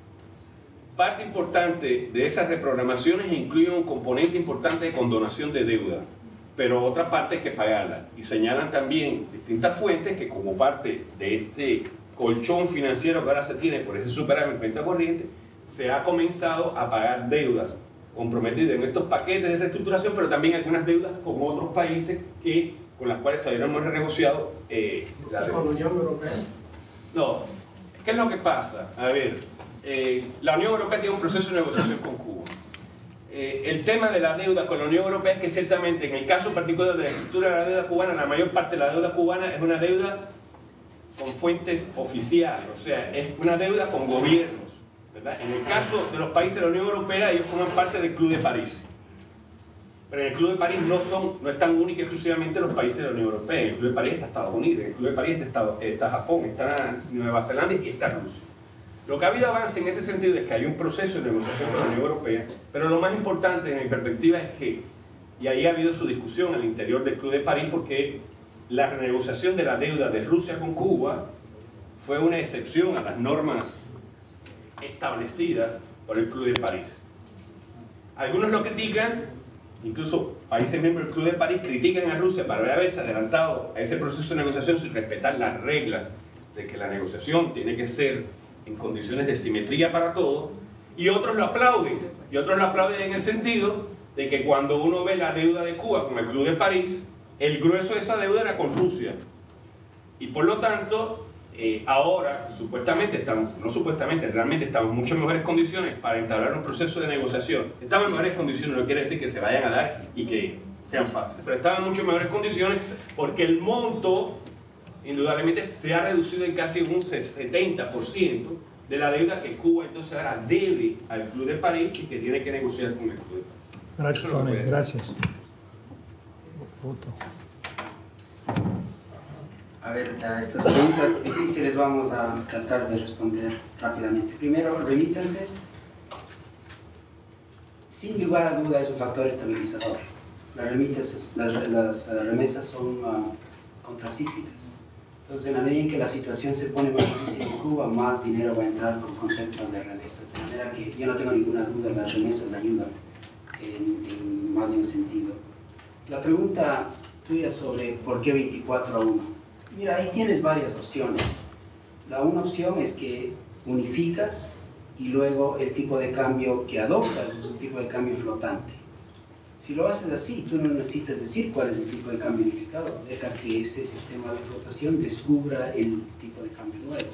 C: Parte importante de esas reprogramaciones incluye un componente importante de condonación de deuda, pero otra parte hay que pagarla. Y señalan también distintas fuentes que como parte de este colchón financiero que ahora se tiene por ese superávit en cuenta corriente, se ha comenzado a pagar deudas comprometidas en estos paquetes de reestructuración, pero también algunas deudas con otros países que, con las cuales todavía no hemos renegociado eh, la deuda.
L: ¿Con la Unión Europea?
C: No. ¿Qué es lo que pasa? A ver, eh, la Unión Europea tiene un proceso de negociación con Cuba. Eh, el tema de la deuda con la Unión Europea es que ciertamente en el caso particular de la estructura de la deuda cubana, la mayor parte de la deuda cubana es una deuda con fuentes oficiales, o sea, es una deuda con gobiernos, ¿verdad? En el caso de los países de la Unión Europea, ellos forman parte del Club de París. Pero en el Club de París no, son, no están únicos exclusivamente los países de la Unión Europea. En el Club de París está Estados Unidos, en el Club de París está, Estado, está Japón, está Nueva Zelanda y está Rusia. Lo que ha habido avance en ese sentido es que hay un proceso de negociación con la Unión Europea, pero lo más importante en mi perspectiva es que, y ahí ha habido su discusión al interior del Club de París, porque la renegociación de la deuda de Rusia con Cuba fue una excepción a las normas establecidas por el Club de París. Algunos lo critican, incluso países miembros del Club de París critican a Rusia por haberse adelantado a ese proceso de negociación sin respetar las reglas de que la negociación tiene que ser en condiciones de simetría para todos, y otros lo aplauden, y otros lo aplauden en el sentido de que cuando uno ve la deuda de Cuba con el Club de París, el grueso de esa deuda era con Rusia, y por lo tanto eh, ahora supuestamente estamos, no supuestamente, realmente estamos en muchas mejores condiciones para entablar un proceso de negociación. Estamos en mejores condiciones, no quiere decir que se vayan a dar y que sean fáciles, pero estamos en muchas mejores condiciones porque el monto indudablemente se ha reducido en casi un setenta por ciento de la deuda que Cuba entonces ahora debe al Club de París y que tiene que negociar con el Club de París.
A: Gracias, Tony. Gracias.
E: A ver, a estas preguntas difíciles vamos a tratar de responder rápidamente. Primero, remittances. Sin lugar a duda es un factor estabilizador. Las remittances, las, las uh, remesas son uh, contracíclicas. Entonces, en la medida en que la situación se pone más difícil en Cuba, más dinero va a entrar por concepto de remesas. De manera que yo no tengo ninguna duda, las remesas ayudan en, en más de un sentido. La pregunta tuya sobre por qué veinticuatro a uno. Mira, ahí tienes varias opciones. La una opción es que unificas y luego el tipo de cambio que adoptas es un tipo de cambio flotante. Si lo haces así, tú no necesitas decir cuál es el tipo de cambio unificado, dejas que ese sistema de flotación descubra el tipo de cambio nuevo.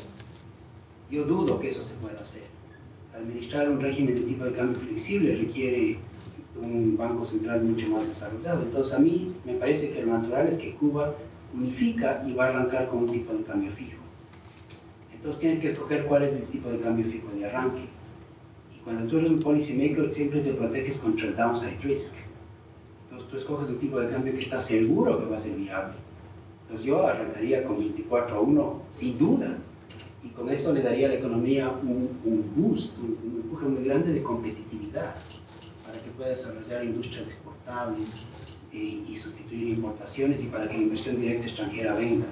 E: Yo dudo que eso se pueda hacer. Administrar un régimen de tipo de cambio flexible requiere un banco central mucho más desarrollado. Entonces a mí me parece que lo natural es que Cuba unifica y va a arrancar con un tipo de cambio fijo. Entonces tienes que escoger cuál es el tipo de cambio fijo de arranque. Y cuando tú eres un policy maker siempre te proteges contra el downside risk. Entonces tú escoges un tipo de cambio que está seguro que va a ser viable. Entonces yo arrancaría con veinticuatro a uno sin duda. Y con eso le daría a la economía un, un boost, un, un empuje muy grande de competitividad para que pueda desarrollar industrias exportables eh, y sustituir importaciones y para que la inversión directa extranjera venga.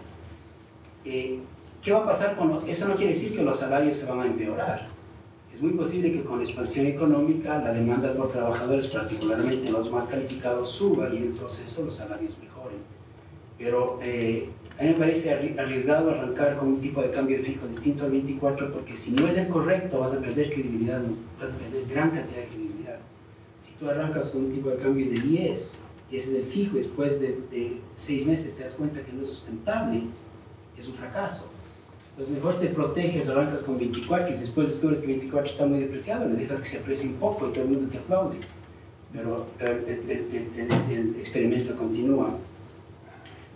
E: Eh, ¿Qué va a pasar con lo? Eso no quiere decir que los salarios se van a empeorar. Es muy posible que con la expansión económica la demanda por trabajadores, particularmente los más calificados, suba y en el proceso los salarios mejoren. Pero eh, a mí me parece arriesgado arrancar con un tipo de cambio fijo distinto al veinticuatro porque si no es el correcto vas a perder credibilidad, vas a perder gran cantidad de credibilidad. Si tú arrancas con un tipo de cambio de diez y ese es el fijo, después de, de seis meses te das cuenta que no es sustentable, es un fracaso. Entonces mejor te proteges, arrancas con veinticuatro y después descubres que veinticuatro está muy depreciado, le dejas que se aprecie un poco y todo el mundo te aplaude. Pero el, el, el, el, el experimento continúa.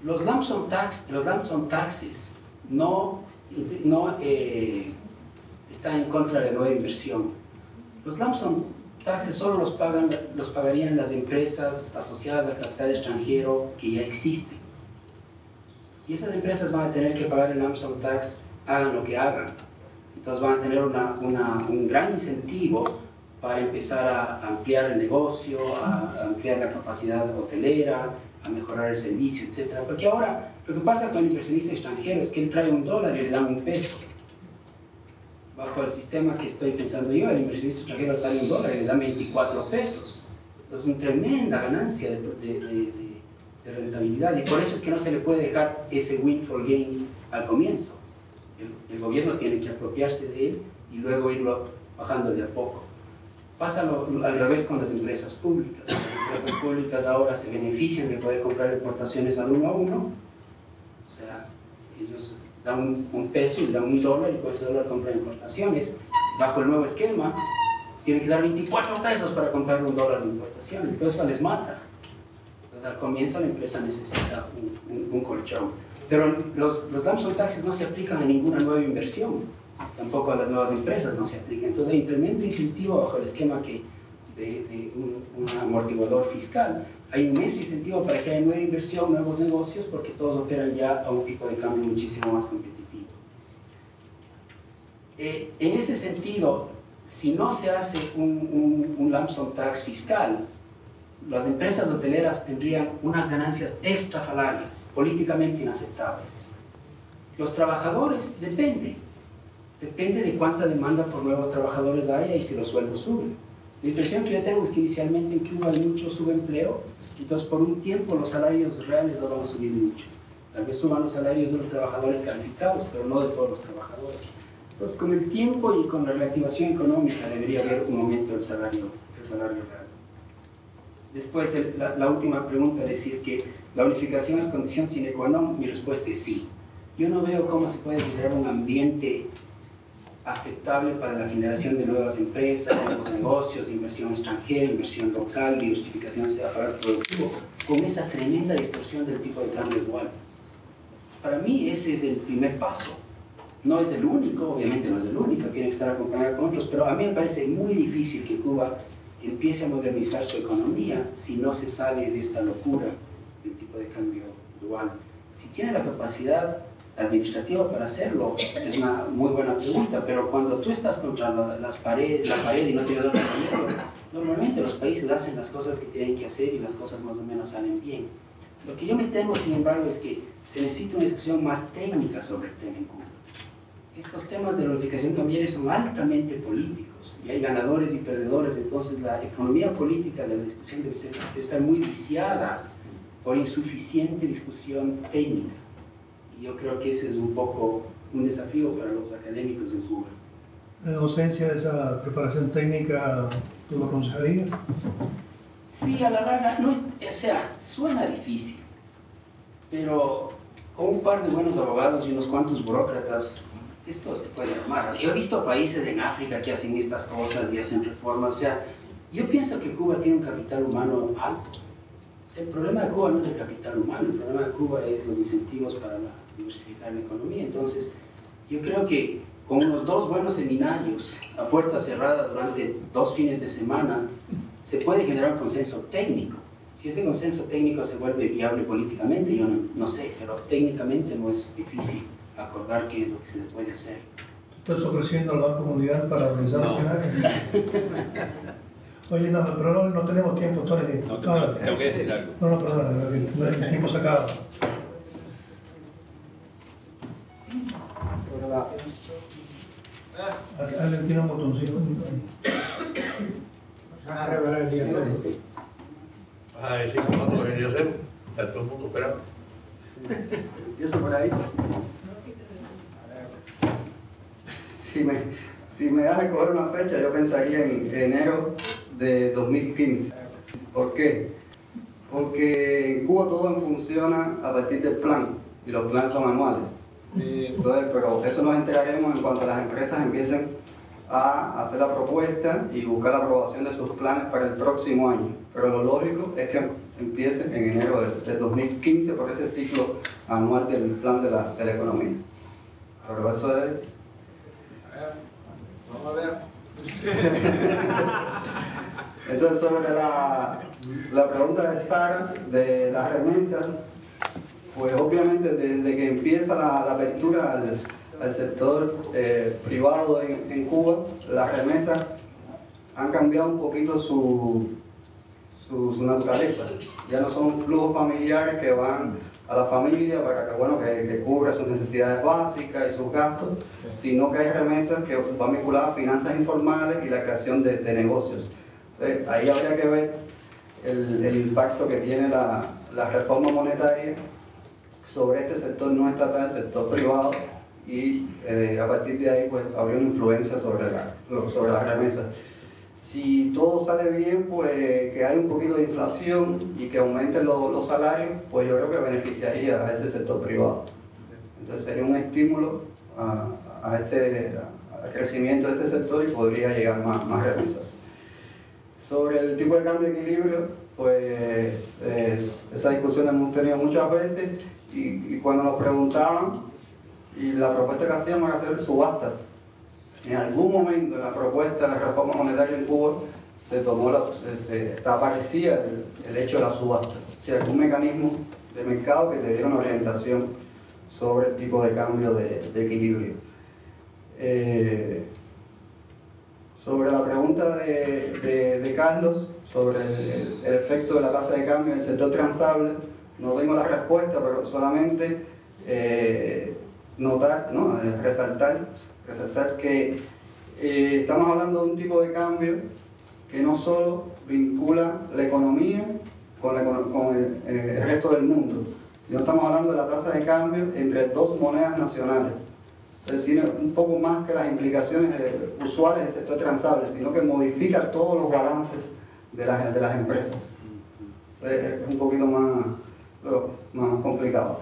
E: los lump sum tax, los lump sum taxes no, no eh, están en contra de la nueva inversión. Los lump sum taxes solo los, pagan, los pagarían las empresas asociadas al capital extranjero que ya existen. Y esas empresas van a tener que pagar el lump sum tax, hagan lo que hagan. Entonces van a tener una, una, un gran incentivo para empezar a ampliar el negocio, a ampliar la capacidad hotelera, a mejorar el servicio, etcétera. Porque ahora lo que pasa con el inversionista extranjero es que él trae un dólar y le dan un peso. Bajo el sistema que estoy pensando yo, el inversionista extranjero trae un dólar y le dan veinticuatro pesos. Entonces, una tremenda ganancia de, de, de, de rentabilidad. Y por eso es que no se le puede dejar ese windfall gain al comienzo. El, el gobierno tiene que apropiarse de él y luego irlo bajando de a poco. Pasa lo, al revés con las empresas públicas. Las empresas públicas ahora se benefician de poder comprar importaciones al uno a uno. O sea, ellos dan un, un peso y dan un dólar y con ese dólar compran importaciones. Bajo el nuevo esquema, tienen que dar veinticuatro pesos para comprar un dólar de importaciones. Entonces eso les mata. Entonces al comienzo la empresa necesita un, un, un colchón. Pero los, los lump sum taxes no se aplican a ninguna nueva inversión. Tampoco a las nuevas empresas no se aplican. Entonces hay un tremendo incentivo bajo el esquema que de, de un, un amortiguador fiscal. Hay un inmenso incentivo para que haya nueva inversión, nuevos negocios, porque todos operan ya a un tipo de cambio muchísimo más competitivo. Eh, en ese sentido, si no se hace un, un, un lump sum tax fiscal, las empresas hoteleras tendrían unas ganancias extrafalarias, políticamente inaceptables. Los trabajadores, depende. Depende de cuánta demanda por nuevos trabajadores haya y si los sueldos suben. La impresión que yo tengo es que inicialmente en Cuba hay mucho subempleo, entonces por un tiempo los salarios reales no van a subir mucho. Tal vez suban los salarios de los trabajadores calificados, pero no de todos los trabajadores. Entonces con el tiempo y con la reactivación económica debería haber un aumento del salario, del salario real. Después, el, la, la última pregunta de si es que la unificación es condición sine qua non, mi respuesta es sí. Yo no veo cómo se puede generar un ambiente aceptable para la generación de nuevas empresas, nuevos negocios, inversión extranjera, inversión local, diversificación de aparato productivo, con esa tremenda distorsión del tipo de cambio dual. Para mí ese es el primer paso. No es el único, obviamente no es el único, tiene que estar acompañado con otros, pero a mí me parece muy difícil que Cuba empiece a modernizar su economía si no se sale de esta locura del tipo de cambio dual. Si tiene la capacidad administrativa para hacerlo, es una muy buena pregunta, pero cuando tú estás contra la, las paredes, la pared y no tienes otro camino, normalmente los países hacen las cosas que tienen que hacer y las cosas más o menos salen bien. Lo que yo me temo, sin embargo, es que se necesita una discusión más técnica sobre el tema en Cuba. Estos temas de la unificación cambiaria son altamente políticos y hay ganadores y perdedores, entonces la economía política de la discusión debe, ser, debe estar muy viciada por insuficiente discusión técnica. Y yo creo que ese es un poco un desafío para los académicos en Cuba.
A: En ausencia de esa preparación técnica, ¿tú lo aconsejarías?
E: Sí, a la larga, no es, o sea, suena difícil, pero con un par de buenos abogados y unos cuantos burócratas, esto se puede armar. Yo he visto países en África que hacen estas cosas y hacen reformas, o sea, yo pienso que Cuba tiene un capital humano alto. O sea, el problema de Cuba no es el capital humano, el problema de Cuba es los incentivos para la, diversificar la economía. Entonces, yo creo que con unos dos buenos seminarios a puerta cerrada durante dos fines de semana, se puede generar un consenso técnico. Si ese consenso técnico se vuelve viable políticamente, yo no, no sé, pero técnicamente no es difícil acordar qué es lo que se puede hacer.
A: ¿Tú estás ofreciendo al Banco Mundial para organizar los seminarios? Oye, no, pero no, no tenemos tiempo, Tony.
C: No,
A: no, no,
C: tengo que decir algo.
A: No, no, perdona, el tiempo se acaba. Alguien tiene un botoncito.
L: A revelar el día
M: este. Vas a decir cuándo debería ser. Está todo el mundo esperando.
G: Empiezo por ahí. Si me, si me das a escoger una fecha, yo pensaría en enero de dos mil quince. ¿Por qué? Porque en Cuba todo funciona a partir del plan, y los planes son anuales. Entonces, pero eso nos enteraremos en cuanto las empresas empiecen a hacer la propuesta y buscar la aprobación de sus planes para el próximo año. Pero lo lógico es que empiece en enero del, del dos mil quince por ese ciclo anual del plan de la, de la economía. Pero eso es...
K: Vamos a ver.
G: Entonces, sobre la, la pregunta de Sara de las remesas, pues obviamente desde que empieza la, la apertura al, al sector eh, privado en, en Cuba, las remesas han cambiado un poquito su, su, su naturaleza. Ya no son flujos familiares que van a la familia para que, bueno, que, que cubra sus necesidades básicas y sus gastos, sino que hay remesas que van vinculadas a finanzas informales y la creación de, de negocios. Entonces, ahí habría que ver el, el impacto que tiene la, la reforma monetaria sobre este sector no estatal, el sector privado, y eh, a partir de ahí pues habría una influencia sobre, la, sobre las remesas. Si todo sale bien, pues que hay un poquito de inflación y que aumenten los, los salarios, pues yo creo que beneficiaría a ese sector privado. Entonces sería un estímulo a, a este, al crecimiento de este sector y podría llegar más, más remesas. Sobre el tipo de cambio de equilibrio, pues eh, esa discusión la hemos tenido muchas veces y, y cuando nos preguntaban, y la propuesta que hacíamos era hacer subastas. En algún momento en la propuesta de reforma monetaria en Cuba se tomó la, se, se, aparecía el, el hecho de las subastas, o sea, algún mecanismo de mercado que te diera una orientación sobre el tipo de cambio de, de equilibrio. Eh, sobre la pregunta de, de, de Carlos sobre el, el efecto de la tasa de cambio en el sector transable, no tengo la respuesta, pero solamente eh, notar, ¿no? resaltar, resaltar que eh, estamos hablando de un tipo de cambio que no solo vincula la economía con, la, con el, el resto del mundo, sino estamos hablando de la tasa de cambio entre dos monedas nacionales. Entonces tiene un poco más que las implicaciones eh, usuales del sector transable, sino que modifica todos los balances de las, de las empresas. Entonces, es un poquito más, más complicado.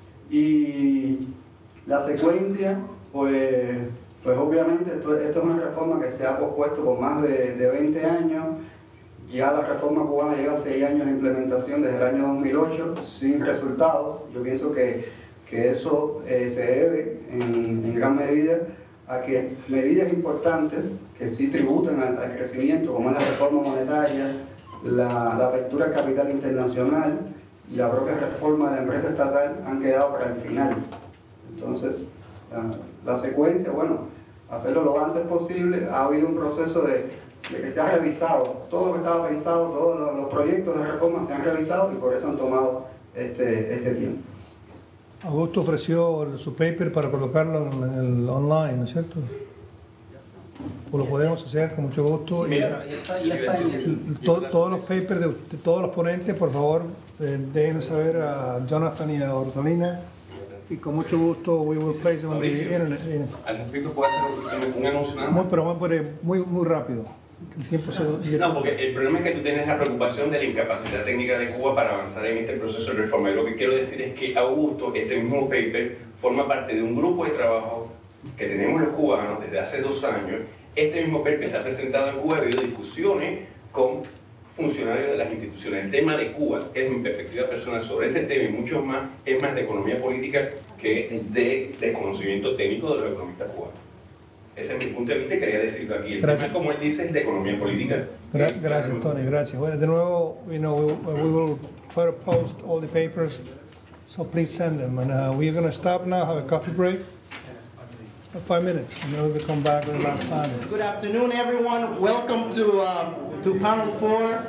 G: Y la secuencia, pues, pues obviamente esto, esto es una reforma que se ha pospuesto por más de, de veinte años. Ya la reforma cubana lleva seis años de implementación desde el año dos mil ocho sin resultados. Yo pienso que que eso eh, se debe en, en gran medida a que medidas importantes que sí tributan al, al crecimiento, como es la reforma monetaria, la, la apertura al capital internacional y la propia reforma de la empresa estatal han quedado para el final. Entonces, la, la secuencia, bueno, hacerlo lo antes posible. Ha habido un proceso de, de que se ha revisado todo lo que estaba pensado, todos los, los proyectos de reforma se han revisado y por eso han tomado este, este tiempo.
A: Augusto ofreció su paper para colocarlo en el online, ¿no es cierto? Pues lo podemos hacer con mucho gusto.
E: Sí, claro, ya está, ya está en el...
A: To, todos los papers de, de todos los ponentes, por favor, eh, dejen saber a Jonathan y a Rosalina. Y con mucho gusto, we will place them on the internet. Yeah.
C: Al respecto, ¿puedo hacer un anuncio nada más?
A: Muy, pero muy, muy rápido. El tiempo se...
C: No, porque el problema es que tú tienes la preocupación de la incapacidad técnica de Cuba para avanzar en este proceso de reforma. Y lo que quiero decir es que Augusto, este mismo paper, forma parte de un grupo de trabajo que tenemos los cubanos desde hace dos años. Este mismo paper se ha presentado en Cuba, ha habido discusiones con funcionarios de las instituciones. El tema de Cuba, es mi perspectiva personal sobre este tema y muchos más, es más de economía política que de desconocimiento técnico de los economistas cubanos. Ese es mi punto de vista y quería decirlo aquí. El
A: gracias.
C: tema, como él dice, es de economía política.
A: Gra gracias, Tony, gracias. Bueno, de nuevo, you know, we, we will try to post all the papers, so please send them. And uh, we're going to stop now, have a coffee break. Five minutes, and then we'll come back with the last panel.
N: Good afternoon, everyone. Welcome to, um, to panel four.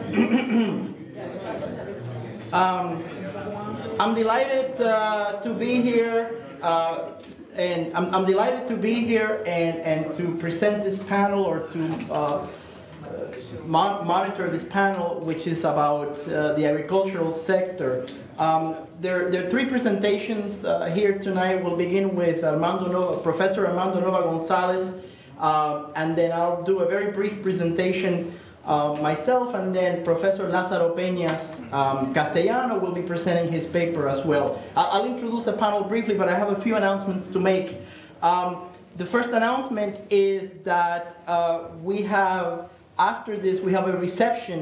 N: um, I'm delighted uh, to be here. Uh, And I'm, I'm delighted to be here and, and to present this panel or to uh, mon monitor this panel, which is about uh, the agricultural sector. Um, there, there are three presentations uh, here tonight. We'll begin with Armando Nova, Professor Armando Nova Gonzalez, uh, and then I'll do a very brief presentation Uh, myself, and then Professor Lázaro Peñas um, Castellano will be presenting his paper as well. I'll, I'll introduce the panel briefly, but I have a few announcements to make. Um, the first announcement is that uh, we have, after this, we have a reception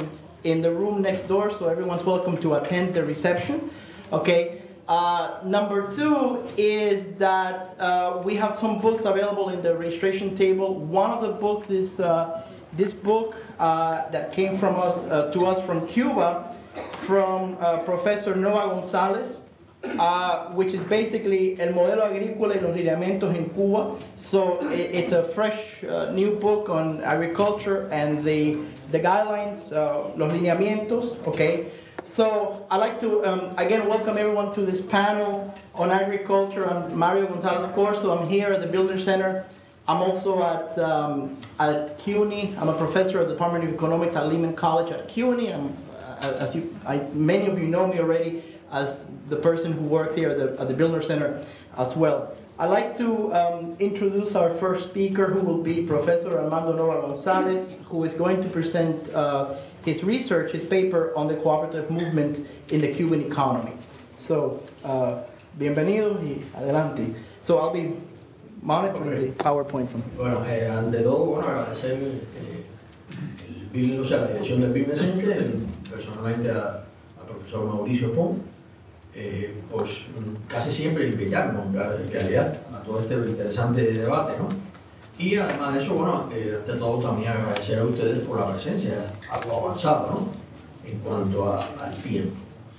N: in the room next door, so everyone's welcome to attend the reception. Okay. Uh, number two is that uh, we have some books available in the registration table. One of the books is uh, this book uh, that came from us, uh, to us from Cuba, from uh, Professor Noah Gonzalez, uh, which is basically El Modelo Agrícola y los Lineamientos en Cuba. So it, it's a fresh uh, new book on agriculture and the, the guidelines, uh, los lineamientos, okay? So I'd like to, um, again, welcome everyone to this panel on agriculture. I'm Mario Gonzalez Corso. I'm here at the Builder Center. I'm also at, um, at CUNY. I'm a professor at the Department of Economics at Lehman College at CUNY. I'm, uh, as you, I, many of you know me already as the person who works here at the, at the Builder Center as well. I'd like to um, introduce our first speaker, who will be Professor Armando Noah Gonzalez, who is going to present uh, his research, his paper on the cooperative movement in the Cuban economy. So, uh, bienvenido y adelante. So I'll be monitoring okay. the PowerPoint from here.
O: Bueno, eh, ante todo, bueno, agradecer eh, el Building, o sea, la dirección del Building Center, personalmente a, a profesor Mauricio Fon, eh, pues casi siempre invitarnos, en realidad, a todo este interesante debate, ¿no? Y además de eso, bueno, eh, ante todo también agradecer a ustedes por la presencia, algo avanzado, ¿no? En cuanto a, al tiempo.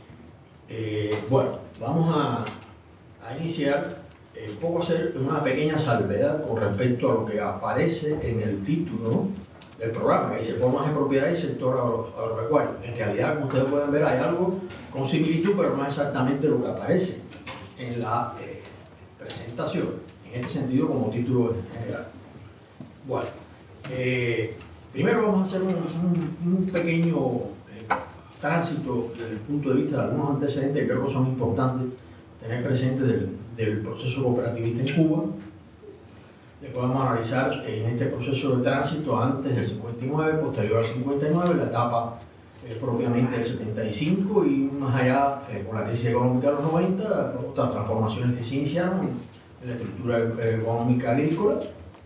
O: Eh, bueno, vamos a, a iniciar eh, un poco a hacer una pequeña salvedad con respecto a lo que aparece en el título, ¿no?, del programa, que dice Formas de Propiedad y Sector agro, Agropecuario. En realidad, como ustedes pueden ver, hay algo con similitud, pero no es exactamente lo que aparece en la eh, presentación, en este sentido como título en general. Bueno, eh, primero vamos a hacer un, un, un pequeño eh, tránsito desde el punto de vista de algunos antecedentes que creo que son importantes tener presentes del, del proceso cooperativista en Cuba. Después vamos a analizar en este proceso de tránsito antes del cincuenta y nueve, posterior al cincuenta y nueve, la etapa eh, propiamente del setenta y cinco y más allá, eh, con la crisis económica de los noventa, otras transformaciones que se iniciaron en, en la estructura eh, económica agrícola.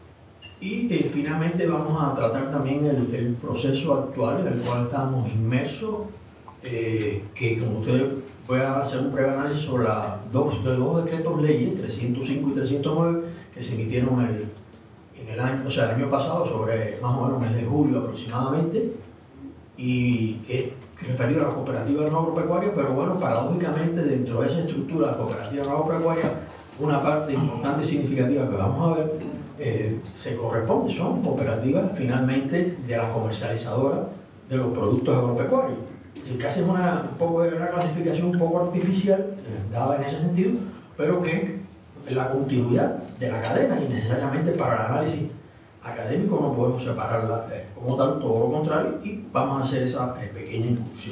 O: Y eh, finalmente vamos a tratar también el, el proceso actual en el cual estamos inmersos, eh, que como ustedes voy a hacer un breve análisis sobre la, dos, de dos decretos leyes, trescientos cinco y trescientos nueve, que se emitieron el, en el año, o sea, el año pasado, sobre más o menos el mes de julio aproximadamente, y que es referido a las cooperativas no agropecuarias, pero bueno, paradójicamente dentro de esa estructura de cooperativas no agropecuarias, una parte importante y significativa que vamos a ver eh, se corresponde, son cooperativas finalmente de las comercializadoras de los productos agropecuarios. Es decir, que hacen una, un poco de una clasificación un poco artificial, eh, dada en ese sentido, pero que es la continuidad de la cadena y necesariamente para el análisis académico no podemos separarla eh, como tal, todo lo contrario, y vamos a hacer esa eh, pequeña incursión.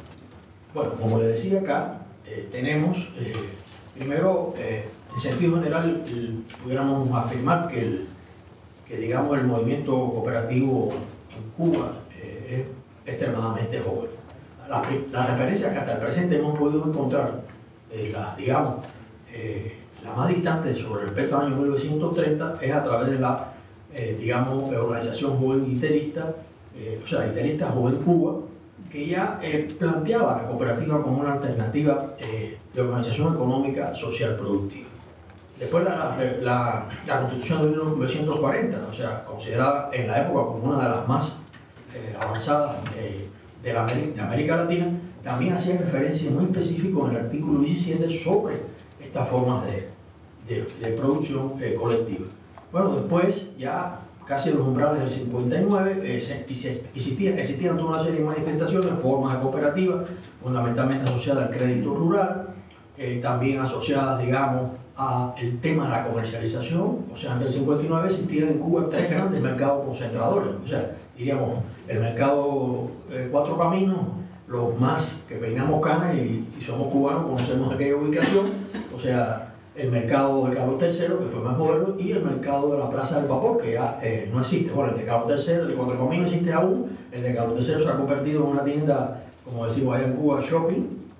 O: Bueno, como les decía acá, eh, tenemos eh, primero, eh, en sentido general, el, pudiéramos afirmar que, el, que digamos, el movimiento cooperativo en Cuba eh, es extremadamente joven. La, la referencia que hasta el presente hemos podido encontrar, eh, la, digamos, eh, la más distante sobre respecto al año mil novecientos treinta es a través de la, eh, digamos, organización joven literista, eh, o sea, literista Joven Cuba, que ya eh, planteaba la cooperativa como una alternativa eh, de organización económica social productiva. Después la, la, la Constitución de mil novecientos cuarenta, o sea, considerada en la época como una de las más eh, avanzadas eh, de, la, de América Latina, también hacía referencia muy específico en el artículo diecisiete sobre estas formas de, de, de producción eh, colectiva. Bueno, después ya casi en los umbrales del cincuenta y nueve eh, se, y se, existía, existían toda una serie de manifestaciones, formas de cooperativa, fundamentalmente asociadas al crédito rural, eh, también asociadas, digamos, al tema de la comercialización. O sea, antes del cincuenta y nueve existían en Cuba tres grandes mercados concentradores, o sea, diríamos, el mercado eh, Cuatro Caminos, los más que peinamos canas y, y somos cubanos, conocemos aquella ubicación, o sea, el mercado de Carlos tercero, que fue más moderno, y el mercado de la Plaza del Vapor, que ya eh, no existe. Bueno, el de Carlos tercero, el de Cuatro Caminos existe aún, el de Carlos tercero se ha convertido en una tienda, como decimos allá en Cuba, shopping,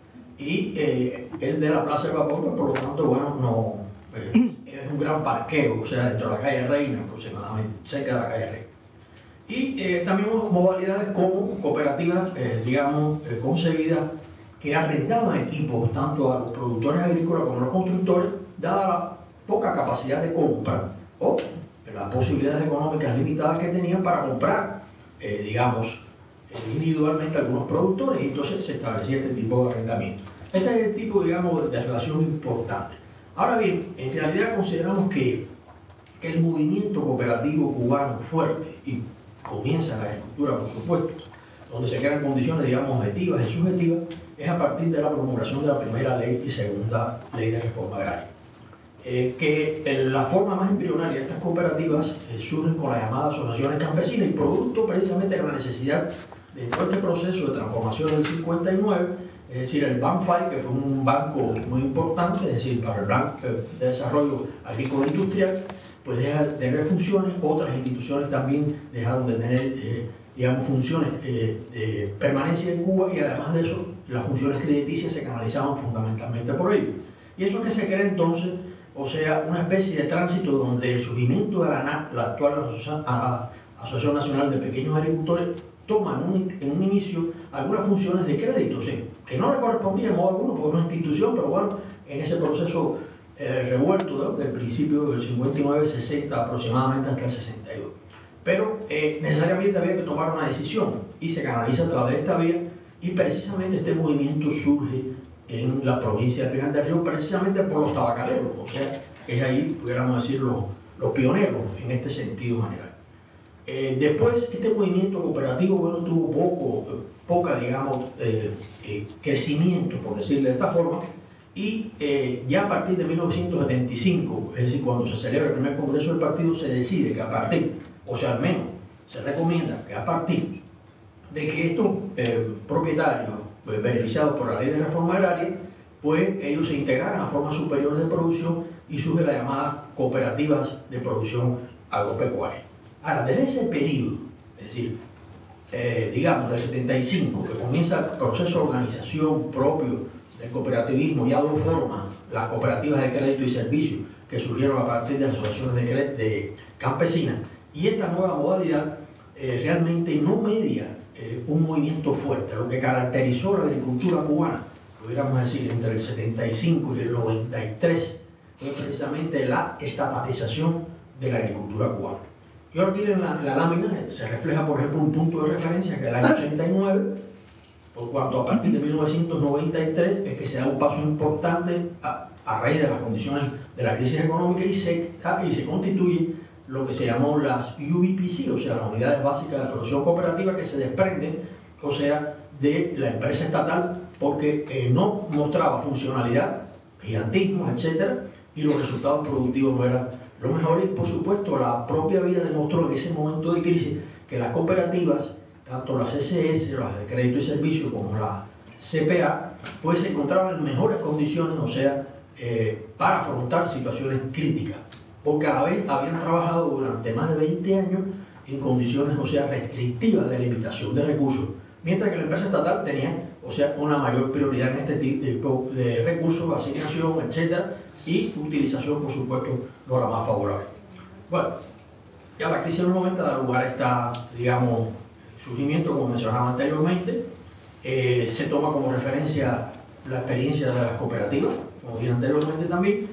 O: y eh, el de la Plaza del Vapor, por lo tanto, bueno, no, eh, es un gran parqueo, o sea, dentro de la calle Reina, aproximadamente, cerca de la calle Reina. Y eh, también modalidades como cooperativas, eh, digamos, eh, concebidas que arrendaban equipos tanto a los productores agrícolas como a los constructores, dada la poca capacidad de compra o las posibilidades económicas limitadas que tenían para comprar, eh, digamos, eh, individualmente algunos productores, y entonces se establecía este tipo de arrendamiento. Este es el tipo, digamos, de relación importante. Ahora bien, en realidad consideramos que, que el movimiento cooperativo cubano fuerte, y comienza la agricultura, por supuesto, donde se crean condiciones, digamos, objetivas y subjetivas, es a partir de la promulgación de la primera ley y segunda ley de reforma agraria. Eh, que en la forma más embrionaria de estas cooperativas eh, surgen con las llamadas asociaciones campesinas, y producto precisamente de la necesidad de todo este proceso de transformación del cincuenta y nueve, es decir, el Banfai, que fue un banco muy importante, es decir, para el Plan de Desarrollo Agrícola e Industrial, pues deja de tener funciones, otras instituciones también dejaron de tener, eh, digamos, funciones eh, de permanencia en Cuba, y además de eso, las funciones crediticias se canalizaban fundamentalmente por ello. Y eso es que se crea entonces, o sea, una especie de tránsito donde el surgimiento de la ANAC, la actual Asociación Nacional de Pequeños Agricultores, toma en un, en un inicio algunas funciones de crédito, o sea, que no le correspondía en modo alguno porque era una institución, pero bueno, en ese proceso eh, revuelto, ¿no?, del principio del cincuenta y nueve, sesenta aproximadamente hasta el sesenta y dos. Pero eh, necesariamente había que tomar una decisión y se canaliza a través de esta vía, y precisamente este movimiento surge en la provincia de Pinar del Río, precisamente por los tabacaleros, o sea, que es ahí, pudiéramos decir, los, los pioneros en este sentido general. Eh, después, este movimiento cooperativo, bueno, tuvo poco, poca, digamos, eh, eh, crecimiento, por decirlo de esta forma, y eh, ya a partir de mil novecientos setenta y cinco, es decir, cuando se celebra el primer congreso del partido, se decide que a partir, o sea, al menos se recomienda que a partir de que estos eh, propietarios pues, beneficiados por la ley de reforma agraria, pues ellos se integraran a formas superiores de producción, y surge las llamadas cooperativas de producción agropecuaria. Ahora, desde ese periodo, es decir, eh, digamos del setenta y cinco, que comienza el proceso de organización propio del cooperativismo, ya dado forma las cooperativas de crédito y servicio que surgieron a partir de las asociaciones de, de campesinas, y esta nueva modalidad eh, realmente no media eh, un movimiento fuerte. Lo que caracterizó la agricultura cubana, pudiéramos decir, entre el setenta y cinco y el noventa y tres, fue precisamente la estatalización de la agricultura cubana. Y ahora aquí en la, la lámina se refleja, por ejemplo, un punto de referencia que es el año ochenta y nueve, por cuanto a partir de mil novecientos noventa y tres es que se da un paso importante a, a raíz de las condiciones de la crisis económica, y se, y se constituye lo que se llamó las U B P C, o sea, las unidades básicas de producción cooperativa, que se desprenden, o sea, de la empresa estatal, porque eh, no mostraba funcionalidad, gigantismo, etcétera, y los resultados productivos no eran los mejores. Y por supuesto, la propia vida demostró en ese momento de crisis que las cooperativas, tanto las C C S, las de crédito y servicio, como la C P A, pues se encontraban en mejores condiciones, o sea, eh, para afrontar situaciones críticas, porque a la vez habían trabajado durante más de veinte años en condiciones, o sea, restrictivas de limitación de recursos, mientras que la empresa estatal tenía, o sea, una mayor prioridad en este tipo de recursos, asignación, etcétera, y utilización, por supuesto, no la más favorable. Bueno, ya la crisis de los noventa da lugar a esta, digamos, surgimiento, como mencionaba anteriormente. Eh, se toma como referencia la experiencia de las cooperativas, como dije anteriormente también,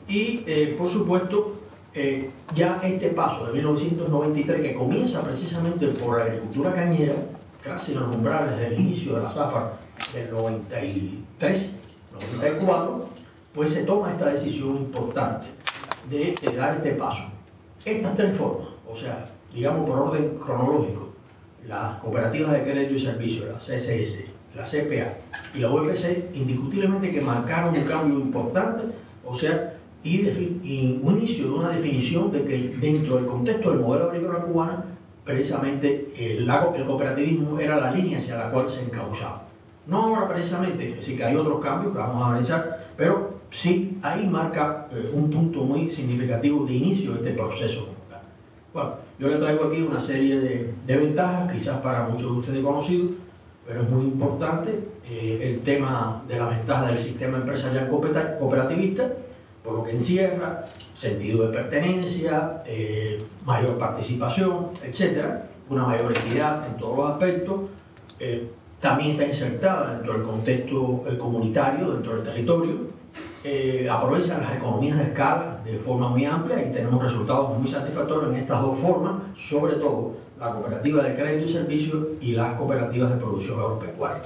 O: y eh, por supuesto, eh, ya este paso de mil novecientos noventa y tres, que comienza precisamente por la agricultura cañera, casi en los umbrales del inicio de la zafra del noventa y tres, noventa y cuatro, pues se toma esta decisión importante de, de dar este paso. Estas tres formas, o sea, digamos por orden cronológico, las cooperativas de crédito y servicio, la C C S, la C P A y la U P C, indiscutiblemente que marcaron un cambio importante, o sea, y, y un inicio de una definición de que dentro del contexto del modelo agrícola cubano, precisamente el, el cooperativismo era la línea hacia la cual se encauzaba. No ahora precisamente, es decir, que hay otros cambios que vamos a analizar, pero sí ahí marca eh, un punto muy significativo de inicio de este proceso. Bueno, yo le traigo aquí una serie de, de ventajas, quizás para muchos de ustedes conocidos, pero es muy importante eh, el tema de la ventaja del sistema empresarial cooperativista, por lo que encierra sentido de pertenencia, eh, mayor participación, etcétera. una mayor equidad en todos los aspectos, eh, también está insertada dentro del contexto eh, comunitario, dentro del territorio, eh, aprovechan las economías de escala de forma muy amplia y tenemos resultados muy satisfactorios en estas dos formas, sobre todo la cooperativa de crédito y servicios y las cooperativas de producción agropecuaria.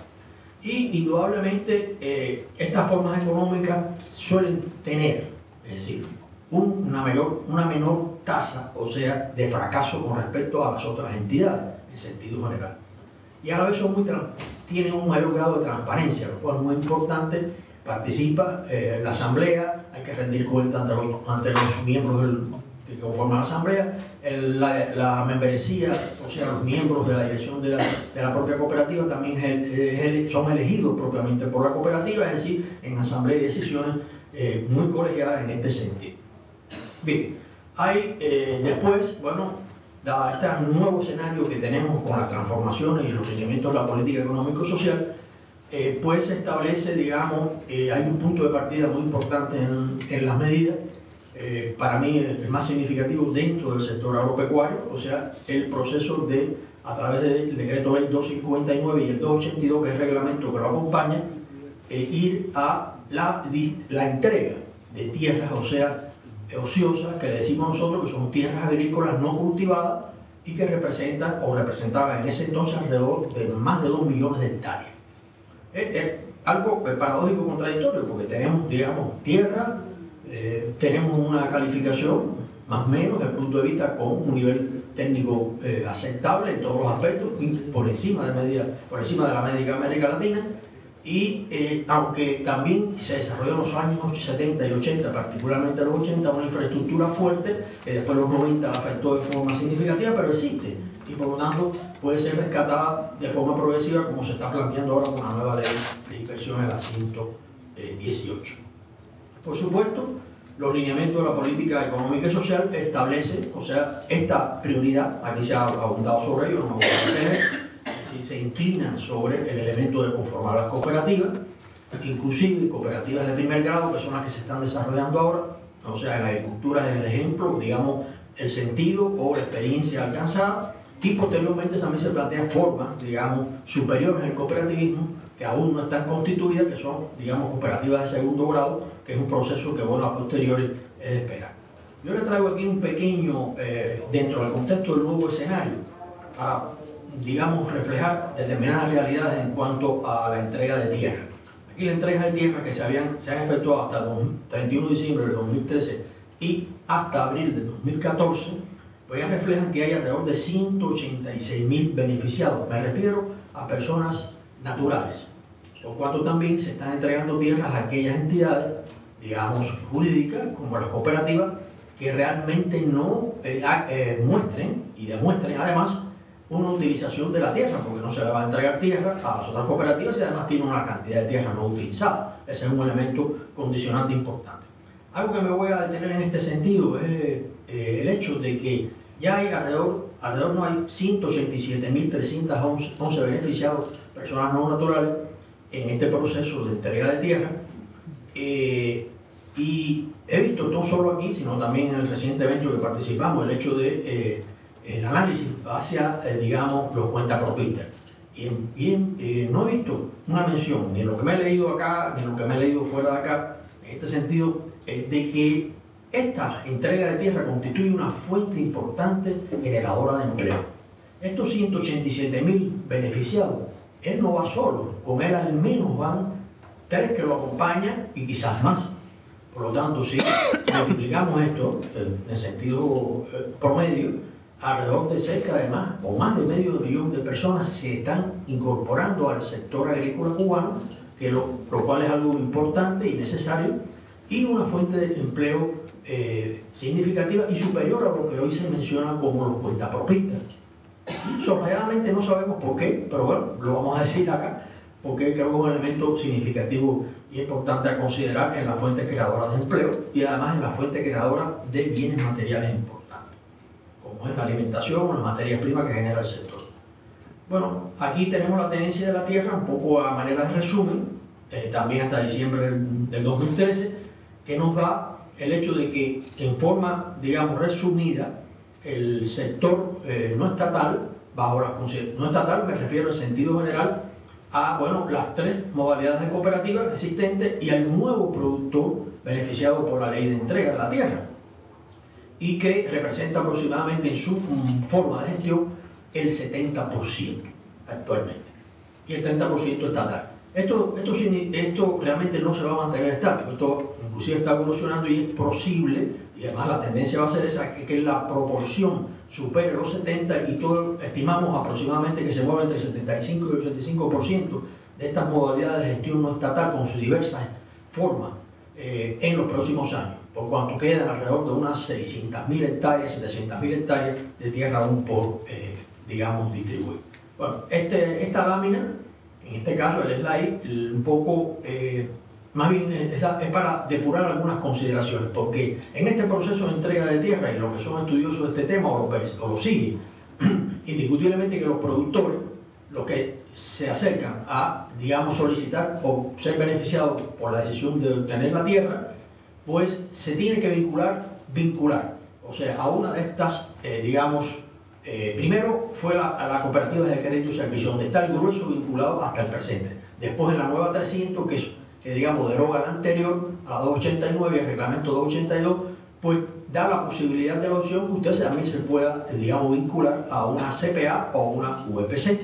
O: Y indudablemente eh, estas formas económicas suelen tener, es decir, un, una, mayor, una menor tasa, o sea, de fracaso con respecto a las otras entidades, en sentido general. Y a la vez son muy, tienen un mayor grado de transparencia, lo cual es muy importante. Participa eh, la asamblea, hay que rendir cuenta ante los, ante los miembros del, que conforman la asamblea, el, la, la membresía, o sea, los miembros de la dirección de la, de la propia cooperativa también es, es, son elegidos propiamente por la cooperativa, es decir, en asamblea y decisiones eh, muy colegiadas en este sentido. Bien, hay eh, después, bueno, dado este nuevo escenario que tenemos con las transformaciones y los lineamientos de la política económico-social, eh, pues se establece, digamos, eh, hay un punto de partida muy importante en, en las medidas, eh, para mí el más significativo dentro del sector agropecuario, o sea, el proceso de, a través del decreto ley doscientos cincuenta y nueve y el doscientos ochenta y dos, que es el reglamento que lo acompaña, eh, ir a la, la entrega de tierras, o sea, ociosas, que le decimos nosotros que son tierras agrícolas no cultivadas y que representan o representaban en ese entonces alrededor de más de dos millones de hectáreas. Es, es algo paradójico y contradictorio, porque tenemos, digamos, tierra, eh, tenemos una calificación más o menos desde el punto de vista con un nivel técnico eh, aceptable en todos los aspectos, y por encima de, media, por encima de la media de América Latina. Y eh, aunque también se desarrolló en los años setenta y ochenta, particularmente en los ochenta, una infraestructura fuerte, que después en los noventa la afectó de forma significativa, pero existe y por lo tanto puede ser rescatada de forma progresiva, como se está planteando ahora con la nueva ley de inspección en la ciento dieciocho. Por supuesto, los lineamientos de la política económica y social establecen, o sea, esta prioridad, aquí se ha abundado sobre ello, no me voy a detener, se inclinan sobre el elemento de conformar las cooperativas, inclusive cooperativas de primer grado, que son las que se están desarrollando ahora, o sea, en la agricultura es el ejemplo, digamos, el sentido o la experiencia alcanzada, y posteriormente también se plantean formas, digamos, superiores al cooperativismo, que aún no están constituidas, que son, digamos, cooperativas de segundo grado, que es un proceso que, bueno, a posteriori es de esperar. Yo les traigo aquí un pequeño, eh, dentro del contexto del nuevo escenario, para, digamos, reflejar determinadas realidades en cuanto a la entrega de tierra. Aquí la entrega de tierra que se, habían, se han efectuado hasta el treinta y uno de diciembre del dos mil trece y hasta abril del dos mil catorce, pues ya reflejan que hay alrededor de ciento ochenta y seis mil beneficiados. Me refiero a personas naturales, por cuanto también se están entregando tierras a aquellas entidades, digamos, jurídicas, como las cooperativas, que realmente no eh, eh, muestren y demuestren además una utilización de la tierra, porque no se le va a entregar tierra a las otras cooperativas y además tiene una cantidad de tierra no utilizada. Ese es un elemento condicionante importante. Algo que me voy a detener en este sentido es eh, el hecho de que ya hay alrededor, alrededor no hay ciento ochenta y siete mil trescientos once beneficiados, personas no naturales, en este proceso de entrega de tierra. Eh, y he visto no solo aquí, sino también en el reciente evento que participamos, el hecho de eh, el análisis hacia, eh, digamos, los cuentapropistas. Y, y eh, no he visto una mención, ni en lo que me he leído acá, ni en lo que me he leído fuera de acá, en este sentido, eh, de que esta entrega de tierra constituye una fuente importante generadora de empleo. Estos ciento ochenta y siete mil beneficiados, él no va solo, con él al menos van tres que lo acompañan y quizás más. Por lo tanto, si multiplicamos esto en el sentido eh, promedio, alrededor de cerca de más o más de medio millón de personas se están incorporando al sector agrícola cubano, que lo, lo cual es algo importante y necesario, y una fuente de empleo eh, significativa y superior a lo que hoy se menciona como los cuentapropistas. Sorprendentemente no sabemos por qué, pero bueno, lo vamos a decir acá, porque creo que es un elemento significativo y importante a considerar en la fuente creadora de empleo y además en la fuente creadora de bienes materiales importantes, como es la alimentación, las materias primas que genera el sector. Bueno, aquí tenemos la tenencia de la tierra, un poco a manera de resumen, eh, también hasta diciembre del, del dos mil trece, que nos da el hecho de que en forma, digamos, resumida, el sector eh, no estatal bajo las consideraciones, no estatal, me refiero en sentido general a, bueno, las tres modalidades de cooperativa existentes y al nuevo productor beneficiado por la ley de entrega de la tierra y que representa aproximadamente en su um, forma de gestión el setenta por ciento actualmente y el treinta por ciento estatal. Esto, esto, esto realmente no se va a mantener estático, esto inclusive está evolucionando y es posible, y además la tendencia va a ser esa, que, que la proporción supere los setenta y todo, estimamos aproximadamente que se mueve entre el setenta y cinco y el ochenta y cinco por ciento de estas modalidades de gestión no estatal con sus diversas formas eh, en los próximos años, por cuanto quedan alrededor de unas seiscientas mil hectáreas, setecientas mil hectáreas de tierra aún por, eh, digamos, distribuir. Bueno, este, esta lámina, en este caso el slide, un poco, eh, más bien es, es para depurar algunas consideraciones, porque en este proceso de entrega de tierra, y los que son estudiosos de este tema o lo, o lo siguen, indiscutiblemente que los productores, los que se acercan a, digamos, solicitar o ser beneficiados por la decisión de obtener la tierra, pues se tiene que vincular, vincular, o sea, a una de estas, eh, digamos, eh, primero fue la, a la cooperativa de crédito y servicio, donde está el grueso vinculado hasta el presente. Después en la nueva trescientos, que, es, que digamos deroga la anterior, a la doscientos ochenta y nueve y el reglamento doscientos ochenta y dos, pues da la posibilidad de la opción que usted también se pueda, eh, digamos, vincular a una C P A o a una U E P C.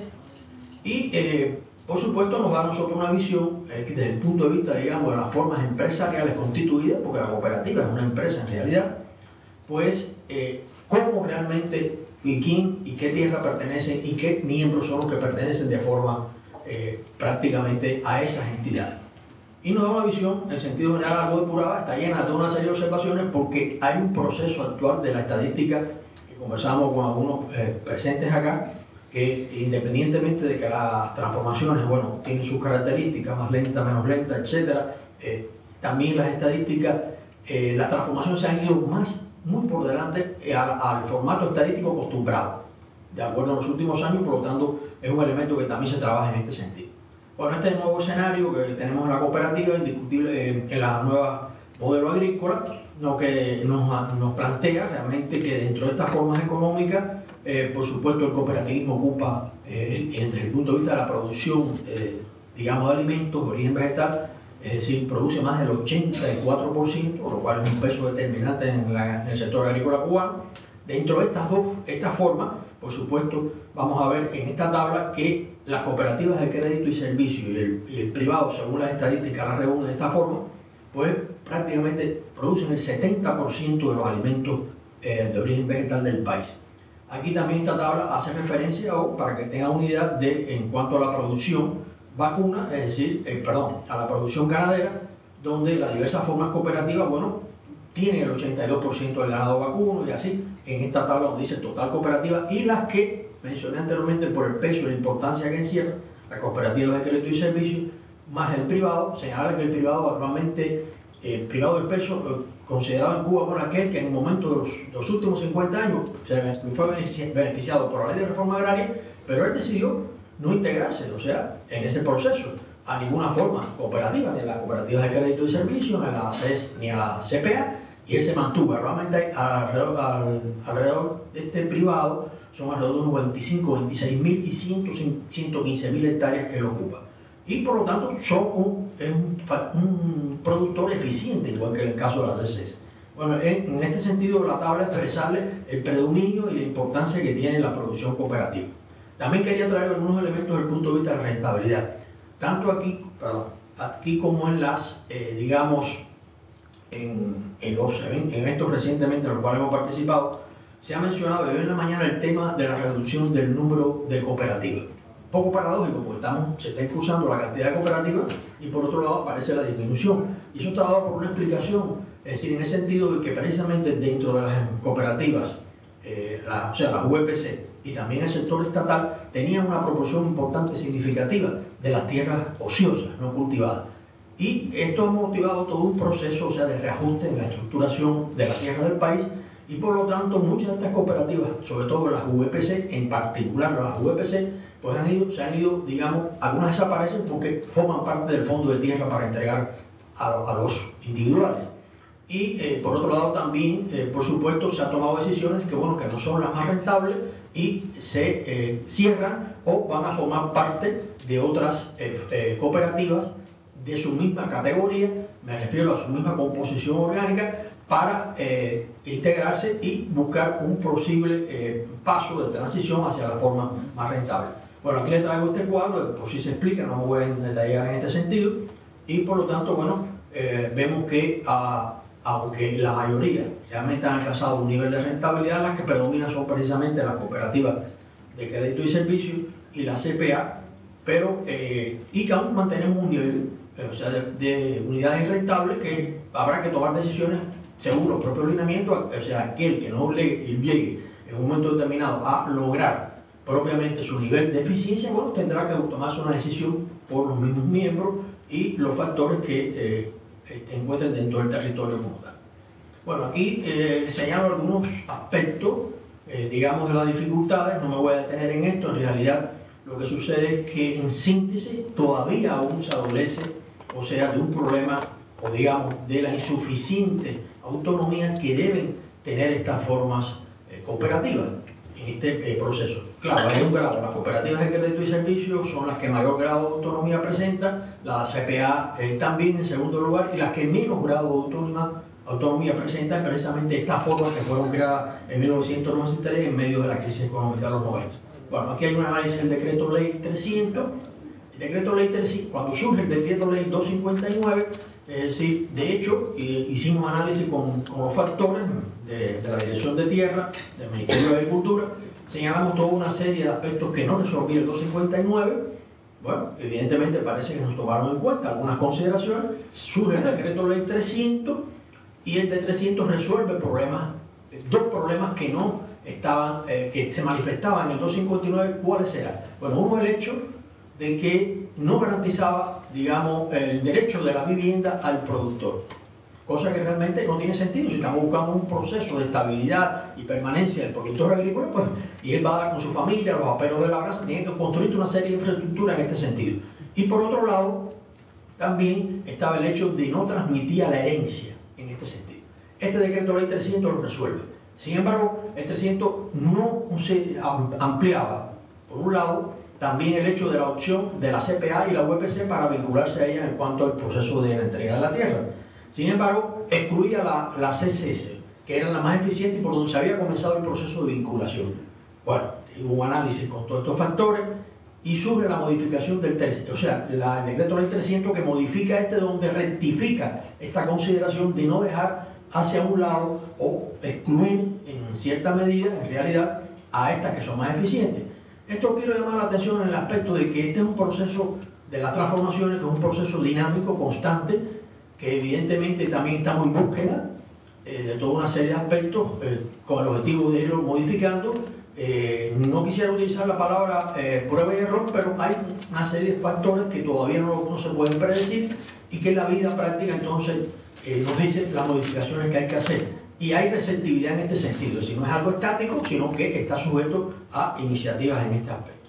O: Y, eh, por supuesto, nos da a nosotros una visión eh, desde el punto de vista, digamos, de las formas empresariales constituidas, porque la cooperativa es una empresa en realidad, pues, eh, cómo realmente y quién y qué tierra pertenecen y qué miembros son los que pertenecen de forma eh, prácticamente a esas entidades. Y nos da una visión, en sentido general, algo depurada, está llena de una serie de observaciones porque hay un proceso actual de la estadística que conversamos con algunos eh, presentes acá, que independientemente de que las transformaciones, bueno, tienen sus características, más lentas, menos lentas, etcétera, eh, también las estadísticas, eh, las transformaciones se han ido más, muy por delante eh, al, al formato estadístico acostumbrado, de acuerdo a los últimos años, por lo tanto, es un elemento que también se trabaja en este sentido. Bueno, este nuevo escenario que tenemos en la cooperativa, indiscutible eh, en la nueva modelo agrícola, lo que nos, nos plantea realmente que dentro de estas formas económicas, Eh, por supuesto, el cooperativismo ocupa, eh, el, desde el punto de vista de la producción, eh, digamos, de alimentos de origen vegetal, es decir, produce más del ochenta y cuatro por ciento, lo cual es un peso determinante en, la, en el sector agrícola cubano. Dentro de estas dos estas formas, por supuesto, vamos a ver en esta tabla que las cooperativas de crédito y servicio y el, y el privado, según las estadísticas, las reúnen de esta forma, pues prácticamente producen el setenta por ciento de los alimentos eh, de origen vegetal del país. Aquí también esta tabla hace referencia, o para que tengan una idea de en cuanto a la producción vacuna, es decir, eh, perdón, a la producción ganadera, donde las diversas formas cooperativas, bueno, tienen el ochenta y dos por ciento del ganado vacuno y así, en esta tabla donde dice total cooperativa, y las que mencioné anteriormente por el peso y la importancia que encierra, la cooperativa de crédito y servicio, más el privado, señalar que el privado actualmente, el eh, privado del peso, eh, considerado en Cuba por aquel que en el momento de los, de los últimos cincuenta años se fue beneficiado por la ley de reforma agraria, pero él decidió no integrarse, o sea, en ese proceso, a ninguna forma cooperativa, ni a las cooperativas de crédito y servicio, ni a la C E S, ni a la C P A, y él se mantuvo. Realmente alrededor, alrededor de este privado son alrededor de unos veinticinco, veintiséis mil y ciento quince mil hectáreas que lo ocupa. Y por lo tanto son un, un, un productor eficiente, igual que en el caso de la C E S. Bueno, en, en este sentido la tabla expresarle el predominio y la importancia que tiene la producción cooperativa. También quería traer algunos elementos desde el punto de vista de rentabilidad, tanto aquí, perdón, aquí como en las, eh, digamos, en, en los eventos recientemente en los cuales hemos participado, se ha mencionado de hoy en la mañana el tema de la reducción del número de cooperativas. Poco paradójico, porque estamos, se está cruzando la cantidad de cooperativas y por otro lado aparece la disminución. Y eso está dado por una explicación, es decir, en el sentido de que precisamente dentro de las cooperativas, eh, la, o sea, las U E P C y también el sector estatal, tenían una proporción importante, significativa de las tierras ociosas, no cultivadas. Y esto ha motivado todo un proceso, o sea, de reajuste en la estructuración de la tierra del país, y por lo tanto muchas de estas cooperativas, sobre todo las U E P C, en particular las U E P C, pues han ido, se han ido, digamos, algunas desaparecen porque forman parte del fondo de tierra para entregar a, a los individuales. Y eh, por otro lado también, eh, por supuesto, se han tomado decisiones que, bueno, que no son las más rentables, y se eh, cierran o van a formar parte de otras eh, eh, cooperativas de su misma categoría, me refiero a su misma composición orgánica, para eh, integrarse y buscar un posible eh, paso de transición hacia la forma más rentable. Bueno, aquí les traigo este cuadro, por si se explica, no me voy a detallar en este sentido, y por lo tanto, bueno, eh, vemos que a, aunque la mayoría realmente han alcanzado un nivel de rentabilidad, las que predominan son precisamente las cooperativas de crédito y servicios y la C P A, pero, eh, y que aún mantenemos un nivel eh, o sea, de, de unidades rentables que habrá que tomar decisiones según los propios lineamientos, o sea, aquel que no llegue en un momento determinado a lograr propiamente su nivel de eficiencia, bueno, tendrá que tomarse una decisión por los mismos miembros y los factores que eh, se encuentren dentro del territorio como tal. Bueno, aquí eh, señalo algunos aspectos, eh, digamos, de las dificultades, no me voy a detener en esto, en realidad lo que sucede es que en síntesis todavía aún se adolece, o sea, de un problema, o digamos, de la insuficiente autonomía que deben tener estas formas eh, cooperativas en este eh, proceso. Claro, hay un grado, las cooperativas de crédito y servicios son las que mayor grado de autonomía presentan, la C P A eh, también en segundo lugar, y las que menos grado de autonomía, autonomía presentan precisamente estas formas que fueron creadas en mil novecientos noventa y tres en medio de la crisis económica de los noventa. Bueno, aquí hay un análisis del decreto ley trescientos. El decreto ley trescientos, cuando surge el decreto ley doscientos cincuenta y nueve, es decir, de hecho, eh, hicimos análisis con, con los factores de, de la Dirección de Tierra, del Ministerio de Agricultura, señalamos toda una serie de aspectos que no resolvía el doscientos cincuenta y nueve. Bueno, evidentemente parece que nos tomaron en cuenta algunas consideraciones, surge el decreto ley trescientos y el de trescientos resuelve problemas, dos problemas que no estaban, eh, que se manifestaban en el doscientos cincuenta y nueve. ¿Cuáles eran? Bueno, uno, el hecho de que no garantizaba, digamos, el derecho de la vivienda al productor, cosa que realmente no tiene sentido. Si estamos buscando un proceso de estabilidad y permanencia del productor agrícola, pues, y él va con su familia, los aperos de la brasa, tiene que construir una serie de infraestructura en este sentido. Y por otro lado, también estaba el hecho de no transmitir a la herencia en este sentido. Este decreto ley trescientos lo resuelve. Sin embargo, el trescientos no se ampliaba, por un lado, también el hecho de la opción de la C P A y la U E P C para vincularse a ella en cuanto al proceso de la entrega de la tierra. Sin embargo, excluía la, la C C S, que era la más eficiente y por donde se había comenzado el proceso de vinculación. Bueno, hubo un análisis con todos estos factores y surge la modificación del trescientos, o sea, la, el decreto ley trescientos que modifica este, donde rectifica esta consideración de no dejar hacia un lado o excluir en cierta medida, en realidad, a estas que son más eficientes. Esto quiero llamar la atención en el aspecto de que este es un proceso de las transformaciones, que es un proceso dinámico, constante, que evidentemente también estamos en búsqueda eh, de toda una serie de aspectos eh, con el objetivo de irlo modificando. Eh, no quisiera utilizar la palabra eh, prueba y error, pero hay una serie de factores que todavía no, no se pueden predecir y que la vida práctica entonces eh, nos dice las modificaciones que hay que hacer. Y hay receptividad en este sentido, es decir, no es algo estático, sino que está sujeto a iniciativas en este aspecto.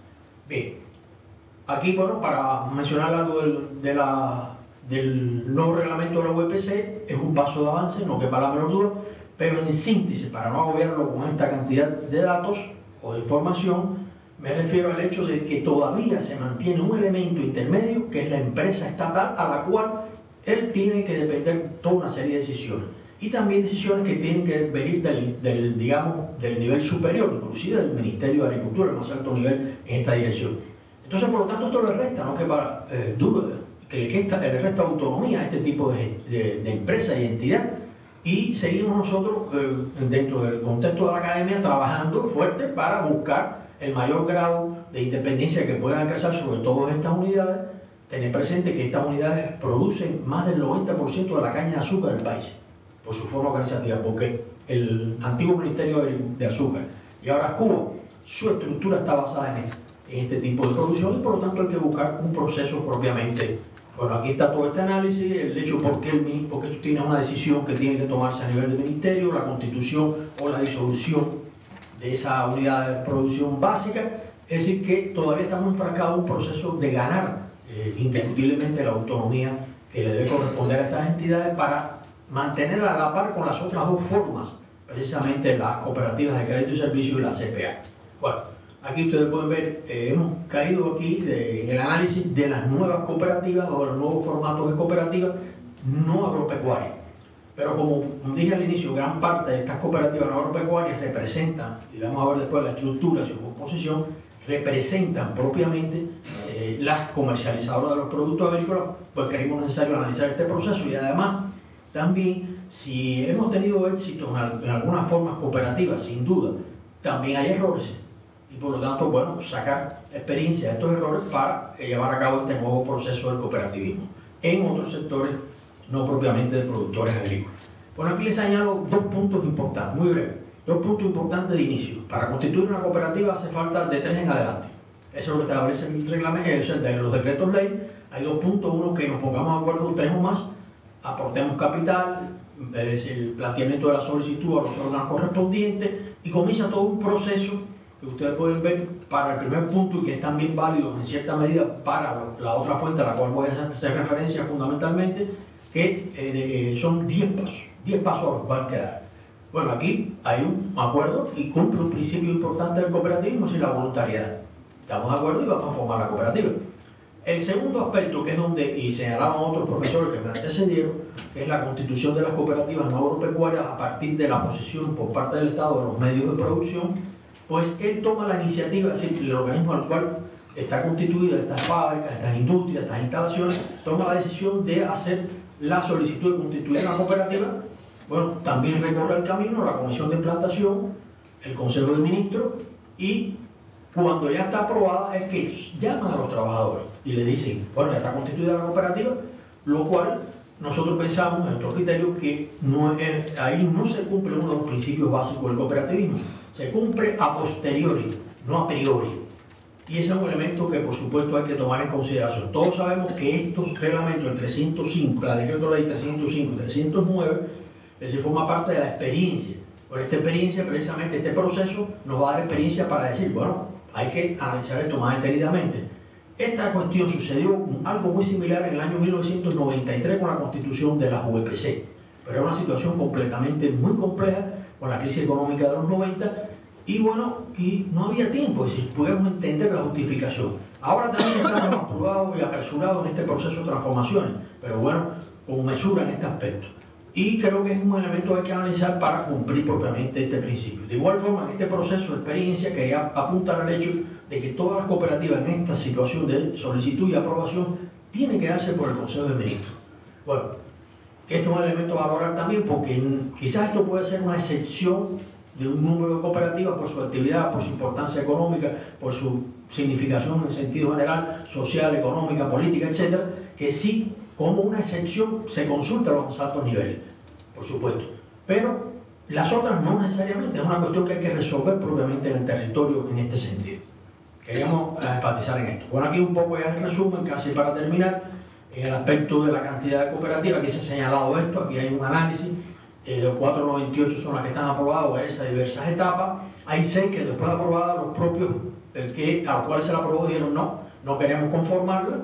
O: Bien, aquí, bueno, para mencionar algo del, de la, del nuevo reglamento de la U E P C, es un paso de avance, no quepa la menor duda, pero en síntesis, para no agobiarlo con esta cantidad de datos o de información, me refiero al hecho de que todavía se mantiene un elemento intermedio, que es la empresa estatal, a la cual él tiene que depender toda una serie de decisiones. Y también decisiones que tienen que venir del, del, digamos, del nivel superior, inclusive del Ministerio de Agricultura, el más alto nivel en esta dirección. Entonces, por lo tanto, esto le resta, no quepa eh, duda, que le, questa, le resta autonomía a este tipo de, de, de empresa y entidad. Y seguimos nosotros, eh, dentro del contexto de la academia, trabajando fuerte para buscar el mayor grado de independencia que puedan alcanzar sobre todo estas unidades. Tener presente que estas unidades producen más del noventa por ciento de la caña de azúcar del país, por su forma organizativa, porque el antiguo Ministerio de Azúcar y ahora Cuba, su estructura está basada en este, en este tipo de producción y por lo tanto hay que buscar un proceso propiamente. Bueno, aquí está todo este análisis, el hecho por qué, el, porque esto tiene una decisión que tiene que tomarse a nivel del ministerio, la constitución o la disolución de esa unidad de producción básica, es decir que todavía estamos enfrascados en un proceso de ganar eh, indiscutiblemente la autonomía que le debe corresponder a estas entidades para mantenerla a la par con las otras dos formas, precisamente las cooperativas de crédito y servicio y la C P A. Bueno, aquí ustedes pueden ver, eh, hemos caído aquí de- en el análisis de las nuevas cooperativas o los nuevos formatos de cooperativas no agropecuarias. Pero como dije al inicio, gran parte de estas cooperativas no agropecuarias representan, y vamos a ver después la estructura y su composición, representan propiamente eh, las comercializadoras de los productos agrícolas, pues creímos necesario analizar este proceso y además también si hemos tenido éxito en, al- en algunas formas cooperativas, sin duda, también hay errores y por lo tanto, bueno, sacar experiencia de estos errores para eh, llevar a cabo este nuevo proceso del cooperativismo en otros sectores no propiamente de productores agrícolas. Bueno, aquí les señalo dos puntos importantes, muy breves, dos puntos importantes de inicio. Para constituir una cooperativa hace falta de tres en adelante. Eso es lo que establece el reglamento, eso es de los decretos ley. Hay dos puntos, uno que nos pongamos de acuerdo, tres o más, aportemos capital, es el planteamiento de la solicitud a los órganos correspondientes y comienza todo un proceso que ustedes pueden ver para el primer punto y que es también válido en cierta medida para la otra fuente a la cual voy a hacer referencia fundamentalmente, que eh, son diez pasos, diez pasos a los cuales quedar. Bueno, aquí hay un acuerdo y cumple un principio importante del cooperativismo, es la voluntariedad. Estamos de acuerdo y vamos a formar la cooperativa. El segundo aspecto, que es donde, y señalaban otros profesores que me antecedieron, que es la constitución de las cooperativas no agropecuarias a partir de la posesión por parte del Estado de los medios de producción, pues él toma la iniciativa, es decir, el organismo al cual está constituida estas fábricas, estas industrias, estas instalaciones, toma la decisión de hacer la solicitud de constituir una cooperativa. Bueno, también recorre el camino la Comisión de Implantación, el Consejo de Ministros, y cuando ya está aprobada es que llaman a los trabajadores y le dicen, bueno, ya está constituida la cooperativa, lo cual nosotros pensamos en nuestro criterio que no es, ahí no se cumple uno de los principios básicos del cooperativismo, se cumple a posteriori, no a priori. Y ese es un elemento que por supuesto hay que tomar en consideración. Todos sabemos que estos reglamentos, el trescientos cinco, la decreto ley trescientos cinco y trescientos nueve, se forma parte de la experiencia. Por esta experiencia, precisamente este proceso nos va a dar experiencia para decir, bueno, hay que analizar esto más detenidamente. Esta cuestión sucedió algo muy similar en el año mil novecientos noventa y tres con la constitución de las U E P C, pero era una situación completamente muy compleja con la crisis económica de los noventa y bueno, y no había tiempo, es decir, podemos entender la justificación. Ahora también estamos apurados y apresurados en este proceso de transformaciones, pero bueno, con mesura en este aspecto. Y creo que es un elemento que hay que analizar para cumplir propiamente este principio. De igual forma, en este proceso de experiencia quería apuntar al hecho de que todas las cooperativas en esta situación de solicitud y aprobación tienen que darse por el Consejo de Ministros. Bueno, esto es un elemento a valorar también porque quizás esto puede ser una excepción de un número de cooperativas por su actividad, por su importancia económica, por su significación en sentido general, social, económica, política, etcétera, que sí, como una excepción, se consulta a los más altos niveles, por supuesto. Pero las otras no necesariamente, es una cuestión que hay que resolver propiamente en el territorio en este sentido. Queríamos enfatizar en esto. Bueno, aquí un poco ya en resumen, casi para terminar, en el aspecto de la cantidad de cooperativas, aquí se ha señalado esto, aquí hay un análisis, eh, de cuatrocientos noventa y ocho son las que están aprobadas en esas diversas etapas, hay seis que después de aprobadas los propios eh, que, a los cuales se la aprobó dijeron no, no queremos conformarla.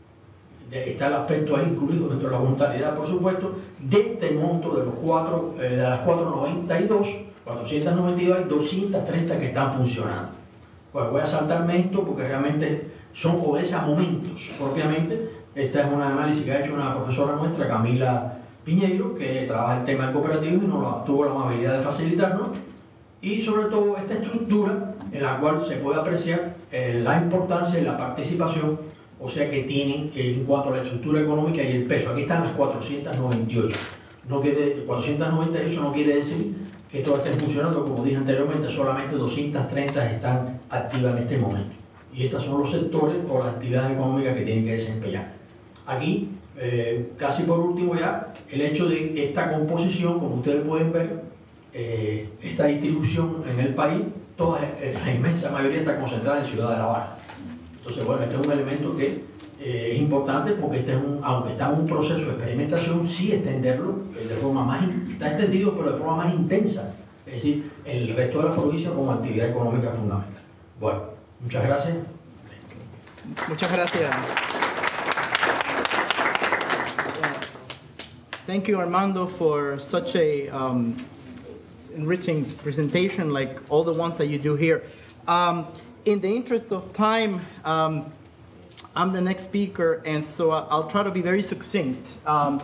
O: Está el aspecto ahí incluido dentro de la voluntariedad, por supuesto, de este monto de los cuatro, eh, de las cuatrocientos noventa y dos, cuatrocientos noventa y dos hay doscientas treinta que están funcionando. Bueno, voy a saltarme esto porque realmente son obedece a momentos, propiamente. Este es un análisis que ha hecho una profesora nuestra, Camila Piñeiro, que trabaja el tema del cooperativismo y nos tuvo la amabilidad de facilitarnos. Y sobre todo esta estructura en la cual se puede apreciar eh, la importancia y la participación, o sea que tienen eh, en cuanto a la estructura económica y el peso. Aquí están las cuatrocientos noventa y ocho. No quiere, cuatrocientos noventa y ocho no quiere decir que todas estén funcionando, como dije anteriormente, solamente doscientas treinta están activas en este momento. Y estos son los sectores o las actividades económicas que tienen que desempeñar. Aquí, eh, casi por último ya, el hecho de esta composición, como ustedes pueden ver, eh, esta distribución en el país, toda, eh, la inmensa mayoría está concentrada en Ciudad de La Habana. Entonces, bueno, este es un elemento que eh, es importante porque este es un, aunque está en un proceso de experimentación, sí extenderlo eh, de forma más, está extendido pero de forma más intensa, es decir, el resto de la provincia como actividad económica fundamental. Bueno, muchas gracias.
N: Muchas gracias. Thank you, Armando, for such a um, enriching presentation like all the ones that you do here. Um, in the interest of time, um, I'm the next speaker, and so I'll try to be very succinct. Um,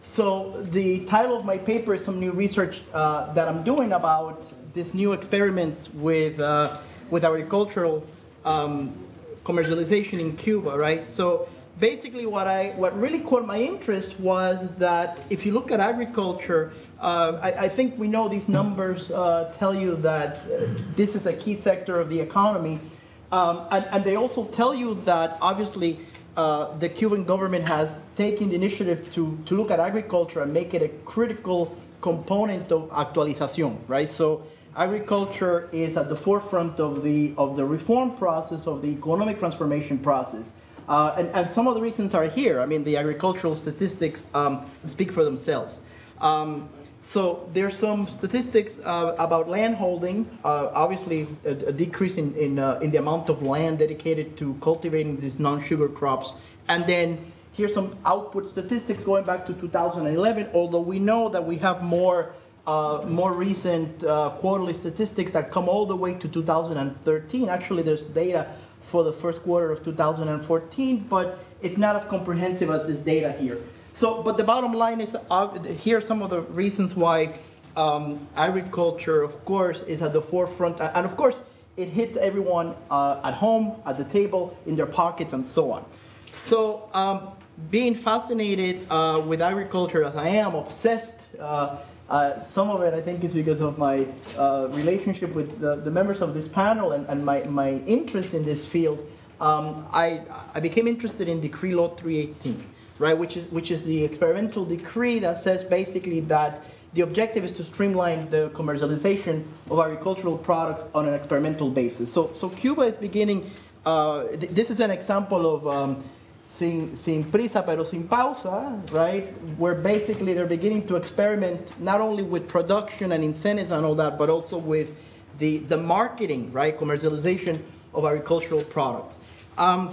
N: so the title of my paper is some new research uh, that I'm doing about this new experiment with, uh, with agricultural um, commercialization in Cuba, right? So basically what I what really caught my interest was that if you look at agriculture, uh, I, I think we know these numbers uh, tell you that uh, this is a key sector of the economy, um, and, and they also tell you that obviously uh, the Cuban government has taken the initiative to, to look at agriculture and make it a critical component of actualización, right? So agriculture is at the forefront of the of the reform process, of the economic transformation process. Uh, and, and some of the reasons are here. I mean, the agricultural statistics um, speak for themselves. Um, so there's some statistics uh, about land holding, uh, obviously a, a decrease in, in, uh, in the amount of land dedicated to cultivating these non-sugar crops. And then here's some output statistics going back to two thousand eleven, although we know that we have more, uh, more recent uh, quarterly statistics that come all the way to two thousand thirteen. Actually, there's data for the first quarter of two thousand fourteen, but it's not as comprehensive as this data here. So, but the bottom line is, uh, here are some of the reasons why um, agriculture, of course, is at the forefront, and of course, it hits everyone uh, at home, at the table, in their pockets, and so on. So, um, being fascinated uh, with agriculture as I am, obsessed, uh, Uh, some of it, I think, is because of my uh, relationship with the, the members of this panel and, and my, my interest in this field. Um, I, I became interested in Decree Law three eighteen, right, which is, which is the experimental decree that says basically that the objective is to streamline the commercialization of agricultural products on an experimental basis. So, so Cuba is beginning, uh, th this is an example of um, Sin, sin prisa pero sin pausa, right? Where basically they're beginning to experiment not only with production and incentives and all that, but also with the, the marketing, right? Commercialization of agricultural products. Um,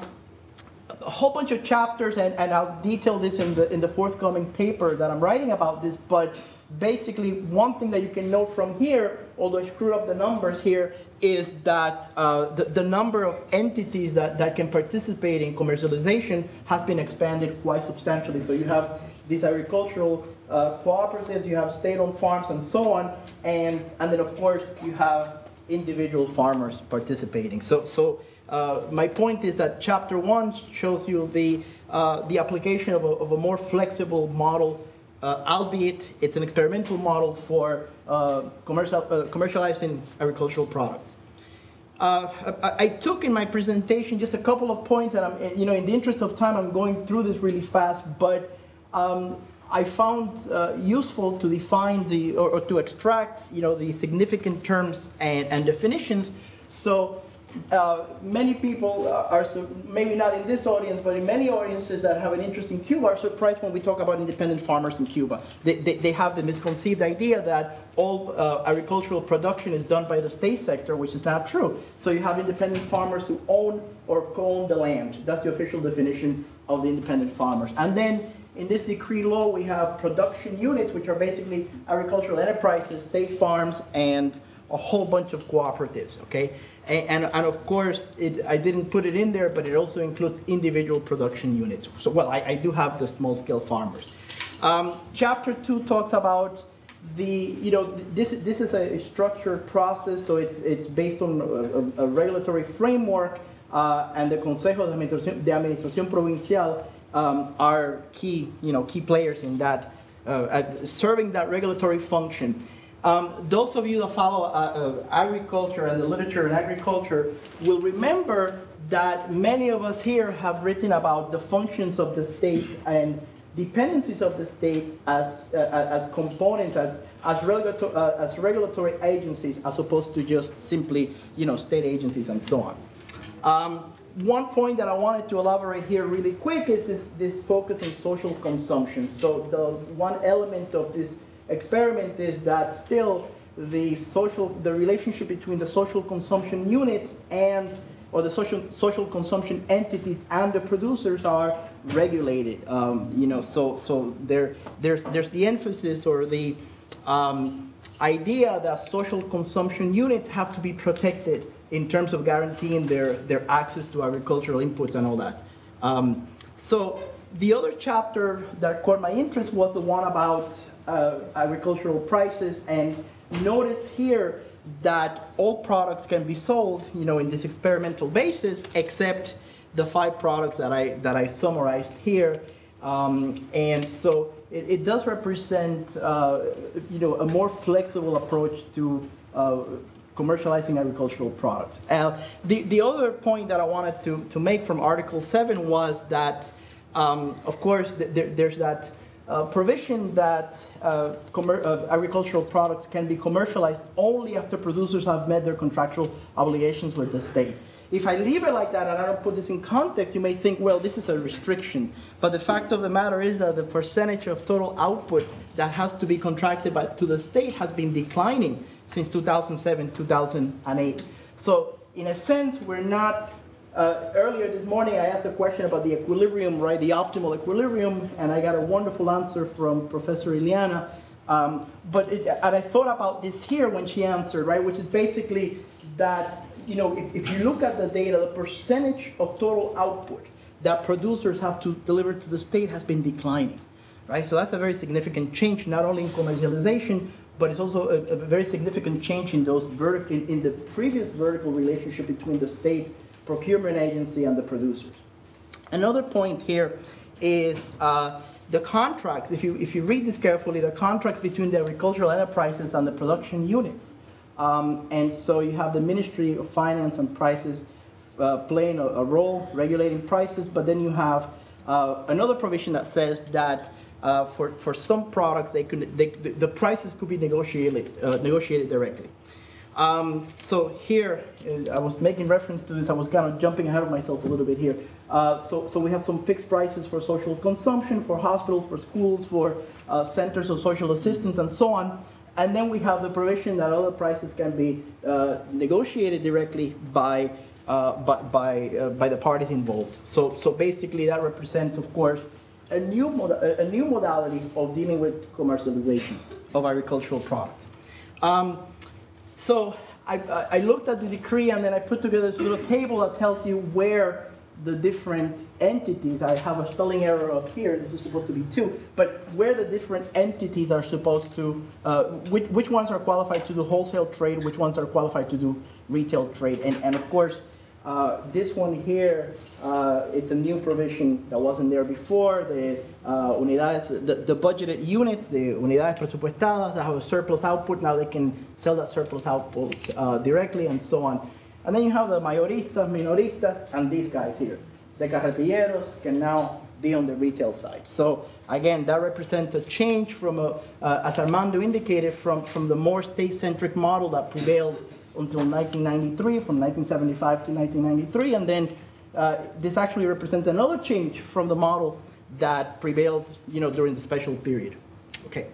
N: a whole bunch of chapters, and, and I'll detail this in the, in the forthcoming paper that I'm writing about this, but basically one thing that you can note from here, although I screwed up the numbers here, is that uh, the, the number of entities that, that can participate in commercialization has been expanded quite substantially. So you have these agricultural uh, cooperatives, you have state-owned farms and so on, and, and then of course you have individual farmers participating. So, so uh, my point is that chapter one shows you the, uh, the application of a, of a more flexible model, Uh, albeit it's an experimental model for uh, commercial, uh, commercializing agricultural products. Uh, I, I took in my presentation just a couple of points, and I'm, you know, in the interest of time, I'm going through this really fast, but um, I found uh, useful to define the, or, or to extract, you know, the significant terms and, and definitions. So Uh, many people are, maybe not in this audience, but in many audiences that have an interest in Cuba are surprised when we talk about independent farmers in Cuba. They, they, they have the misconceived idea that all uh, agricultural production is done by the state sector, which is not true. So you have independent farmers who own or co-own the land. That's the official definition of the independent farmers. And then in this decree law, we have production units, which are basically agricultural enterprises, state farms, and a whole bunch of cooperatives, okay? And, and, and of course, it, I didn't put it in there, but it also includes individual production units. So, well, I, I do have the small-scale farmers. Um, chapter two talks about the, you know, this, this is a structured process, so it's, it's based on a, a, a regulatory framework, uh, and the Consejo de Administración, de Administración Provincial um, are key, you know, key players in that, uh, at serving that regulatory function. Um, those of you that follow uh, uh, agriculture and the literature in agriculture will remember that many of us here have written about the functions of the state and dependencies of the state as, uh, as components, as, as, regulator, uh, as regulatory agencies, as opposed to just simply, you know, state agencies and so on. Um, one point that I wanted to elaborate here really quick is this, this focus on social consumption. So the one element of this experiment is that still the social, the relationship between the social consumption units and, or the social social consumption entities and the producers are regulated. Um, you know, so so there there's there's the emphasis or the um, idea that social consumption units have to be protected in terms of guaranteeing their, their access to agricultural inputs and all that. Um, so the other chapter that caught my interest was the one about uh, agricultural prices, and notice here that all products can be sold, you know, in this experimental basis, except the five products that I, that I summarized here. Um, and so it, it does represent, uh, you know, a more flexible approach to uh, commercializing agricultural products. Uh, the, the other point that I wanted to, to make from Article seven was that, um, of course, th there, there's that uh, provision that uh, uh, agricultural products can be commercialized only after producers have met their contractual obligations with the state. If I leave it like that and I don't put this in context, you may think, well, this is a restriction. But the fact of the matter is that the percentage of total output that has to be contracted by, to the state has been declining since two thousand seven, two thousand eight. So in a sense, we're not, uh, earlier this morning I asked a question about the equilibrium, right, the optimal equilibrium, and I got a wonderful answer from Professor Ileana. Um, but it, and I thought about this here when she answered, right, which is basically that, you know, if, if you look at the data, the percentage of total output that producers have to deliver to the state has been declining, right? So that's a very significant change, not only in commercialization, but it's also a, a very significant change in those vertic in, in the previous vertical relationship between the state procurement agency and the producers. Another point here is uh, the contracts. If you if you read this carefully, the contracts between the agricultural enterprises and the production units. Um, and so you have the Ministry of Finance and Prices uh, playing a, a role regulating prices, but then you have uh, another provision that says that uh, for, for some products, they could, they, the prices could be negotiated, uh, negotiated directly. Um, so here, uh, I was making reference to this, I was kind of jumping ahead of myself a little bit here. Uh, so, so we have some fixed prices for social consumption, for hospitals, for schools, for uh, centers of social assistance, and so on. And then we have the provision that other prices can be uh, negotiated directly by, uh, by, by, uh, by the parties involved. So, so basically that represents, of course, a new, mod a new modality of dealing with commercialization of agricultural products. Um, so I, I looked at the decree and then I put together this little table that tells you where the different entities, I have a spelling error up here, this is supposed to be two, but where the different entities are supposed to, uh, which, which ones are qualified to do wholesale trade, which ones are qualified to do retail trade. And, and of course, uh, this one here, uh, it's a new provision that wasn't there before. The uh, unidades, the, the budgeted units, the unidades presupuestadas that have a surplus output, now they can sell that surplus output uh, directly and so on. And then you have the mayoristas, minoristas, and these guys here. The carretilleros can now be on the retail side. So again, that represents a change from, a, uh, as Armando indicated, from, from the more state-centric model that prevailed until nineteen ninety-three, from nineteen seventy-five to nineteen ninety-three. And then uh, this actually represents another change from the model that prevailed, you know, during the special period. Okay.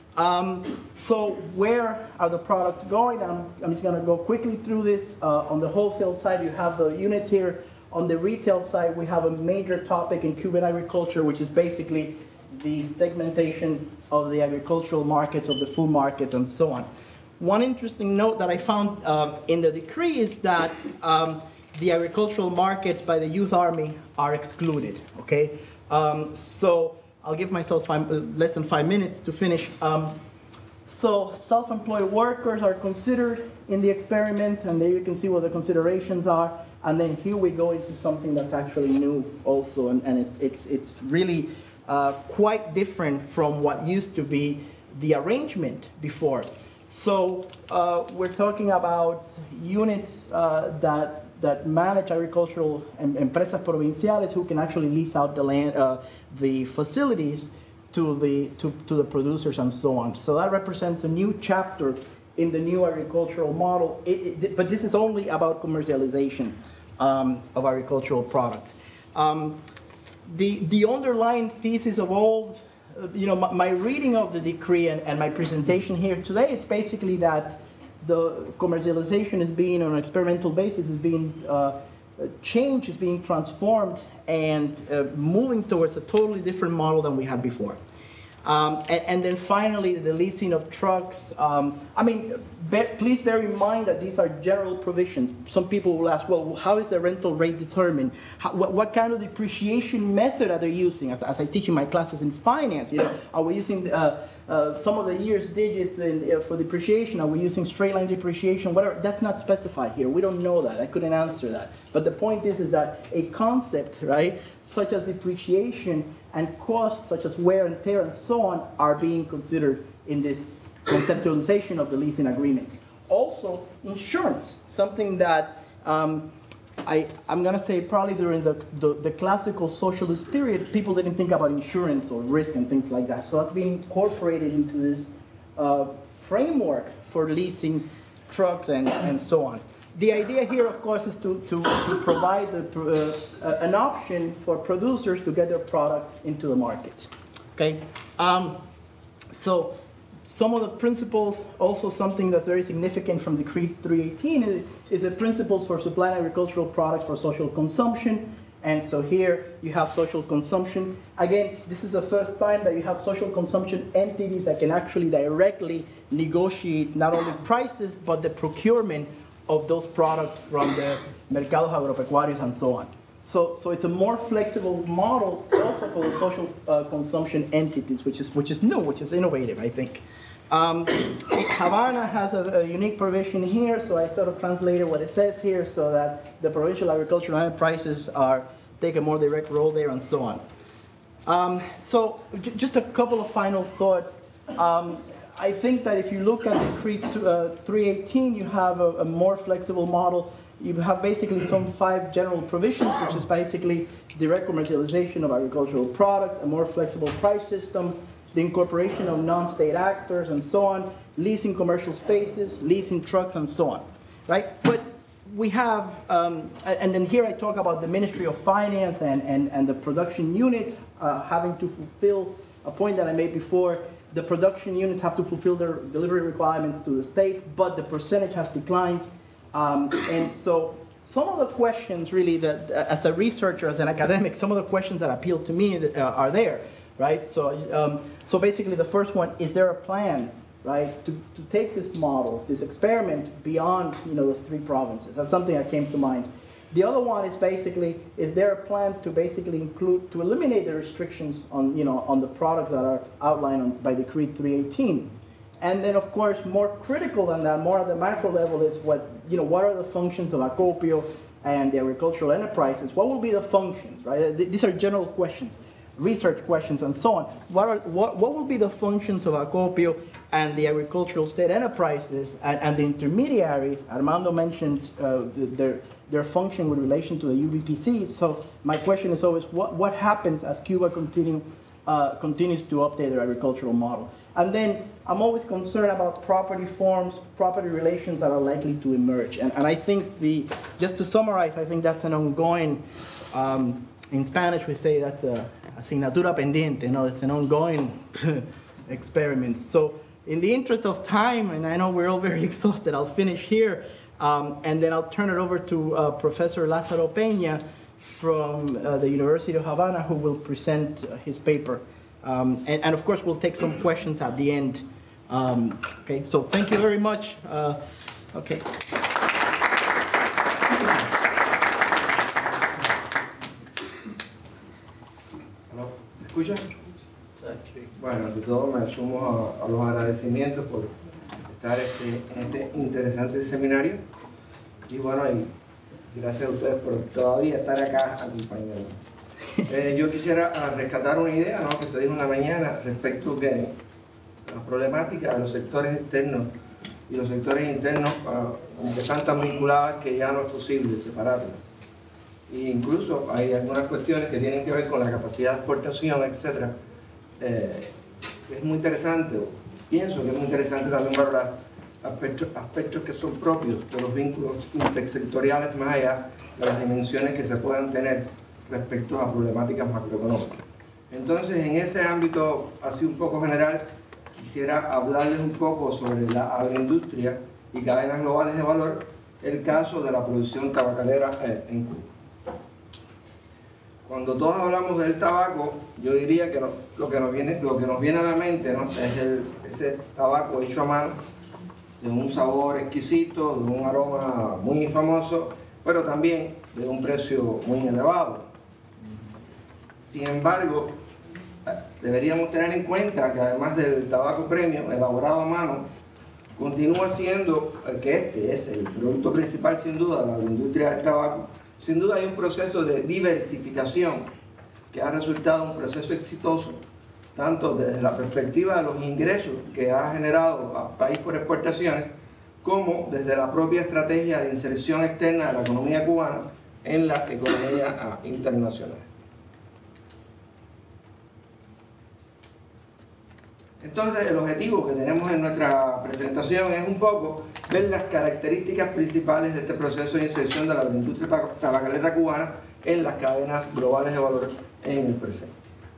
N: Um, so where are the products going? I'm, I'm just going to go quickly through this. Uh, on the wholesale side, you have the units here. On the retail side, we have a major topic in Cuban agriculture, which is basically the segmentation of the agricultural markets, of the food markets, and so on. One interesting note that I found um, in the decree is that um, the agricultural markets by the Youth Army are excluded. Okay, um, so I'll give myself five, uh, less than five minutes to finish. Um, so self-employed workers are considered in the experiment, and there you can see what the considerations are. And then here we go into something that's actually new also, and, and it's, it's, it's really uh, quite different from what used to be the arrangement before. So uh, we're talking about units uh, that that manage agricultural em empresas provinciales who can actually lease out the land, uh, the facilities to the to, to the producers and so on. So that represents a new chapter in the new agricultural model. It, it, but this is only about commercialization um, of agricultural products. Um, the the underlying thesis of all, uh, you know, my, my reading of the decree and, and my presentation here today is basically that the commercialization is being, on an experimental basis, is being uh, changed, is being transformed, and uh, moving towards a totally different model than we had before. Um, and, and then finally, the leasing of trucks. Um, I mean, be, please bear in mind that these are general provisions. Some people will ask, well, how is the rental rate determined? How, what, what kind of depreciation method are they using? As, as I teach in my classes in finance, you know, are we using uh, uh, some of the year's digits in, uh, for depreciation? Are we using straight line depreciation? Whatever. That's not specified here. We don't know that. I couldn't answer that. But the point is, is that a concept, right, such as depreciation and costs such as wear and tear and so on are being considered in this conceptualization of the leasing agreement. Also, insurance, something that um, I, I'm going to say probably during the, the, the classical socialist period, people didn't think about insurance or risk and things like that. So that's being incorporated into this uh, framework for leasing trucks and, and so on. The idea here, of course, is to, to, to provide the, uh, an option for producers to get their product into the market. Okay? Um, so some of the principles, also something that's very significant from Decree three eighteen is, is the principles for supplying agricultural products for social consumption. And so here you have social consumption. Again, this is the first time that you have social consumption entities that can actually directly negotiate not only prices, but the procurement of those products from the mercados agropecuarios and so on. So, so it's a more flexible model also for the social uh, consumption entities, which is, which is new, which is innovative, I think. Um, Havana has a, a unique provision here, so I sort of translated what it says here so that the provincial agricultural enterprises are, take a more direct role there and so on. Um, so j just a couple of final thoughts. Um, I think that if you look at Decree three eighteen, you have a, a more flexible model. You have basically some five general provisions, which is basically direct commercialization of agricultural products, a more flexible price system, the incorporation of non-state actors and so on, leasing commercial spaces, leasing trucks and so on, right? But we have, um, and then here I talk about the Ministry of Finance and, and, and the production unit uh, having to fulfill a point that I made before. The production units have to fulfill their delivery requirements to the state, but the percentage has declined. Um, and so some of the questions really that, uh, as a researcher, as an academic, some of the questions that appeal to me uh, are there, right? So, um, so basically the first one, is there a plan, right, to, to take this model, this experiment beyond, you know, the three provinces? That's something that came to mind. The other one is basically, is there a plan to basically include, to eliminate the restrictions on, you know, on the products that are outlined on, by Decree three eighteen? And then, of course, more critical than that, more at the macro level is what, you know, what are the functions of Acopio and the agricultural enterprises? What will be the functions, right? These are general questions, research questions and so on. What, are, what, what will be the functions of Acopio and the agricultural state enterprises and, and the intermediaries? Armando mentioned uh, their, their function with relation to the U B P Cs. So my question is always, what, what happens as Cuba continue, uh, continues to update their agricultural model? And then I'm always concerned about property forms, property relations that are likely to emerge. And, and I think the, just to summarize, I think that's an ongoing, um, in Spanish we say that's a asignatura pendiente, you know, it's an ongoing experiment. So in the interest of time, and I know we're all very exhausted, I'll finish here, um, and then I'll turn it over to uh, Professor Lázaro Peña from uh, the University of Havana, who will present uh, his paper. Um, and, and of course, we'll take some questions at the end. Um, okay, so thank you very much. Uh, okay.
P: ¿Aló? ¿Se escucha? Bueno, ante todo me sumo a, a los agradecimientos por estar este, en este interesante seminario. Y bueno, y gracias a ustedes por todavía estar acá acompañándonos. Eh, yo quisiera uh, rescatar una idea, ¿no?, que se dijo en la mañana respecto de la problemática de los sectores externos y los sectores internos, uh, que están tan vinculadas que ya no es posible separarlas. E incluso hay algunas cuestiones que tienen que ver con la capacidad de exportación, etcétera. Eh, es muy interesante, pienso que es muy interesante también valorar aspectos, aspectos que son propios de los vínculos intersectoriales más allá de las dimensiones que se puedan tener respecto a problemáticas macroeconómicas. Entonces, en ese ámbito, así un poco general, quisiera hablarles un poco sobre la agroindustria y cadenas globales de valor, el caso de la producción tabacalera eh, en Cuba. cuando todos hablamos del tabaco, yo diría que no, lo, que nos viene, lo que nos viene a la mente, ¿no?, es el, ese tabaco hecho a mano, de un sabor exquisito, de un aroma muy famoso, pero también de un precio muy elevado. Sin embargo, deberíamos tener en cuenta que además del tabaco premium elaborado a mano, continúa siendo que este es el producto principal sin duda de la industria del tabaco. Sin duda hay un proceso de diversificación que ha resultado un proceso exitoso, tanto desde la perspectiva de los ingresos que ha generado al país por exportaciones, como desde la propia estrategia de inserción externa de la economía cubana en la economía internacional. Entonces, el objetivo que tenemos en nuestra presentación es un poco ver las características principales de este proceso de inserción de la industria tabacalera cubana en las cadenas globales de valor en el presente.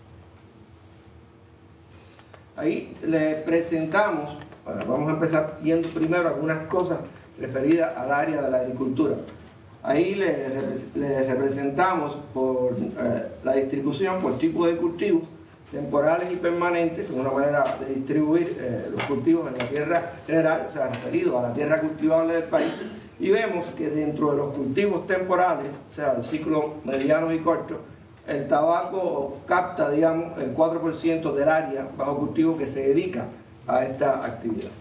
P: Ahí le presentamos, bueno, vamos a empezar viendo primero algunas cosas referidas al área de la agricultura. Ahí le, le representamos por eh, la distribución por tipo de cultivo, temporales y permanentes, como una manera de distribuir eh, los cultivos en la tierra general, o sea, referido a la tierra cultivable del país, y vemos que dentro de los cultivos temporales, o sea, el ciclo medianos y cortos, el tabaco capta, digamos, el cuatro por ciento del área bajo cultivo que se dedica a esta actividad.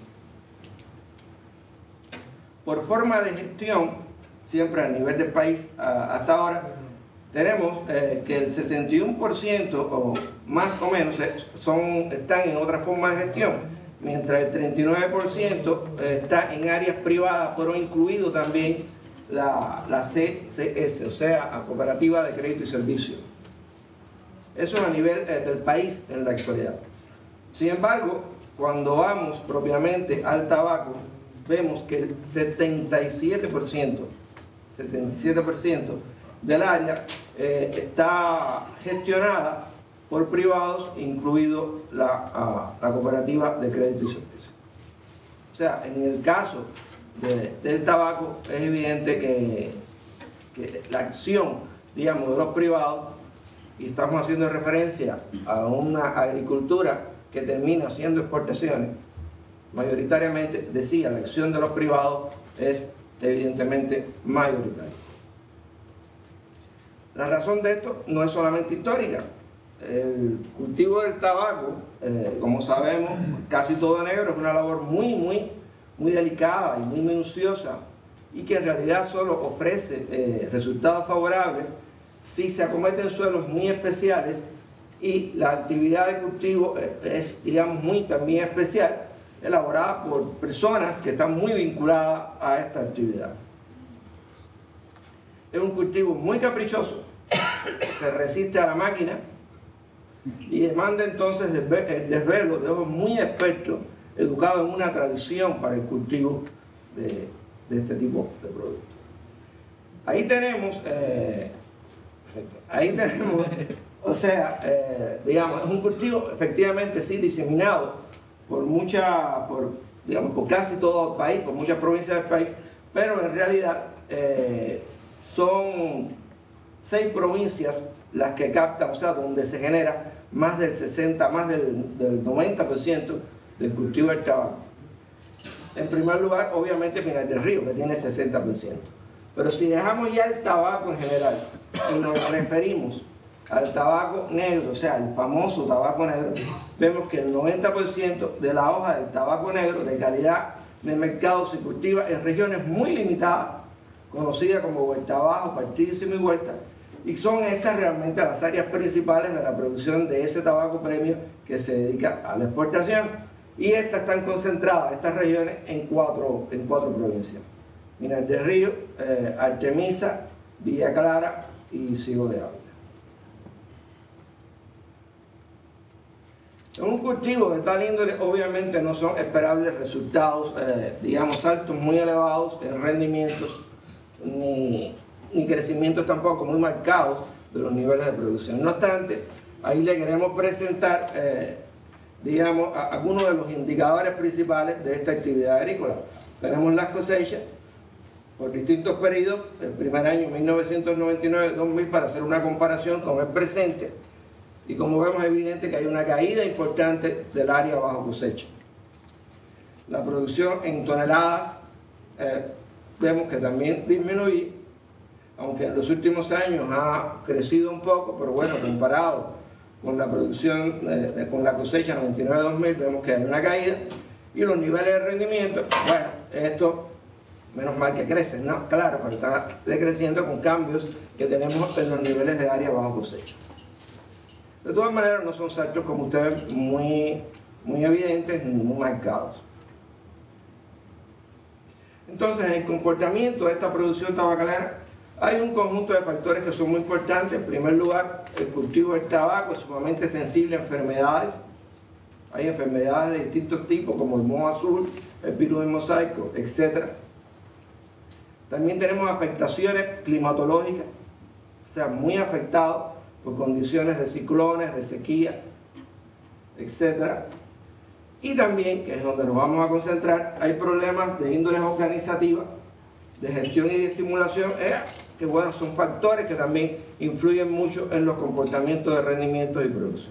P: Por forma de gestión, siempre a nivel del país hasta ahora, tenemos eh, que el sesenta y uno por ciento o más o menos son, están en otra forma de gestión, mientras el treinta y nueve por ciento está en áreas privadas, pero incluido también la, la C C S, o sea, la Cooperativa de Crédito y Servicio. Eso a nivel eh, del país en la actualidad. Sin embargo, cuando vamos propiamente al tabaco, vemos que el setenta y siete por ciento, setenta y siete por ciento del área eh, está gestionada por privados, incluido la, uh, la Cooperativa de Crédito y Servicio. O sea, en el caso de, del tabaco es evidente que, que la acción, digamos, de los privados, y estamos haciendo referencia a una agricultura que termina haciendo exportaciones, mayoritariamente, decía, la acción de los privados es evidentemente mayoritaria. La razón de esto no es solamente histórica. El cultivo del tabaco, eh, como sabemos, casi todo negro, es una labor muy, muy, muy delicada y muy minuciosa, y que en realidad solo ofrece eh, resultados favorables si se acometen suelos muy especiales y la actividad de cultivo es, digamos, muy también especial, elaborada por personas que están muy vinculadas a esta actividad. Es un cultivo muy caprichoso, se resiste a la máquina y demanda entonces el desvelo de ojos muy expertos, educados en una tradición para el cultivo de, de este tipo de productos. Ahí tenemos, eh, ahí tenemos, o sea, eh, digamos, es un cultivo efectivamente sí diseminado por mucha, por, digamos, por casi todo el país, por muchas provincias del país, pero en realidad eh, son seis provincias las que captan, o sea, donde se genera más del sesenta, más del, del noventa por ciento del cultivo del tabaco. En primer lugar, obviamente, Pinar del Río, que tiene el sesenta por ciento. Pero si dejamos ya el tabaco en general y nos referimos al tabaco negro, o sea, el famoso tabaco negro, vemos que el noventa por ciento de la hoja del tabaco negro de calidad del mercado se cultiva en regiones muy limitadas, conocidas como Huerta Bajo, Partísimo y Huerta, y son estas realmente las áreas principales de la producción de ese tabaco premium que se dedica a la exportación, y estas están concentradas, estas regiones, en cuatro, en cuatro provincias: Pinar del Río, eh, Artemisa, Villa Clara y Ciego de Ávila. En un cultivo de tal índole, obviamente no son esperables resultados, eh, digamos, saltos muy elevados en rendimientos, ni, ni crecimientos tampoco muy marcados de los niveles de producción. No obstante, ahí le queremos presentar, eh, digamos, a, algunos de los indicadores principales de esta actividad agrícola. Tenemos las cosechas, por distintos periodos, el primer año mil novecientos noventa y nueve dos mil, para hacer una comparación con el presente, y como vemos es evidente que hay una caída importante del área bajo cosecha. La producción en toneladas eh, vemos que también disminuye, aunque en los últimos años ha crecido un poco, pero bueno, comparado con la producción, eh, con la cosecha noventa y nueve dos mil, vemos que hay una caída, y los niveles de rendimiento, bueno, esto menos mal que crecen, ¿no? Claro, pero está decreciendo con cambios que tenemos en los niveles de área bajo cosecha. De todas maneras, no son saltos, como ustedes ven, muy, muy evidentes ni muy marcados. Entonces, en el comportamiento de esta producción tabacalera hay un conjunto de factores que son muy importantes. En primer lugar, el cultivo del tabaco es sumamente sensible a enfermedades. Hay enfermedades de distintos tipos, como el moho azul, el virus del mosaico, etcétera. También tenemos afectaciones climatológicas, o sea, muy afectados por condiciones de ciclones, de sequía, etcétera. Y también, que es donde nos vamos a concentrar, hay problemas de índoles organizativa, de gestión y de estimulación, eh, que bueno, son factores que también influyen mucho en los comportamientos de rendimiento y producción.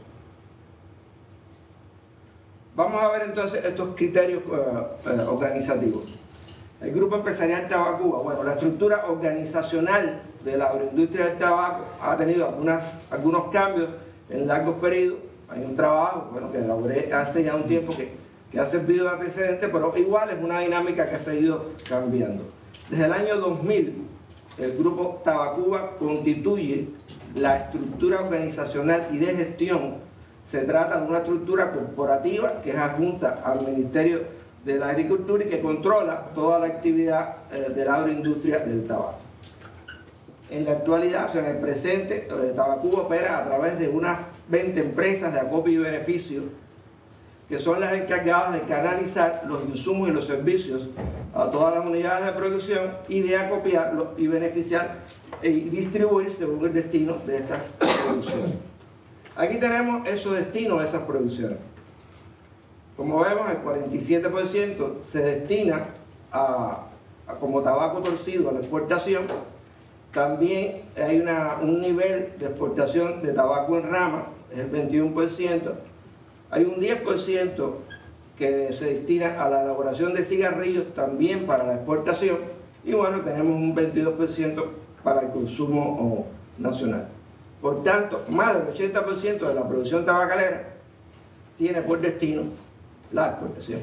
P: Vamos a ver entonces estos criterios uh, uh, organizativos. El Grupo Empresarial Tabacuba, bueno, la estructura organizacional de la agroindustria del tabaco ha tenido algunas, algunos cambios en largos periodos. Hay un trabajo, bueno, que elaboré hace ya un tiempo que, que ha servido de antecedente, pero igual es una dinámica que ha seguido cambiando. Desde el año dos mil, el Grupo Tabacuba constituye la estructura organizacional y de gestión. Se trata de una estructura corporativa que es adjunta al Ministerio de la Agricultura y que controla toda la actividad eh, de la agroindustria del tabaco. En la actualidad, o sea, en el presente, el Tabacuba opera a través de unas veinte empresas de acopio y beneficio, que son las encargadas de canalizar los insumos y los servicios a todas las unidades de producción y de acopiarlos y beneficiar y distribuir según el destino de estas producciones. Aquí tenemos esos destinos de esas producciones. Como vemos, el cuarenta y siete por ciento se destina a, a como tabaco torcido a la exportación. También hay una, un nivel de exportación de tabaco en rama, es el veintiuno por ciento. Hay un diez por ciento que se destina a la elaboración de cigarrillos, también para la exportación. Y bueno, tenemos un veintidós por ciento para el consumo oh, nacional. Por tanto, más del ochenta por ciento de la producción tabacalera tiene por destino la exportación.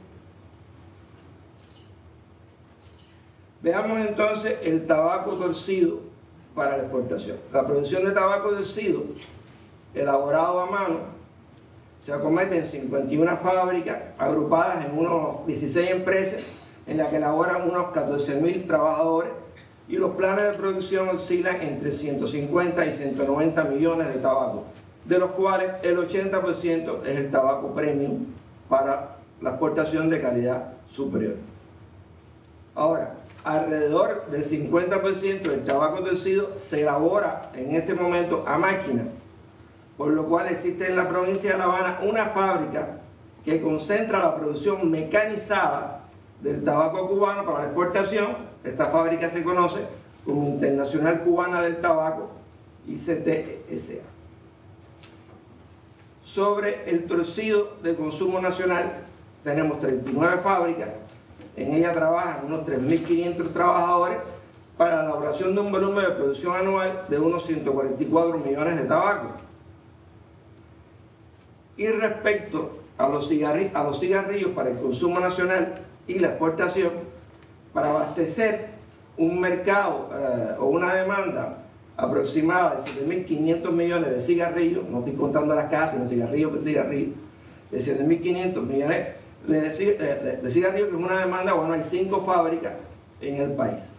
P: Veamos entonces el tabaco torcido para la exportación. La producción de tabaco torcido elaborado a mano se acomete en cincuenta y una fábricas agrupadas en unos dieciséis empresas en las que elaboran unos catorce mil trabajadores, y los planes de producción oscilan entre ciento cincuenta y ciento noventa millones de tabaco, de los cuales el ochenta por ciento es el tabaco premium para la exportación de calidad superior. Ahora, alrededor del cincuenta por ciento del tabaco torcido se elabora en este momento a máquina, por lo cual existe en la provincia de La Habana una fábrica que concentra la producción mecanizada del tabaco cubano para la exportación. Esta fábrica se conoce como Internacional Cubana del Tabaco, I C T S A. Sobre el torcido de consumo nacional, tenemos treinta y nueve fábricas. En ella trabajan unos tres mil quinientos trabajadores para la elaboración de un volumen de producción anual de unos ciento cuarenta y cuatro millones de tabaco. Y respecto a los, cigarri a los cigarrillos para el consumo nacional y la exportación, para abastecer un mercado eh, o una demanda aproximada de siete mil quinientos millones de cigarrillos, no estoy contando las casas, sino cigarrillos por cigarrillo, de siete mil quinientos millones de, de, de cigarrillos, que es una demanda, bueno, hay cinco fábricas en el país.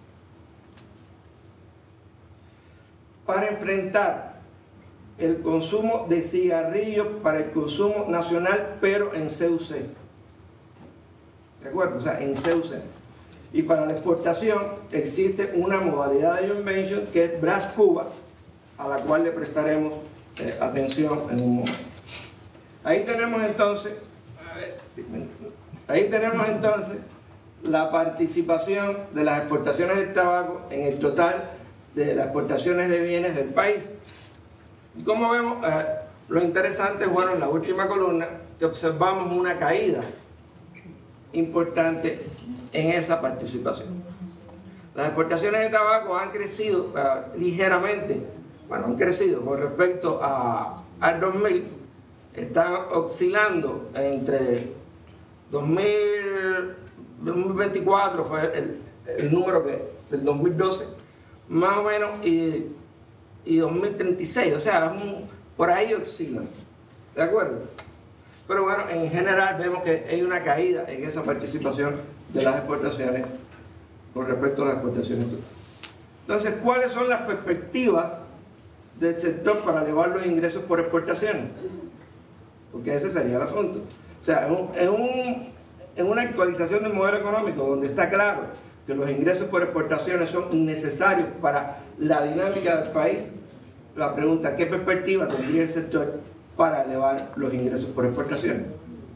P: Para enfrentar el consumo de cigarrillos para el consumo nacional, pero en C U C. ¿De acuerdo? O sea, en C U C. Y para la exportación existe una modalidad de joint venture que es Brás Cuba, a la cual le prestaremos eh, atención en un momento. Ahí tenemos entonces, a ver, ahí tenemos entonces la participación de las exportaciones del tabaco en el total de las exportaciones de bienes del país. Y como vemos, eh, lo interesante es, bueno, en la última columna, que observamos una caída importante en esa participación. Las exportaciones de tabaco han crecido uh, ligeramente, bueno, han crecido con respecto a, al dos mil, están oscilando entre dos mil veinticuatro, fue el, el número que, del dos mil doce, más o menos, y, y dos mil treinta y seis, o sea, es un, por ahí oscilan, ¿de acuerdo? Pero bueno, en general vemos que hay una caída en esa participación de las exportaciones con respecto a las exportaciones totales. Entonces, ¿cuáles son las perspectivas del sector para elevar los ingresos por exportación? Porque ese sería el asunto. O sea, en, un, en, un, en una actualización del modelo económico donde está claro que los ingresos por exportaciones son necesarios para la dinámica del país, la pregunta, ¿qué perspectiva tendría el sector para elevar los ingresos por exportación?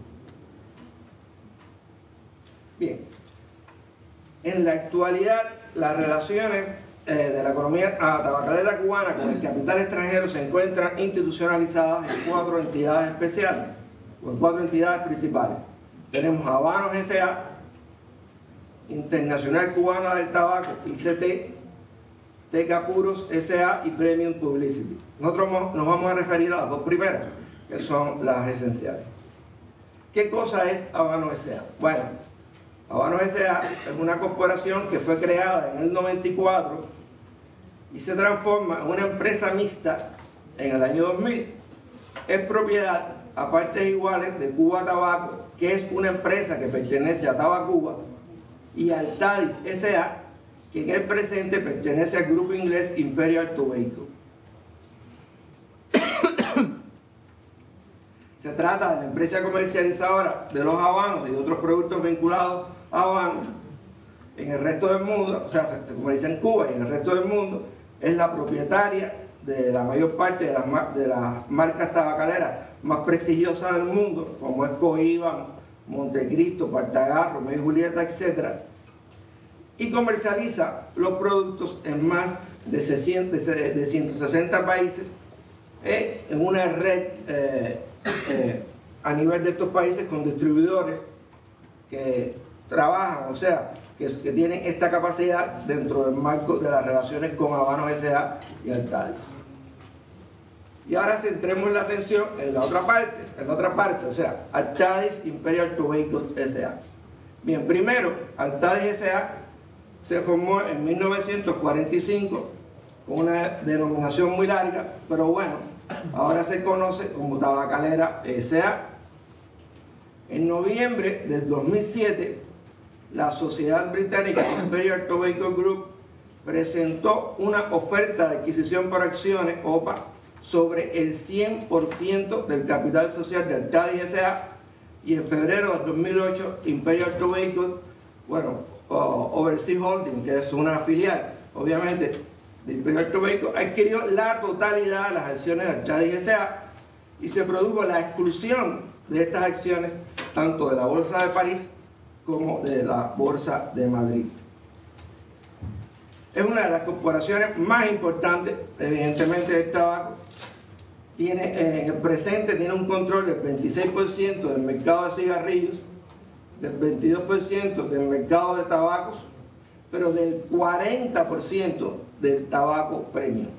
P: Bien, en la actualidad las relaciones eh, de la economía tabacalera cubana con el capital extranjero se encuentran institucionalizadas en cuatro entidades especiales, o en cuatro entidades principales. Tenemos Habanos S A, Internacional Cubana del Tabaco, I C T, Teca Puros S A y Premium Publicity. Nosotros nos vamos a referir a las dos primeras, que son las esenciales. ¿Qué cosa es Habanos S A? Bueno, Habanos S A es una corporación que fue creada en el noventa y cuatro y se transforma en una empresa mixta en el año dos mil. Es propiedad a partes iguales de Cuba Tabaco, que es una empresa que pertenece a Tabacuba, y Altadis S A, que en el presente pertenece al grupo inglés Imperial Tobacco. Se trata de la empresa comercializadora de los habanos y de otros productos vinculados a habanos en el resto del mundo, o sea, se comercia en Cuba y en el resto del mundo. Es la propietaria de la mayor parte de las, de las marcas tabacaleras más prestigiosas del mundo, como es Cohiba, Montecristo, Partagas, Romeo y Julieta, etcétera. Y comercializa los productos en más de, de ciento sesenta países, eh, en una red eh, eh, a nivel de estos países con distribuidores que trabajan, o sea, que, que tienen esta capacidad dentro del marco de las relaciones con Habanos S A y Altadis. Y ahora centremos la atención en la otra parte, en la otra parte, o sea, Altadis Imperial Tobacco S A. Bien, primero, Altadis S A se formó en mil novecientos cuarenta y cinco con una denominación muy larga, pero bueno, ahora se conoce como Tabacalera S A. En noviembre del dos mil siete, la sociedad británica Imperial Tobacco Group presentó una oferta de adquisición por acciones, O P A, sobre el cien por ciento del capital social de Altadis S A, y en febrero del dos mil ocho, Imperial Tobacco, bueno, uh, Overseas Holding, que es una filial, obviamente, de Imperial Tobacco, adquirió la totalidad de las acciones de Altadis S A y se produjo la exclusión de estas acciones tanto de la Bolsa de París como de la Bolsa de Madrid. Es una de las corporaciones más importantes, evidentemente, del tabaco. Tiene, eh, en el presente tiene un control del veintiséis por ciento del mercado de cigarrillos, del veintidós por ciento del mercado de tabacos, pero del cuarenta por ciento del tabaco premium.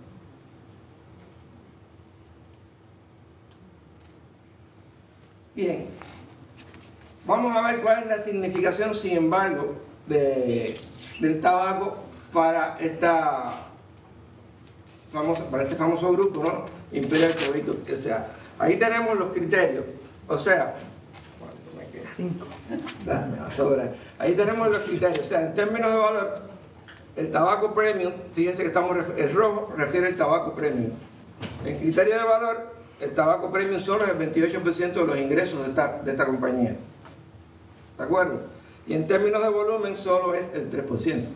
P: Bien, vamos a ver cuál es la significación, sin embargo, de, del tabaco para, esta famosa, para este famoso grupo, ¿no? Imperial Tobacco S A. Ahí tenemos los criterios, o sea, cinco. O sea, me va a sobrar. Ahí tenemos los criterios, o sea, en términos de valor, el tabaco premium, fíjense que estamos, el rojo refiere al tabaco premium. En criterio de valor, el tabaco premium solo es el veintiocho por ciento de los ingresos de esta, de esta compañía. ¿De acuerdo? Y en términos de volumen solo es el tres por ciento.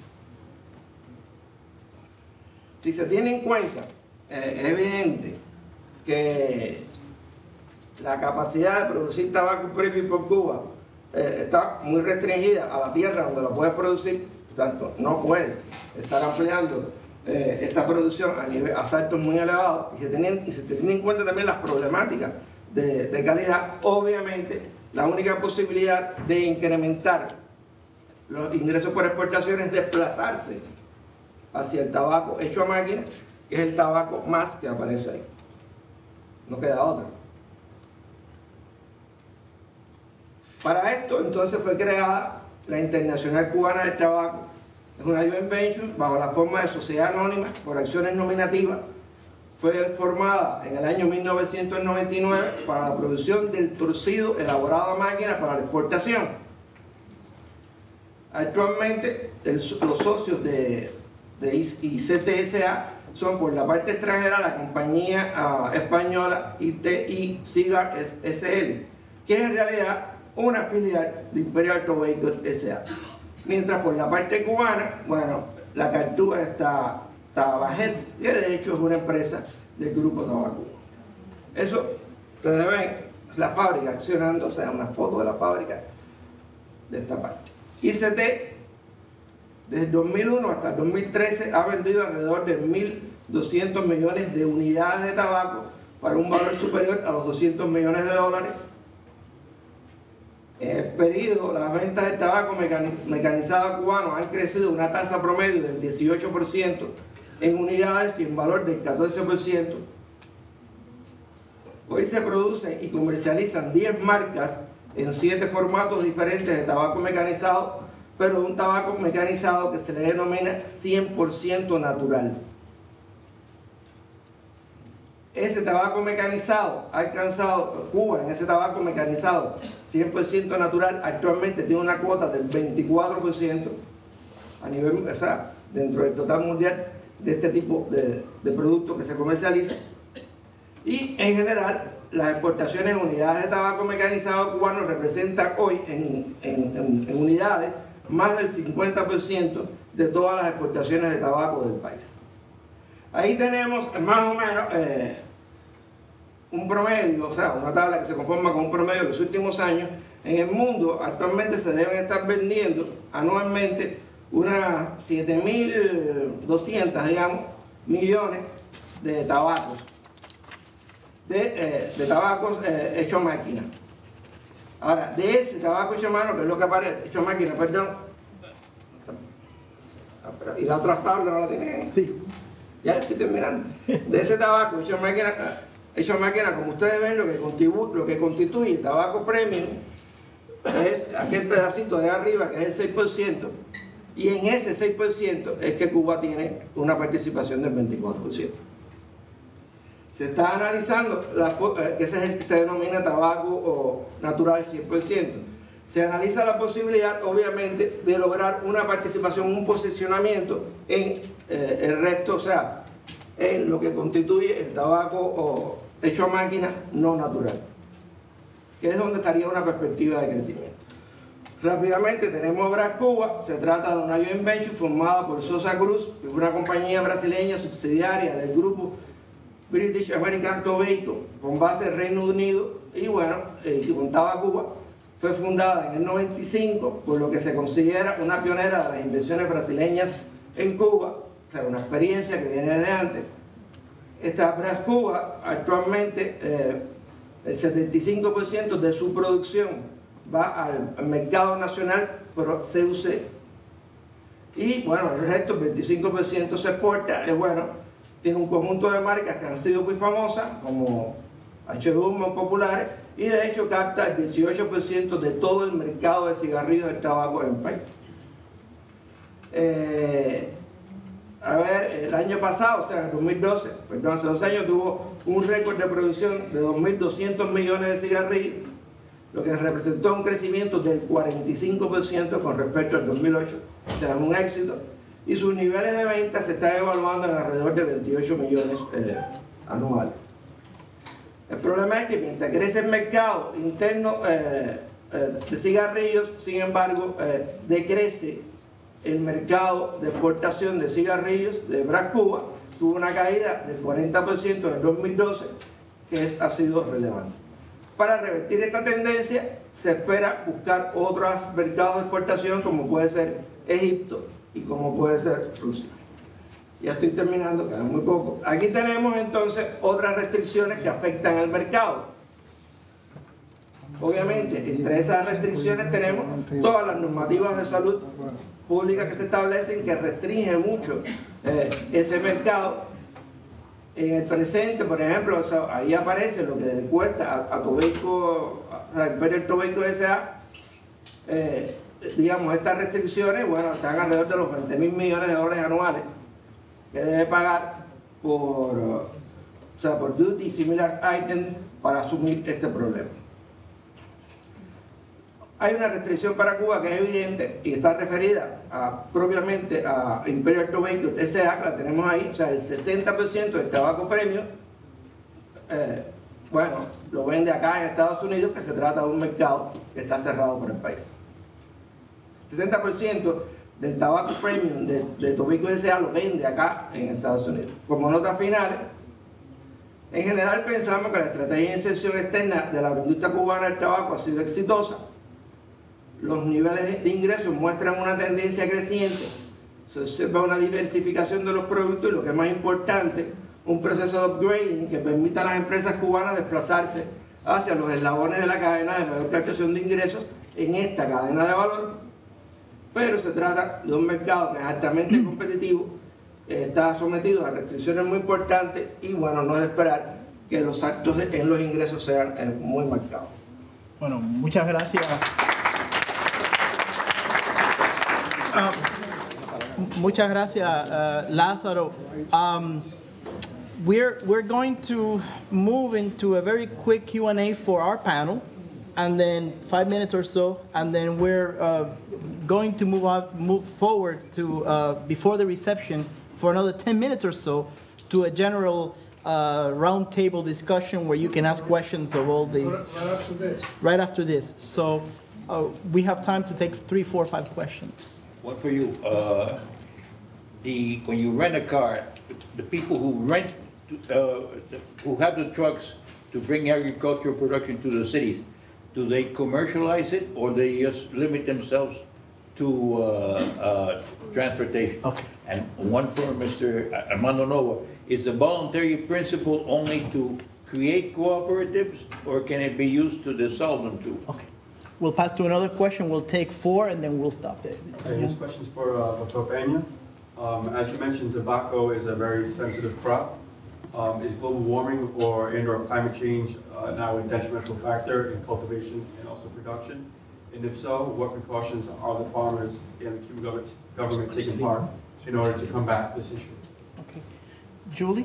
P: Si se tiene en cuenta, eh, es evidente que la capacidad de producir tabaco premium por Cuba eh, está muy restringida a la tierra donde lo puedes producir, por tanto no puedes estar ampliando eh, esta producción a, nivel, a saltos muy elevados, y se, tienen, y se tienen en cuenta también las problemáticas de, de calidad. Obviamente la única posibilidad de incrementar los ingresos por exportación es desplazarse hacia el tabaco hecho a máquina, que es el tabaco más que aparece ahí. No queda otra. Para esto entonces fue creada la Internacional Cubana del Tabaco. Es una joint venture bajo la forma de sociedad anónima por acciones nominativas. Fue formada en el año mil novecientos noventa y nueve para la producción del torcido elaborado a máquina para la exportación. Actualmente el, los socios de, de I C T S A son, por la parte extranjera, la compañía uh, española I T I Cigar S L, que es en realidad una filial de Imperial Tobacco S A. Mientras por la parte cubana, bueno, la Cartuja está Tabajets, que de hecho es una empresa del Grupo Tabaco. Eso, ustedes ven, es la fábrica accionando, o sea, una foto de la fábrica de esta parte. I C T, desde el dos mil uno hasta el dos mil trece, ha vendido alrededor de mil doscientos millones de unidades de tabaco para un valor superior a los doscientos millones de dólares. En el periodo, las ventas de tabaco mecanizado cubano han crecido a una tasa promedio del dieciocho por ciento en unidades y en valor del catorce por ciento. Hoy se producen y comercializan diez marcas en siete formatos diferentes de tabaco mecanizado, pero de un tabaco mecanizado que se le denomina cien por ciento natural. Ese tabaco mecanizado ha alcanzado, Cuba en ese tabaco mecanizado cien por ciento natural actualmente tiene una cuota del veinticuatro por ciento a nivel, o sea, dentro del total mundial de este tipo de, de productos que se comercializan. Y en general las exportaciones en unidades de tabaco mecanizado cubano representan hoy en, en, en, en unidades más del cincuenta por ciento de todas las exportaciones de tabaco del país. Ahí tenemos más o menos eh, un promedio, o sea, una tabla que se conforma con un promedio de los últimos años. En el mundo actualmente se deben estar vendiendo anualmente unas siete mil doscientos, digamos, millones de tabacos, de, eh, de tabacos eh, hechos a máquina. Ahora, de ese tabaco hecho a mano, que es lo que aparece, hecho a máquina, perdón, y la otra tabla no la tienen. Sí. Ya estoy terminando. De ese tabaco hecho a máquina, hecho a máquina, como ustedes ven, lo que, contribu lo que constituye el tabaco premium es aquel pedacito de arriba que es el seis por ciento, y en ese seis por ciento es que Cuba tiene una participación del veinticuatro por ciento. Se está analizando, la, que ese es el que se denomina tabaco o natural cien por ciento. Se analiza la posibilidad, obviamente, de lograr una participación, un posicionamiento en eh, el resto, o sea, en lo que constituye el tabaco o hecho a máquina no natural, que es donde estaría una perspectiva de crecimiento. Rápidamente tenemos Brás Cuba. Se trata de una joint venture formada por Sosa Cruz, que es una compañía brasileña subsidiaria del grupo British American Tobacco, con base en Reino Unido, y bueno, eh, que contaba Cuba. Fue fundada en el noventa y cinco, por lo que se considera una pionera de las inversiones brasileñas en Cuba, o sea, una experiencia que viene desde antes. Esta Brás Cuba, actualmente, eh, el setenta y cinco por ciento de su producción va al, al mercado nacional, pero C U C. Y bueno, el resto, el veinticinco por ciento se exporta. Es bueno, tiene un conjunto de marcas que han sido muy famosas, como H Humo populares, y de hecho capta el dieciocho por ciento de todo el mercado de cigarrillos del tabaco en el país. Eh, a ver, el año pasado, o sea, en el dos mil doce, perdón, hace dos años, tuvo un récord de producción de dos mil doscientos millones de cigarrillos, lo que representó un crecimiento del cuarenta y cinco por ciento con respecto al dos mil ocho, o sea, es un éxito, y sus niveles de venta se están evaluando en alrededor de veintiocho millones eh, anuales. El problema es que mientras crece el mercado interno eh, eh, de cigarrillos, sin embargo, eh, decrece el mercado de exportación de cigarrillos de Brás Cuba. Tuvo una caída del cuarenta por ciento en el dos mil doce, que es, ha sido relevante. Para revertir esta tendencia, se espera buscar otros mercados de exportación como puede ser Egipto y como puede ser Rusia. Ya estoy terminando, queda muy poco. Aquí tenemos entonces otras restricciones que afectan al mercado. Obviamente, entre esas restricciones tenemos todas las normativas de salud pública que se establecen que restringen mucho eh, ese mercado. En el presente, por ejemplo, o sea, ahí aparece lo que le cuesta a, a Tobacco, a Imperial Tobacco S A, eh, digamos, estas restricciones, bueno, están alrededor de los veinte mil millones de dólares anuales que debe pagar por, o sea, por duty y similar items para asumir este problema. Hay una restricción para Cuba que es evidente y está referida a, propiamente a Imperial Tobacco S A, que la tenemos ahí, o sea, el sesenta por ciento del tabaco premium, eh, bueno, lo vende acá en Estados Unidos, que se trata de un mercado que está cerrado por el país. sesenta por ciento del tabaco premium de, de Tobacco S A lo vende acá en Estados Unidos. Como notas finales, en general pensamos que la estrategia de inserción externa de la industria cubana del tabaco ha sido exitosa. Los niveles de ingresos muestran una tendencia creciente, se observa una diversificación de los productos y, lo que es más importante, un proceso de upgrading que permita a las empresas cubanas desplazarse hacia los eslabones de la cadena de mayor captación de ingresos en esta cadena de valor. Pero se trata de un mercado que es altamente competitivo, está sometido a restricciones muy importantes y, bueno, no es de esperar que los actos en los ingresos sean eh, muy marcados.
N: Bueno, muchas gracias. Uh, muchas gracias, uh, Lázaro. Um, we're, we're going to move into a very quick Q and A for our panel, and then five minutes or so, and then we're uh, going to move, on, move forward to, uh, before the reception, for another ten minutes or so, to a general uh, roundtable discussion where you can ask questions of all the...
A: Right after this.
N: Right after this. So uh, we have time to take three, four, five questions.
M: One for you. Uh, the when you rent a car, the people who rent, uh, who have the trucks to bring agricultural production to the cities, do they commercialize it or they just limit themselves to uh, uh, transportation?
N: Okay.
M: And one for Mister Armando Nova, is the voluntary principle only to create cooperatives, or can it be used to dissolve them too?
N: Okay. We'll pass to another question. We'll take four, and then we'll stop there.
Q: Okay, this question's for uh, Doctor Peña. Um, as you mentioned, tobacco is a very sensitive crop. Um, is global warming or indoor climate change uh, now a detrimental factor in cultivation and also production? And if so, what precautions are the farmers and the Cuban government, government taking part in order to combat this issue?
N: Okay. Julie?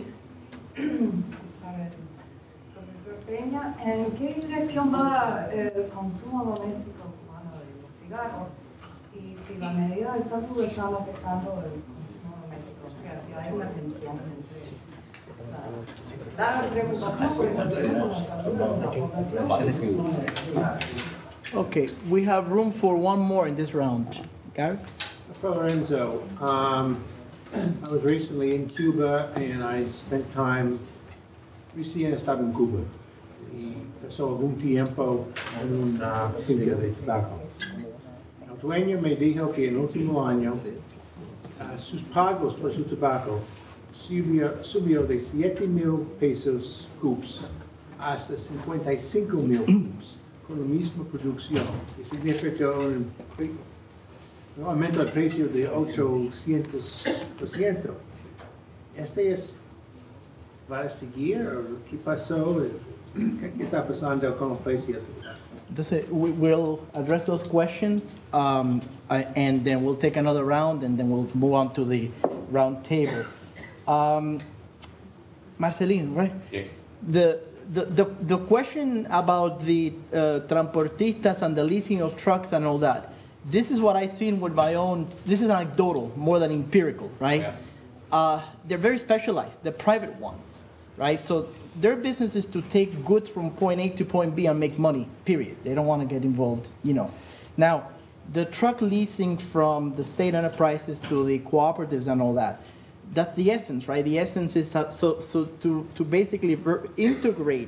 R: Peña, ¿en qué dirección va el consumo doméstico cubano de los cigarros? Y si la medida de salud está afectando el consumo doméstico, o sea, si hay una tensión entre la, la preocupación por el consumo de la salud de la población y el consumo de los cigarros.
N: Okay, we have room for one more in this round. Gary?
L: Father Enzo, um, I was recently in Cuba and I spent time, recién estaba en Cuba. Y pasó algún tiempo en una finca de tabaco. El dueño me dijo que en el último año uh, sus pagos por su tabaco subió, subió de siete mil pesos cubos hasta cincuenta y cinco mil cubos con la misma producción. Y significa un, un aumento del precio de ochocientos por ciento. Este es, ¿va a seguir o qué pasó? ¿Qué está pasando con los precios?
N: Entonces, we will address those questions, um, uh, and then we'll take another round, and then we'll move on to the round table. Um, Marcelino, right?
M: Yeah.
N: The, the, the, the question about the uh, transportistas and the leasing of trucks and all that, this is what I've seen with my own, this is anecdotal more than empirical, right?
M: Yeah.
N: Uh, they're very specialized, the private ones, right? So their business is to take goods from point A to point B and make money, period. They don't want to get involved, you know. Now, the truck leasing from the state enterprises to the cooperatives and all that, that's the essence, right? The essence is uh, so, so to, to basically ver- integrate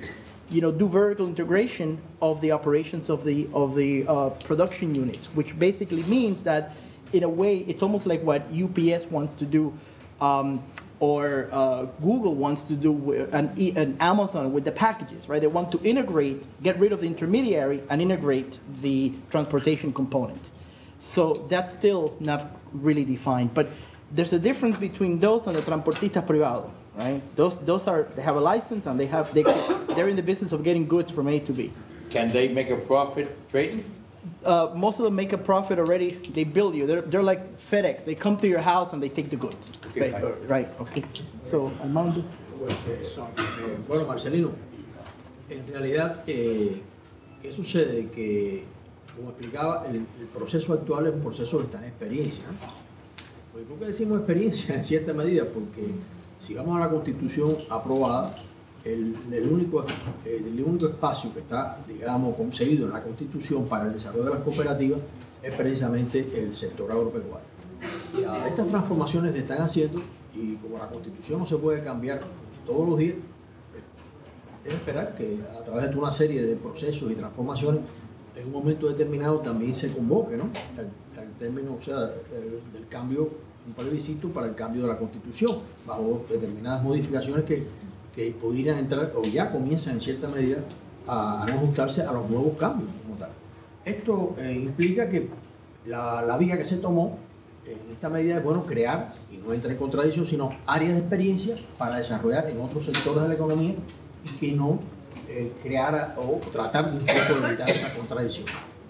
S: you know, do vertical integration of the operations of the of the uh, production units, which basically means that, in a way, it's almost like what U P S wants to do, um, or uh, Google wants to do, with, and, and Amazon with the packages, right? They want to integrate, get rid of the intermediary, and integrate the transportation component. So that's still not really defined, but there's a difference between those and the transportistas privados. Right? Those, those are, they have a license and they have, they, they're in the business of getting goods from A to B.
M: Can they make a profit trading?
S: Uh, most of them make a profit already. They bill you. They're, they're like FedEx. They come to your house and they take the goods.
O: Okay,
S: right, uh, right, okay. So, Armando.
O: Bueno, Marcelino, en realidad, eh, ¿qué sucede? Que, como explicaba, el, el proceso actual es un proceso que está en experiencia. Pues, ¿por qué decimos experiencia? En cierta medida, porque si vamos a la Constitución aprobada, el, el, único, el único espacio que está, digamos, concebido en la Constitución para el desarrollo de las cooperativas es precisamente el sector agropecuario. Y a estas transformaciones se están haciendo, y como la Constitución no se puede cambiar todos los días, es esperar que a través de una serie de procesos y transformaciones, en un momento determinado también se convoque, ¿no? el, el término, o sea, el, del cambio, un plebiscito para el cambio de la Constitución, bajo determinadas modificaciones que, que pudieran entrar, o ya comienzan en cierta medida, a, a ajustarse a los nuevos cambios como tal. Esto eh, implica que la, la vía que se tomó, en esta medida es bueno crear, y no entra en contradicción, sino áreas de experiencia para desarrollar en otros sectores de la economía y que no eh, creara o tratar de un poco de evitar esta contradicción.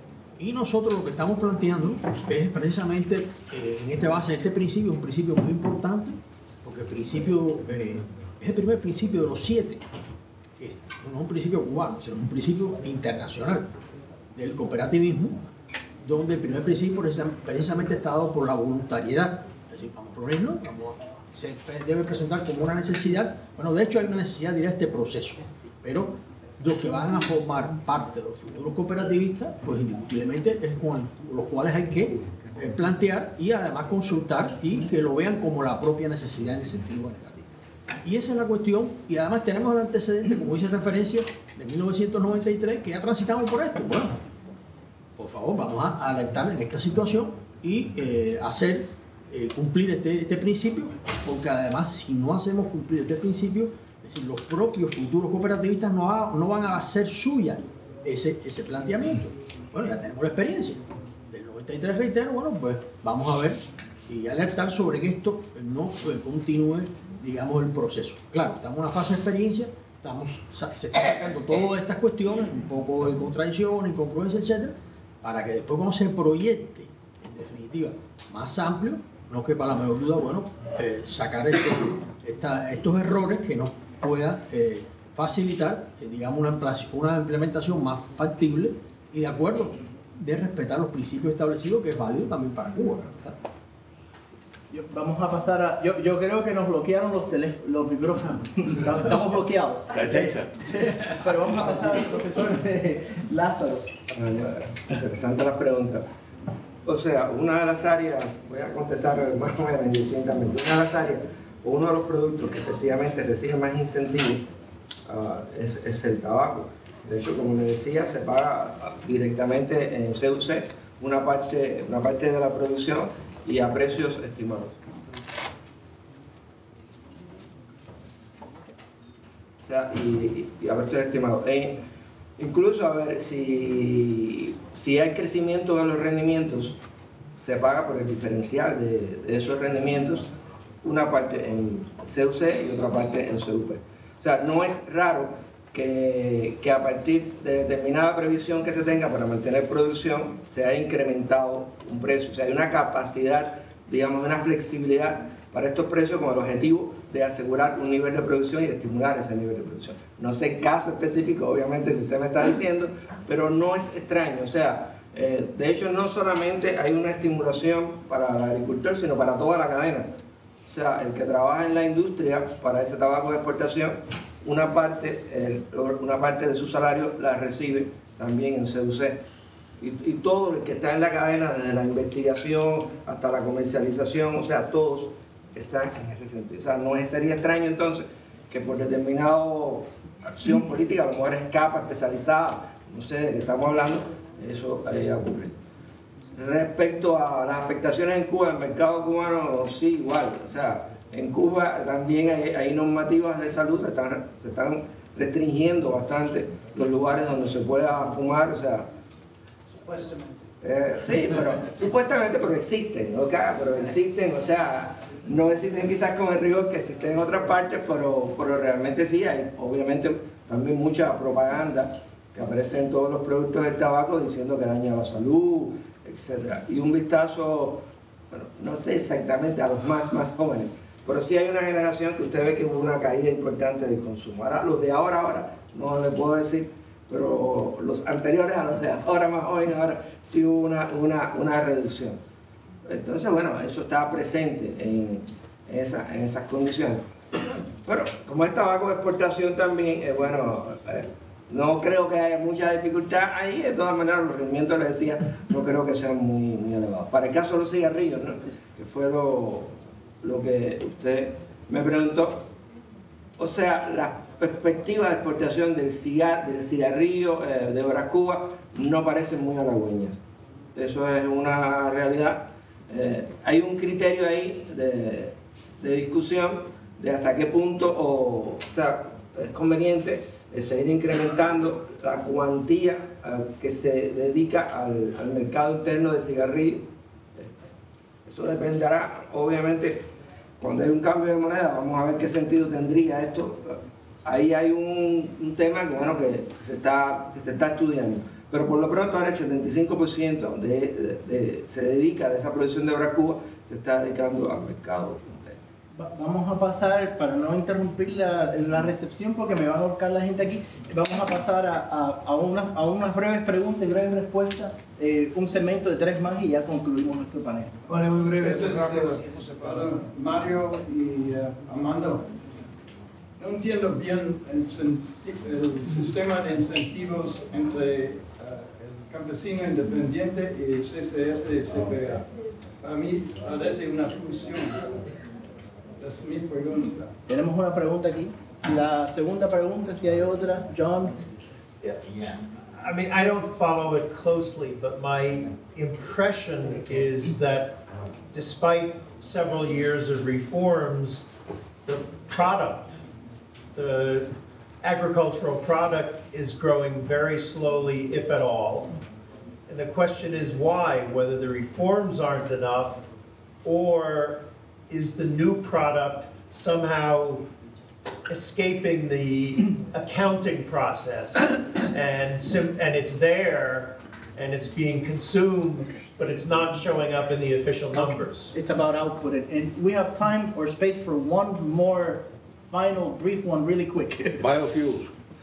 O: Y nosotros lo que estamos planteando es precisamente eh, en este base, este principio, un principio muy importante, porque el principio eh, es el primer principio de los siete, que no es un principio cubano, sino un principio internacional del cooperativismo, donde el primer principio precisamente está dado por la voluntariedad. Es decir, vamos a ponerlo, vamos a, se debe presentar como una necesidad. Bueno, de hecho hay una necesidad de ir a este proceso, pero los que van a formar parte de los futuros cooperativistas, pues indiscutiblemente es con los cuales hay que eh, plantear y además consultar y que lo vean como la propia necesidad en el sentido negativo. Y esa es la cuestión, y además tenemos el antecedente, como hice referencia, de mil novecientos noventa y tres, que ya transitamos por esto. Bueno, por favor, vamos a alertar en esta situación y eh, hacer eh, cumplir este, este principio, porque además si no hacemos cumplir este principio, es decir, los propios futuros cooperativistas no, va, no van a hacer suya ese, ese planteamiento. Bueno, ya tenemos la experiencia del noventa y tres, reitero, bueno, pues vamos a ver y alertar sobre que esto no pues, continúe, digamos, el proceso. Claro, estamos en una fase de experiencia, estamos, se están sacando todas estas cuestiones, un poco de contradicción, incongruencia, etcétera, para que después cuando se proyecte, en definitiva, más amplio, no quepa la menor duda, bueno, eh, sacar esto, esta, estos errores que nos pueda eh, facilitar, eh, digamos, una, una implementación más factible y de acuerdo de respetar los principios establecidos, que es válido también para Cuba, ¿verdad?
S: Yo, vamos a pasar a... Yo, yo creo que nos bloquearon los, los micrófonos. Estamos bloqueados. Pero vamos a pasar al profesor Lázaro.
P: Interesante la pregunta. O sea, una de las áreas, voy a contestar más o menos indistintamente, una de las áreas, o uno de los productos que efectivamente recibe más incentivos uh, es, es el tabaco. De hecho, como le decía, se paga directamente en C U C una parte, una parte de la producción y a precios estimados. O sea, y, y a precios estimados. E incluso, a ver, si, si hay crecimiento de los rendimientos, se paga por el diferencial de, de esos rendimientos, una parte en C U C y otra parte en C U P. O sea, no es raro que, que a partir de determinada previsión que se tenga para mantener producción, se haya incrementado un precio. O sea, hay una capacidad, digamos, una flexibilidad para estos precios con el objetivo de asegurar un nivel de producción y de estimular ese nivel de producción. No sé el caso específico, obviamente, que usted me está diciendo, pero no es extraño. O sea, eh, de hecho, no solamente hay una estimulación para el agricultor, sino para toda la cadena. O sea, el que trabaja en la industria para ese tabaco de exportación, una parte, el, una parte de su salario la recibe también en C U C. Y, y todo el que está en la cadena, desde la investigación hasta la comercialización, o sea, todos están en ese sentido. O sea, no sería extraño entonces que por determinado acción política, a lo mejor es capa especializada, no sé de qué estamos hablando, eso ahí ocurre. Respecto a las afectaciones en Cuba, el mercado cubano, sí, igual, o sea, en Cuba también hay, hay normativas de salud, se están, se están restringiendo bastante los lugares donde se pueda fumar, o sea...
S: Supuestamente.
P: Eh, sí, pero supuestamente, pero existen, ¿ok? Pero existen, o sea, no existen quizás con el rigor que existen en otras partes, pero, pero realmente sí hay, obviamente, también mucha propaganda que aparece en todos los productos del tabaco diciendo que daña la salud, etcétera. Y un vistazo, bueno, no sé exactamente a los más, más jóvenes, pero sí hay una generación que usted ve que hubo una caída importante del consumo. Ahora, los de ahora, ahora, no le puedo decir, pero los anteriores a los de ahora, más jóvenes, ahora sí hubo una, una, una reducción. Entonces, bueno, eso estaba presente en, en, esa, en esas condiciones. Bueno, como es tabaco de exportación también, eh, bueno, eh, no creo que haya mucha dificultad ahí. De todas maneras, los rendimientos, les decía, no creo que sean muy, muy elevados. Para el caso de los cigarrillos, ¿no?, que fue lo, lo que usted me preguntó, o sea, la perspectiva de exportación del, cigar, del cigarrillo eh, de Bras Cuba no parecen muy halagüeñas. Eso es una realidad. Eh, hay un criterio ahí de, de discusión de hasta qué punto o, o sea, es conveniente seguir incrementando la cuantía uh, que se dedica al, al mercado interno de cigarrillos. Eso dependerá, obviamente, cuando hay un cambio de moneda, vamos a ver qué sentido tendría esto. Ahí hay un, un tema que, bueno, que, se está, que se está estudiando. Pero por lo pronto ahora el setenta y cinco por ciento de, de, de, se dedica de esa producción de Bras Cuba, se está dedicando al mercado.
S: Vamos a pasar, para no interrumpir la, la recepción porque me va a ahorcar la gente aquí, vamos a pasar a, a, a, una, a unas breves preguntas y breves respuestas, eh, un segmento de tres más y ya concluimos nuestro panel.
A: Vale, muy breve.
T: Eso es, es, para Mario y uh, Armando. No entiendo bien el, el sistema de incentivos entre uh, el campesino independiente y C C S y C P A. Para mí parece una fusión. Es mi pregunta.
S: Tenemos una pregunta aquí. La segunda pregunta, si hay otra, John.
U: Yeah. I mean, I don't follow it closely, but my impression is that despite several years of reforms, the product, the agricultural product is growing very slowly, if at all. And the question is why, whether the reforms aren't enough, or is the new product somehow escaping the accounting process and sim and it's there and it's being consumed, but it's not showing up in the official numbers.
S: It's about output, and we have time or space for one more final brief one really quick.
M: Biofuels.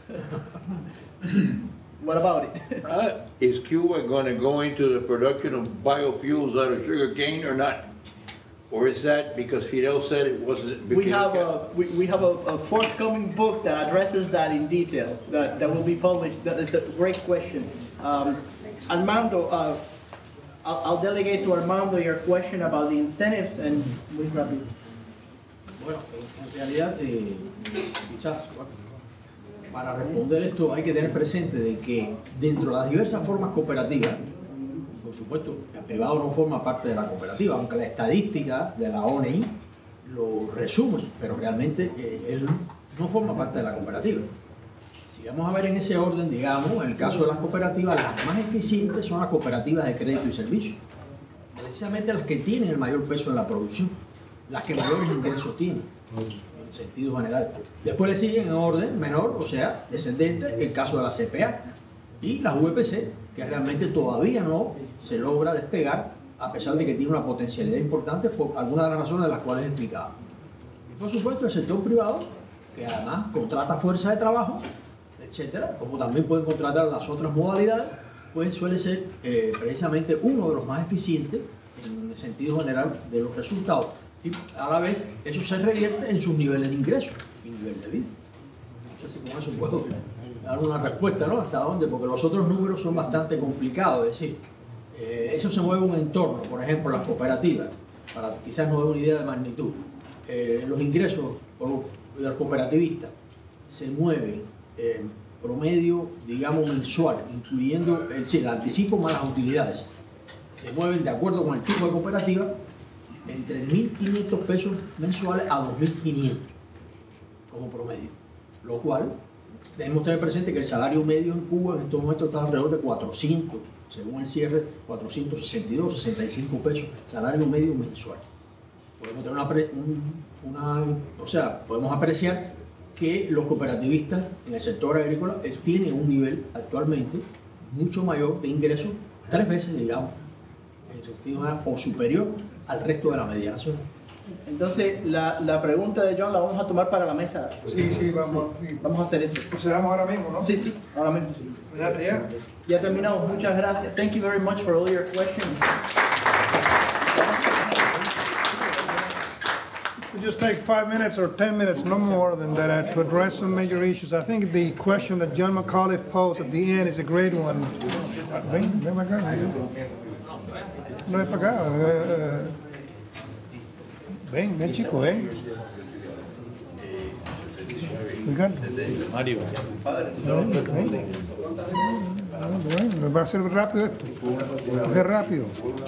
S: What about it?
M: Is Cuba going to go into the production of biofuels out of sugar cane or not? Or is that because Fidel said it wasn't?
S: We have a we, we have a, a forthcoming book that addresses that in detail. That that will be published. That is a great question. Um, Armando, uh, I'll, I'll delegate to Armando your question about the incentives and muy rápido.
O: Bueno, en realidad, eh, quizás para responder esto hay que tener presente de que dentro de las diversas formas cooperativas, por supuesto, el privado no forma parte de la cooperativa, aunque la estadística de la O N I lo resume, pero realmente eh, él no forma parte de la cooperativa. Si vamos a ver en ese orden, digamos, en el caso de las cooperativas, las más eficientes son las cooperativas de crédito y servicio, precisamente las que tienen el mayor peso en la producción, las que mayores ingresos tienen, en sentido general. Después le siguen en orden menor, o sea, descendente, el caso de la C P A y las U E P C, que realmente todavía no se logra despegar, a pesar de que tiene una potencialidad importante por algunas de las razones de las cuales he explicado. Y por supuesto el sector privado, que además contrata fuerza de trabajo, etcétera, como también pueden contratar las otras modalidades, pues suele ser eh, precisamente uno de los más eficientes en el sentido general de los resultados. Y a la vez eso se revierte en sus niveles de ingresos y nivel de vida. No sé si con eso puedo dar una respuesta, ¿no? ¿Hasta dónde? Porque los otros números son bastante complicados. Es decir, eh, eso se mueve un entorno, por ejemplo, las cooperativas, para quizás nos dé una idea de magnitud. Eh, los ingresos de los cooperativistas se mueven eh, promedio, digamos, mensual, incluyendo es decir, el anticipo más las utilidades, se mueven de acuerdo con el tipo de cooperativa entre mil quinientos pesos mensuales a dos mil quinientos como promedio, lo cual debemos tener presente que el salario medio en Cuba en estos momentos está alrededor de cuatrocientos, según el cierre, cuatrocientos sesenta y dos, sesenta y cinco pesos, salario medio mensual. Podemos tener una, pre, un, una, o sea, podemos apreciar que los cooperativistas en el sector agrícola eh, tienen un nivel actualmente mucho mayor de ingresos, tres veces, digamos, en sentido o superior al resto de la mediana zona.
S: Entonces, la, la pregunta de John la vamos a tomar para la mesa.
A: Sí, sí, vamos. Sí.
S: Vamos a hacer eso.
A: Procedamos ahora mismo, ¿no?
S: Sí, sí, ahora mismo, sí.
A: Ya, ya.
S: Ya terminamos. Muchas gracias. Thank you very much for all your questions.
A: We'll just take five minutes or ten minutes, no more than that, uh, to address some major issues. I think the question that John McAuliffe posed at the end is a great one. Ven, ven para acá. No es para acá. Uh, ven, ven chico, ven. Ricardo.
C: Mario.
A: No, ven. No, va a ser rápido esto. Va a ser rápido.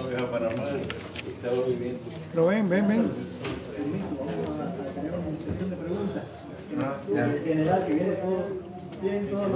A: Pero ven, ven, ven.
S: El general que viene todo, vienen todos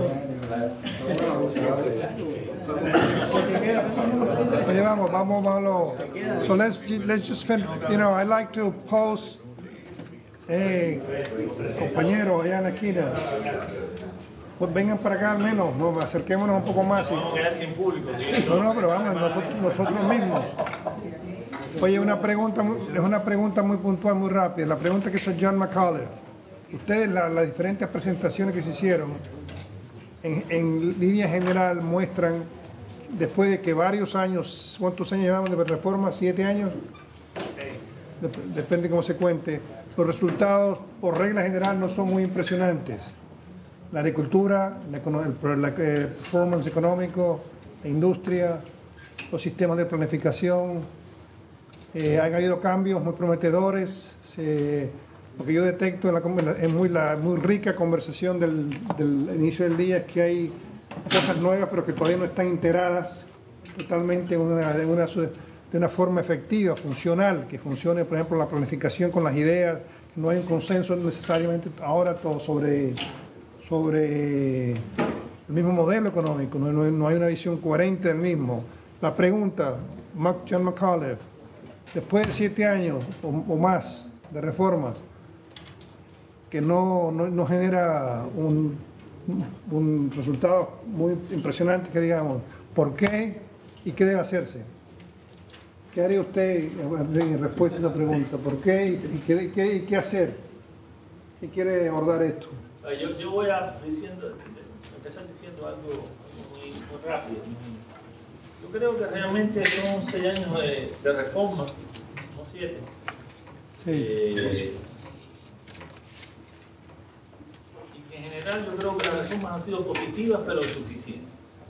S: los...
A: Oye, vamos, vamos, vamos. So let's, let's just, fin you know, I like to pose, eh, compañeros allá en la esquina, pues vengan para acá al menos, no, acerquémonos un poco más.
U: Vamos a quedar sin público. ¿Sí?
A: No, no, pero vamos, nosotros, nosotros mismos. Oye, una pregunta, es una pregunta muy puntual, muy rápida. La pregunta que hizo John McAuliffe. Ustedes, la, las diferentes presentaciones que se hicieron, en, en línea general muestran, después de que varios años, ¿cuántos años llevamos de reforma? ¿Siete años? Dep depende cómo se cuente. Los resultados, por regla general, no son muy impresionantes. La agricultura, la, el, la eh, performance económico, la industria, los sistemas de planificación, eh, han habido cambios muy prometedores. Se, Lo que yo detecto en la, en muy, la muy rica conversación del, del inicio del día es que hay cosas nuevas, pero que todavía no están integradas totalmente en una, en una, de una forma efectiva, funcional, que funcione, por ejemplo, la planificación con las ideas, que no hay un consenso necesariamente ahora todo sobre, sobre el mismo modelo económico, no, no, no hay una visión coherente del mismo. La pregunta, John McAuliffe, después de siete años o, o más de reformas, que no, no, no genera un, un resultado muy impresionante, que digamos, ¿por qué y qué debe hacerse? ¿Qué haría usted en respuesta a esa pregunta? ¿Por qué y qué, qué, y qué hacer? ¿Qué quiere abordar esto?
U: Yo, yo voy a diciendo, empezar diciendo algo muy, muy rápido. Yo creo que realmente son seis años de, de reforma, no siete.
A: Sí.
U: Eh, En general, yo creo que las reformas han sido positivas, pero insuficientes.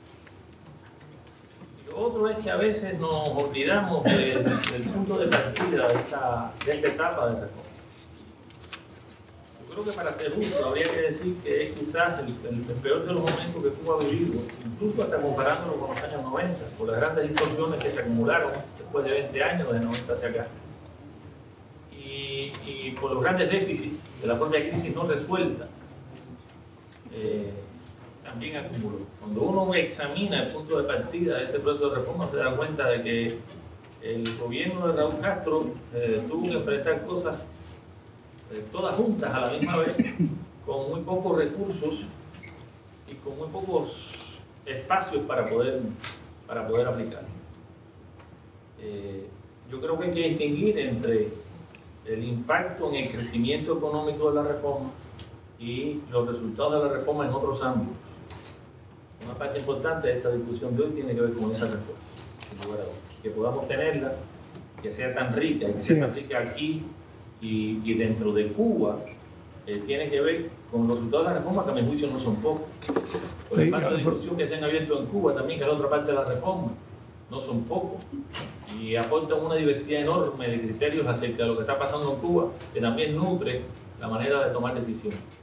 U: Y lo otro es que a veces nos olvidamos de, del punto de partida de esta, de esta etapa de reforma. Yo creo que para ser justo habría que decir que es quizás el, el, el peor de los momentos que Cuba ha vivido, incluso hasta comparándolo con los años noventa, por las grandes distorsiones que se acumularon después de veinte años, de noventa hacia acá. Y, y por los grandes déficits de la propia crisis no resuelta. Eh, también acumuló. Cuando uno examina el punto de partida de ese proceso de reforma, se da cuenta de que el gobierno de Raúl Castro eh, tuvo que enfrentar cosas eh, todas juntas a la misma vez, con muy pocos recursos y con muy pocos espacios para poder, para poder aplicar. Eh, yo creo que hay que distinguir entre el impacto en el crecimiento económico de la reforma y los resultados de la reforma en otros ámbitos. Una parte importante de esta discusión de hoy tiene que ver con esa reforma. Que podamos tenerla, que sea tan rica, que sea tan rica aquí y, y dentro de Cuba, eh, tiene que ver con los resultados de la reforma, que a mi juicio no son pocos. Por el espacio de discusión que se han abierto en Cuba también, que es la otra parte de la reforma, no son pocos. Y aportan una diversidad enorme de criterios acerca de lo que está pasando en Cuba, que también nutre la manera de tomar decisiones.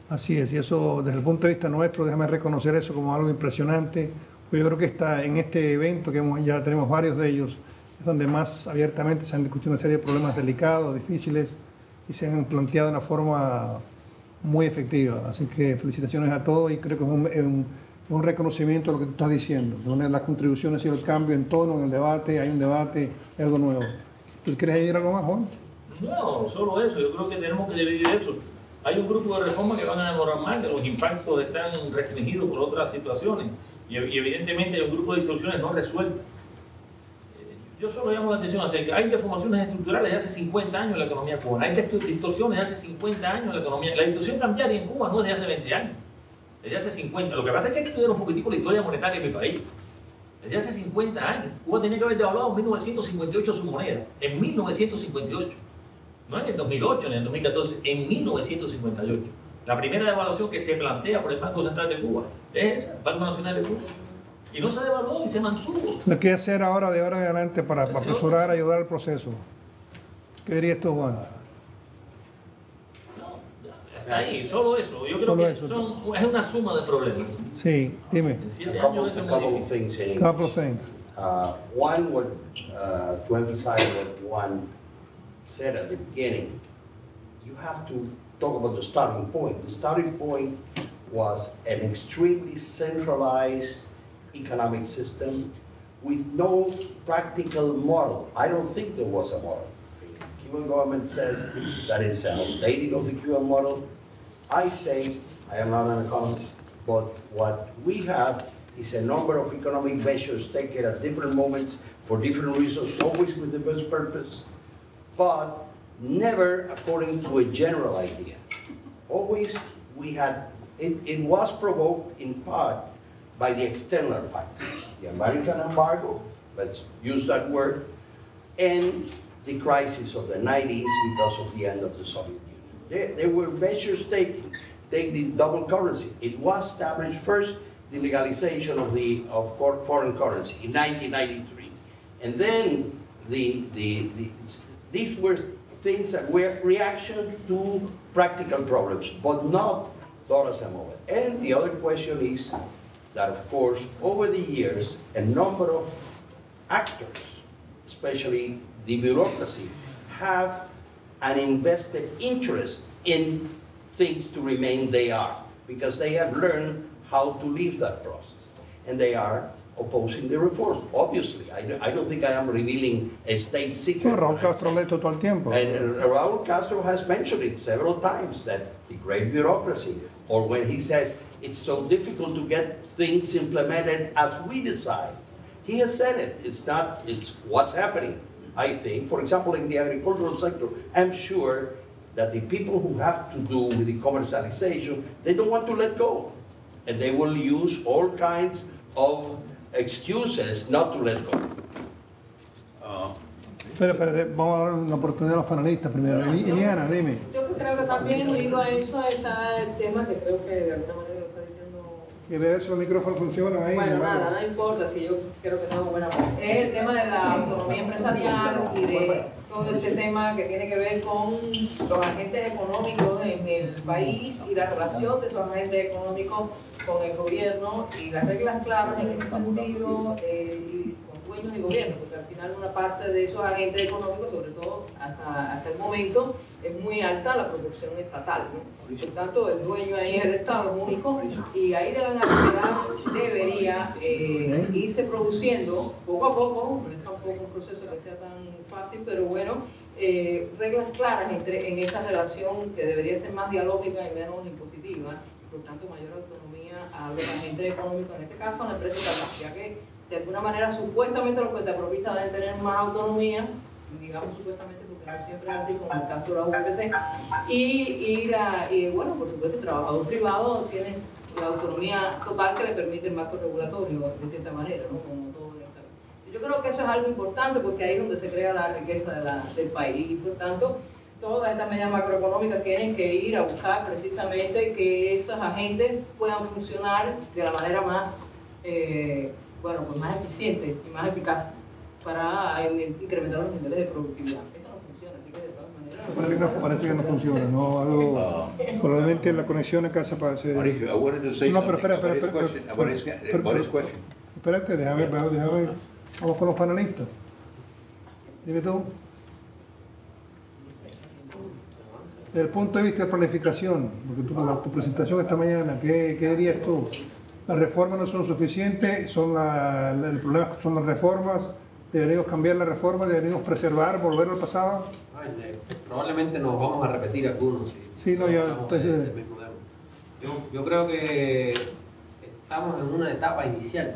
A: Así es, y eso desde el punto de vista nuestro, déjame reconocer eso como algo impresionante. Pues yo creo que está en este evento, que hemos, ya tenemos varios de ellos, es donde más abiertamente se han discutido una serie de problemas delicados, difíciles, y se han planteado de una forma muy efectiva. Así que felicitaciones a todos y creo que es un, es un, es un reconocimiento de lo que tú estás diciendo, de una de las contribuciones y el cambio en tono, en el debate, hay un debate, hay algo nuevo. ¿Tú quieres añadir algo más, Juan?
H: No, solo eso, yo creo que tenemos que dividir eso. Hay un grupo de reformas que van a demorar más, que los impactos están restringidos por otras situaciones y, y evidentemente hay un grupo de distorsiones no resueltas. Eh, yo solo llamo la atención acerca, hay deformaciones estructurales de hace cincuenta años en la economía cubana, hay distorsiones de hace cincuenta años en la economía. La distorsión cambiaria en Cuba no es de hace veinte años, es de hace cincuenta. Lo que pasa es que hay que estudiar un poquitico la historia monetaria de mi país. Desde hace cincuenta años, Cuba tenía que haber devaluado en mil novecientos cincuenta y ocho su moneda, en mil novecientos cincuenta y ocho. No en el dos mil ocho ni en el dos mil catorce, en mil novecientos cincuenta y ocho. La primera devaluación que se plantea por el Banco Central de Cuba es esa, el Banco Nacional de Cuba. Y no se devaluó y se mantuvo.
A: ¿Qué hacer ahora de ahora en adelante para, para apresurar, ayudar al proceso? ¿Qué dirías tú, Juan?
H: Está ahí, solo eso. Yo creo
A: Solo
H: que
A: eso.
H: son, es una suma de problemas.
A: Sí, dime.
H: En siete
D: A couple,
H: años eso
D: a
H: es muy
D: couple of
H: difícil.
D: things in
A: Couple
D: English.
A: of things.
D: Uh, one, what, uh, to emphasize what Juan said at the beginning, you have to talk about the starting point. The starting point was an extremely centralized economic system with no practical model. I don't think there was a model. The Cuban government says that is an outdated of the Cuban model. I say, I am not an economist, but what we have is a number of economic measures taken at different moments for different reasons, always with the best purpose, but never according to a general idea. Always we had, it, it was provoked in part by the external factor, the American embargo, let's use that word, and the crisis of the nineties because of the end of the Soviet Union. There, there were measures taken, take the double currency. It was established first, the legalization of the of foreign currency in nineteen ninety-three, and then the the, the these were things that were reaction to practical problems, but not dollars a moment. And the other question is that, of course, over the years, a number of actors, especially the bureaucracy, have an invested interest in things to remain they are, because they have learned how to live that process. And they are opposing the reform, obviously. I, I don't think I am revealing a state secret.
A: No, Raúl Castro lo ha dicho todo el tiempo.
D: And uh, Raúl Castro has mentioned it several times, that the great bureaucracy, or when he says it's so difficult to get things implemented as we decide, he has said it. It's not, it's what's happening. I think, for example, in the agricultural sector, I'm sure that the people who have to do with the commercialization, they don't want to let go. And they will use all kinds of excuses not to let go. Uh,
A: Espera, espera, vamos a dar una oportunidad a los panelistas primero. Iliana, dime.
V: Yo creo que también unido a eso está el tema que creo que de alguna manera lo está diciendo.
A: ¿Quiere ver si los micrófonos funcionan ahí?
V: Bueno,
A: Vale.
V: nada, no importa si yo creo que tengo buena voz. Es el tema de la autonomía empresarial y de todo este tema que tiene que ver con los agentes económicos en el país y la relación de esos agentes económicos con el gobierno y las reglas claras en ese sentido eh, y con dueños y gobiernos, porque al final una parte de esos agentes económicos, sobre todo hasta, hasta el momento, es muy alta la proporción estatal, ¿no? Por tanto, el dueño ahí es el Estado, es único, y ahí de la necesidad debería eh, irse produciendo poco a poco, no es tampoco un proceso que sea tan fácil, pero bueno, eh, reglas claras entre, en esa relación que debería ser más dialógica y menos impositiva, por tanto mayor autonomía a los agentes económicos, en este caso a la empresa estatal, ya que de alguna manera supuestamente los cuentapropistas deben tener más autonomía, digamos supuestamente porque no siempre es así, como en el caso de la U P C, y, y, la, y bueno, por supuesto el trabajador privado tiene la autonomía total que le permite el marco regulatorio, de cierta manera, ¿no? Como todo esta. Yo creo que eso es algo importante porque ahí es donde se crea la riqueza de la, del país y por tanto todas estas medidas macroeconómicas tienen que ir a buscar precisamente que esos agentes puedan funcionar de la manera más, eh, bueno, pues más eficiente y más eficaz para incrementar los niveles de productividad. Esto no funciona, así que de todas maneras
A: Parece que no, parece que no funciona, ¿no? Algo, probablemente la conexión en casa parece...
M: Mauricio, I wanted to say
A: No, pero
M: something
A: espera, espera,
M: about his
A: espera,
M: question. About his,
A: espera,
M: about his
A: espera,
M: question.
A: Espérate, déjame, déjame, vamos con los panelistas. Dime tú. Desde el punto de vista de planificación, porque tu, la, tu presentación esta mañana, ¿qué, qué dirías tú? ¿Las reformas no son suficientes? ¿Son la, la, el problema son las reformas? ¿Deberíamos cambiar la reforma? ¿Deberíamos preservar, volver al pasado?
I: Ay, eh, probablemente nos vamos a repetir algunos. Si
A: Sí, no, ya...
I: estamos en el mismo tema. Yo, yo creo que estamos en una etapa inicial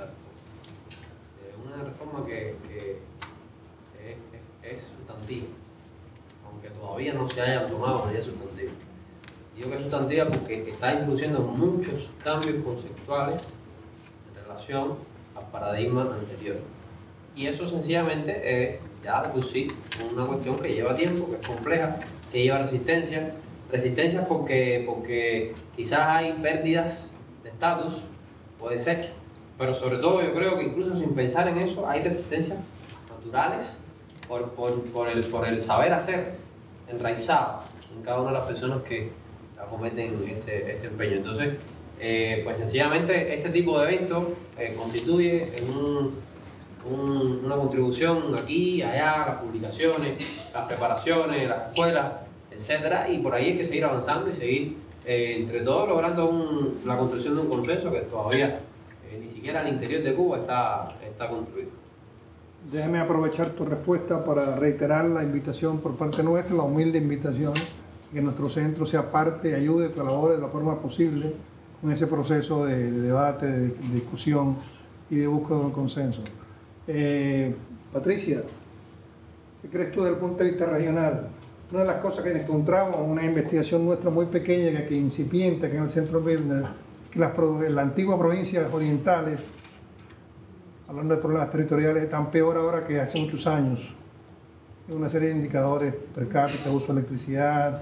I: de una reforma que, que es, es, es sustantiva, aunque todavía no se haya tomado medidas sustantivas. Digo que es sustantiva porque está introduciendo muchos cambios conceptuales en relación al paradigma anterior. Y eso sencillamente es ya de por sí una cuestión que lleva tiempo, que es compleja, que lleva resistencia. Resistencia porque, porque quizás hay pérdidas de estatus, puede ser, pero sobre todo yo creo que incluso sin pensar en eso hay resistencias naturales por, por, por, el, por el saber hacer enraizado en cada una de las personas que acometen este, este empeño. Entonces, eh, pues sencillamente este tipo de eventos eh, constituye en un, un, una contribución aquí, allá, las publicaciones, las preparaciones, las escuelas, etcétera, y por ahí hay que seguir avanzando y seguir eh, entre todos logrando un, la construcción de un consenso que todavía eh, ni siquiera al interior de Cuba está, está construido.
A: Déjame aprovechar tu respuesta para reiterar la invitación por parte nuestra, la humilde invitación, que nuestro centro sea parte, ayude, colabore de la forma posible con ese proceso de, de debate, de, de discusión y de búsqueda de un consenso. Eh, Patricia, ¿qué crees tú desde el punto de vista regional? Una de las cosas que encontramos en una investigación nuestra muy pequeña, que incipiente, que en el centro Bibner, que las, las antiguas provincias orientales, hablando de problemas territoriales, están peor ahora que hace muchos años. Hay una serie de indicadores per cápita, uso de electricidad.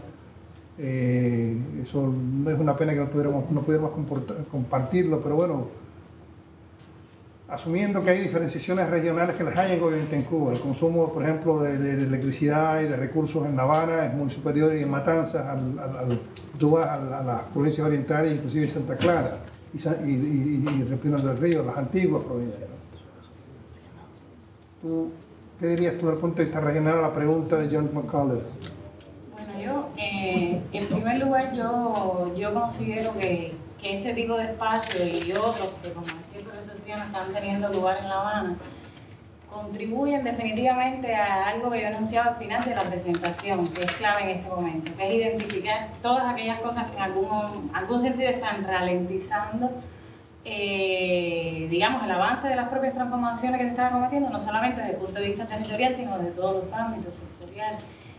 A: Eh, eso es una pena que no pudiéramos, no pudiéramos compartirlo, pero bueno, asumiendo que hay diferenciaciones regionales que las hay obviamente en Cuba. El consumo, por ejemplo, de, de, de electricidad y de recursos en La Habana es muy superior y en Matanzas, al, al, al, tú vas a, a las provincias orientales, inclusive Santa Clara y, y, y, y Repino del Río, las antiguas provincias. ¿Tú, ¿Qué dirías tú desde el punto de vista regional a la pregunta de John McCullers?
J: Bueno, yo, eh, en primer lugar, yo, yo considero que, que este tipo de espacios y otros que, como decía el profesor Triana, están teniendo lugar en La Habana, contribuyen definitivamente a algo que yo anunciaba al final de la presentación, que es clave en este momento, que es identificar todas aquellas cosas que en algún, algún sentido están ralentizando Eh, digamos, el avance de las propias transformaciones que se estaban cometiendo, no solamente desde el punto de vista territorial, sino desde todos los ámbitos sectoriales.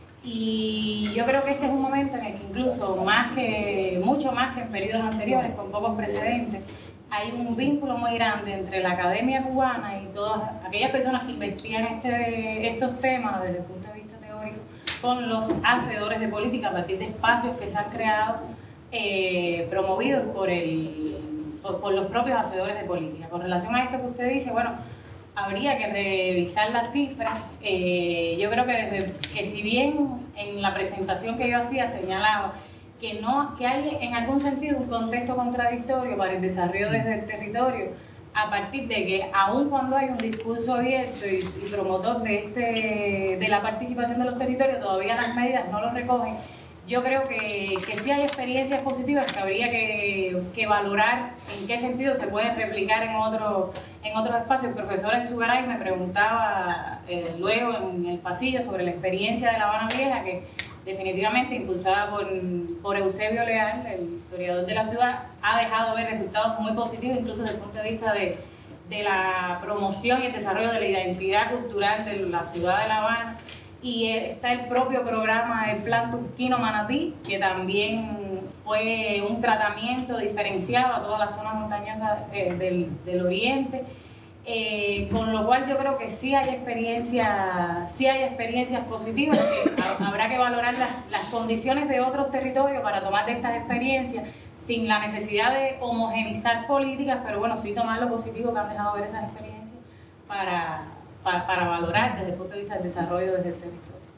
J: Y yo creo que este es un momento en el que incluso más que, mucho más que en periodos anteriores, con pocos precedentes, hay un vínculo muy grande entre la academia cubana y todas aquellas personas que investigan este, estos temas desde el punto de vista teórico, con los hacedores de política a partir de espacios que se han creado, eh, promovidos por el por los propios hacedores de política. Con relación a esto que usted dice, bueno, habría que revisar las cifras. Eh, yo creo que, desde, que si bien en la presentación que yo hacía señalaba que, no, que hay en algún sentido un contexto contradictorio para el desarrollo desde el territorio, a partir de que aun cuando hay un discurso abierto y, y promotor de, este, de la participación de los territorios, todavía las medidas no lo recogen. Yo creo que, que sí hay experiencias positivas que habría que, que valorar en qué sentido se pueden replicar en, otro, en otros espacios. El profesor Ezugaray me preguntaba eh, luego en el pasillo sobre la experiencia de La Habana Vieja, que definitivamente, impulsada por, por Eusebio Leal, el historiador de la ciudad, ha dejado ver resultados muy positivos, incluso desde el punto de vista de, de la promoción y el desarrollo de la identidad cultural de la ciudad de La Habana. Y está el propio programa, el Plan Turquino Manatí, que también fue un tratamiento diferenciado a todas las zonas montañosas eh, del, del oriente, eh, con lo cual yo creo que sí hay experiencias, sí hay experiencias positivas, que habrá que valorar las, las condiciones de otros territorios para tomar de estas experiencias, sin la necesidad de homogenizar políticas, pero bueno, sí tomar lo positivo que han dejado ver esas experiencias para... Para, para valorar desde el punto de vista del desarrollo desde el territorio.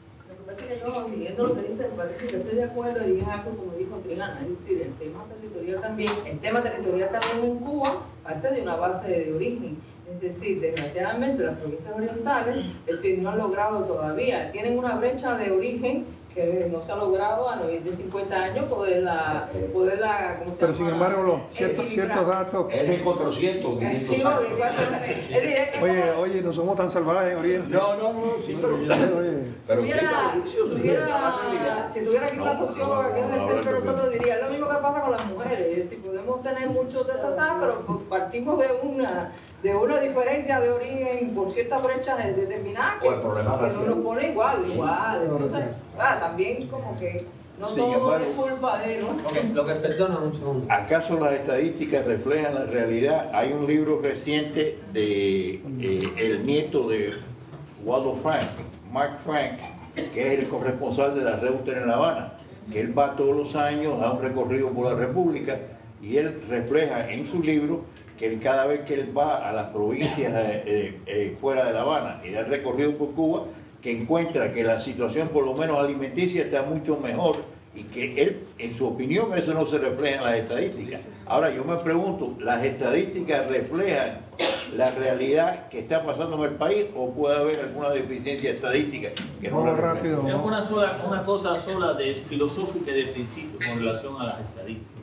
V: parece que yo, siguiendo lo que dice, me parece que estoy de acuerdo y es algo como dijo Triana, es decir, el tema territorial también, el tema territorial también en Cuba parte de una base de origen. Es decir, desgraciadamente las provincias orientales este, no han logrado todavía, tienen una brecha de origen que no se ha logrado a de cincuenta años poderla, poderla ¿cómo se
A: Pero
V: llama?
A: sin embargo, los ciertos, ciertos datos...
D: Es de cuatrocientos, quinientos
V: Sí,
D: años.
V: es decir, es
A: Oye, oye, no somos tan salvajes en Oriente.
D: No, no, no, sí, pero...
A: Oye,
V: Si tuviera, tuviera, si tuviera aquí una socióloga que es del centro, nosotros diría, es lo mismo que pasa con las mujeres, si podemos tener muchos de estos, pero partimos de una, de una diferencia de origen por ciertas brechas determinadas que,
D: O el problema
V: que no nos pone igual, igual. Entonces, ah, también como que no
D: Sin
V: todo
D: embargo,
V: es culpa de, ¿no?
I: Ok, lo que perdona un segundo.
M: ¿Acaso las estadísticas reflejan la realidad? Hay un libro reciente de eh, el nieto de Waldo Frank, Mark Frank, que es el corresponsal de la Reuters en La Habana, que él va todos los años a un recorrido por la República y él refleja en su libro que él, cada vez que él va a las provincias eh, eh, eh, fuera de La Habana y da el recorrido por Cuba, que encuentra que la situación por lo menos alimenticia está mucho mejor y que él, en su opinión, eso no se refleja en las estadísticas. Ahora yo me pregunto, ¿las estadísticas reflejan la realidad que está pasando en el país o puede haber alguna deficiencia estadística que no la refleja?
H: Es una, sola, una cosa sola de filosófica y de principio con relación a las estadísticas.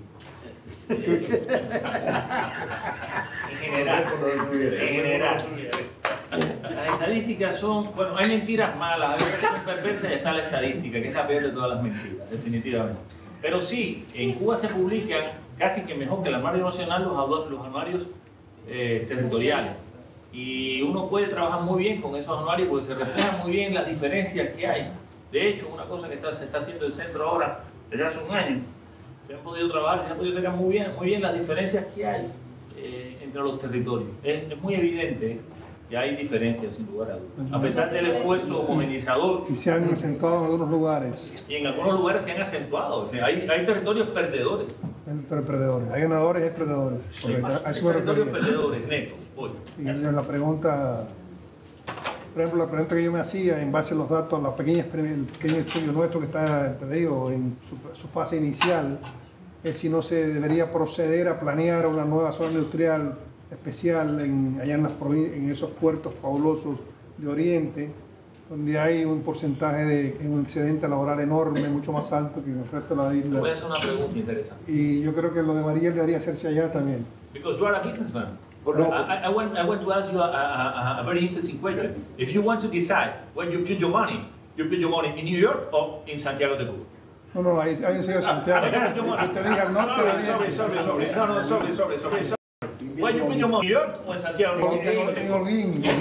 H: En general, en general. Las estadísticas son, bueno, hay mentiras malas, hay veces que son perversas y está la estadística, que es la peor de todas las mentiras, definitivamente. Pero sí, en Cuba se publican casi que mejor que el anuario nacional los, los anuarios eh, territoriales. Y uno puede trabajar muy bien con esos anuarios porque se reflejan muy bien las diferencias que hay. De hecho, una cosa que está, se está haciendo el centro ahora, desde hace un año, se han podido trabajar y se han podido sacar muy bien, muy bien las diferencias que hay eh, entre los territorios. Es, es muy evidente que hay diferencias, sin lugar a dudas. A pesar del esfuerzo homogenizador.
A: Y se han acentuado en algunos lugares.
H: Y en algunos lugares se han acentuado. O sea, hay, hay territorios perdedores.
A: Hay perdedores. Hay ganadores y hay perdedores.
H: Sí,
A: A
H: hay
A: eso me
H: territorios
A: refería.
H: perdedores, netos. Hoy.
A: Y esa es la pregunta, por ejemplo, la pregunta que yo me hacía en base a los datos, la pequeña, el pequeño estudio nuestro que está, te digo, en su, su fase inicial, es si no se debería proceder a planear una nueva zona industrial especial en, allá en, las en esos puertos fabulosos de Oriente, donde hay un porcentaje de un excedente laboral enorme, mucho más alto que el resto de la
H: Te
A: isla.
H: voy a hacer una pregunta interesante.
A: Y yo creo que lo de Mariel debería hacerse allá también.
H: Because you are a businessman. I, I, want, I want to ask you a, a, a, a very interesting question. If you want to decide where you put your money, you put your money in New York or in Santiago de Cuba?
A: No, no, hay, hay un señor Santiago.
H: Yo
A: te dije al norte.
H: Sorry, sorry, sorry. No, no, sorry, sorry, sorry. sorry. Where you put your money, New York or in Santiago de Cuba?
A: En Holguín.
H: You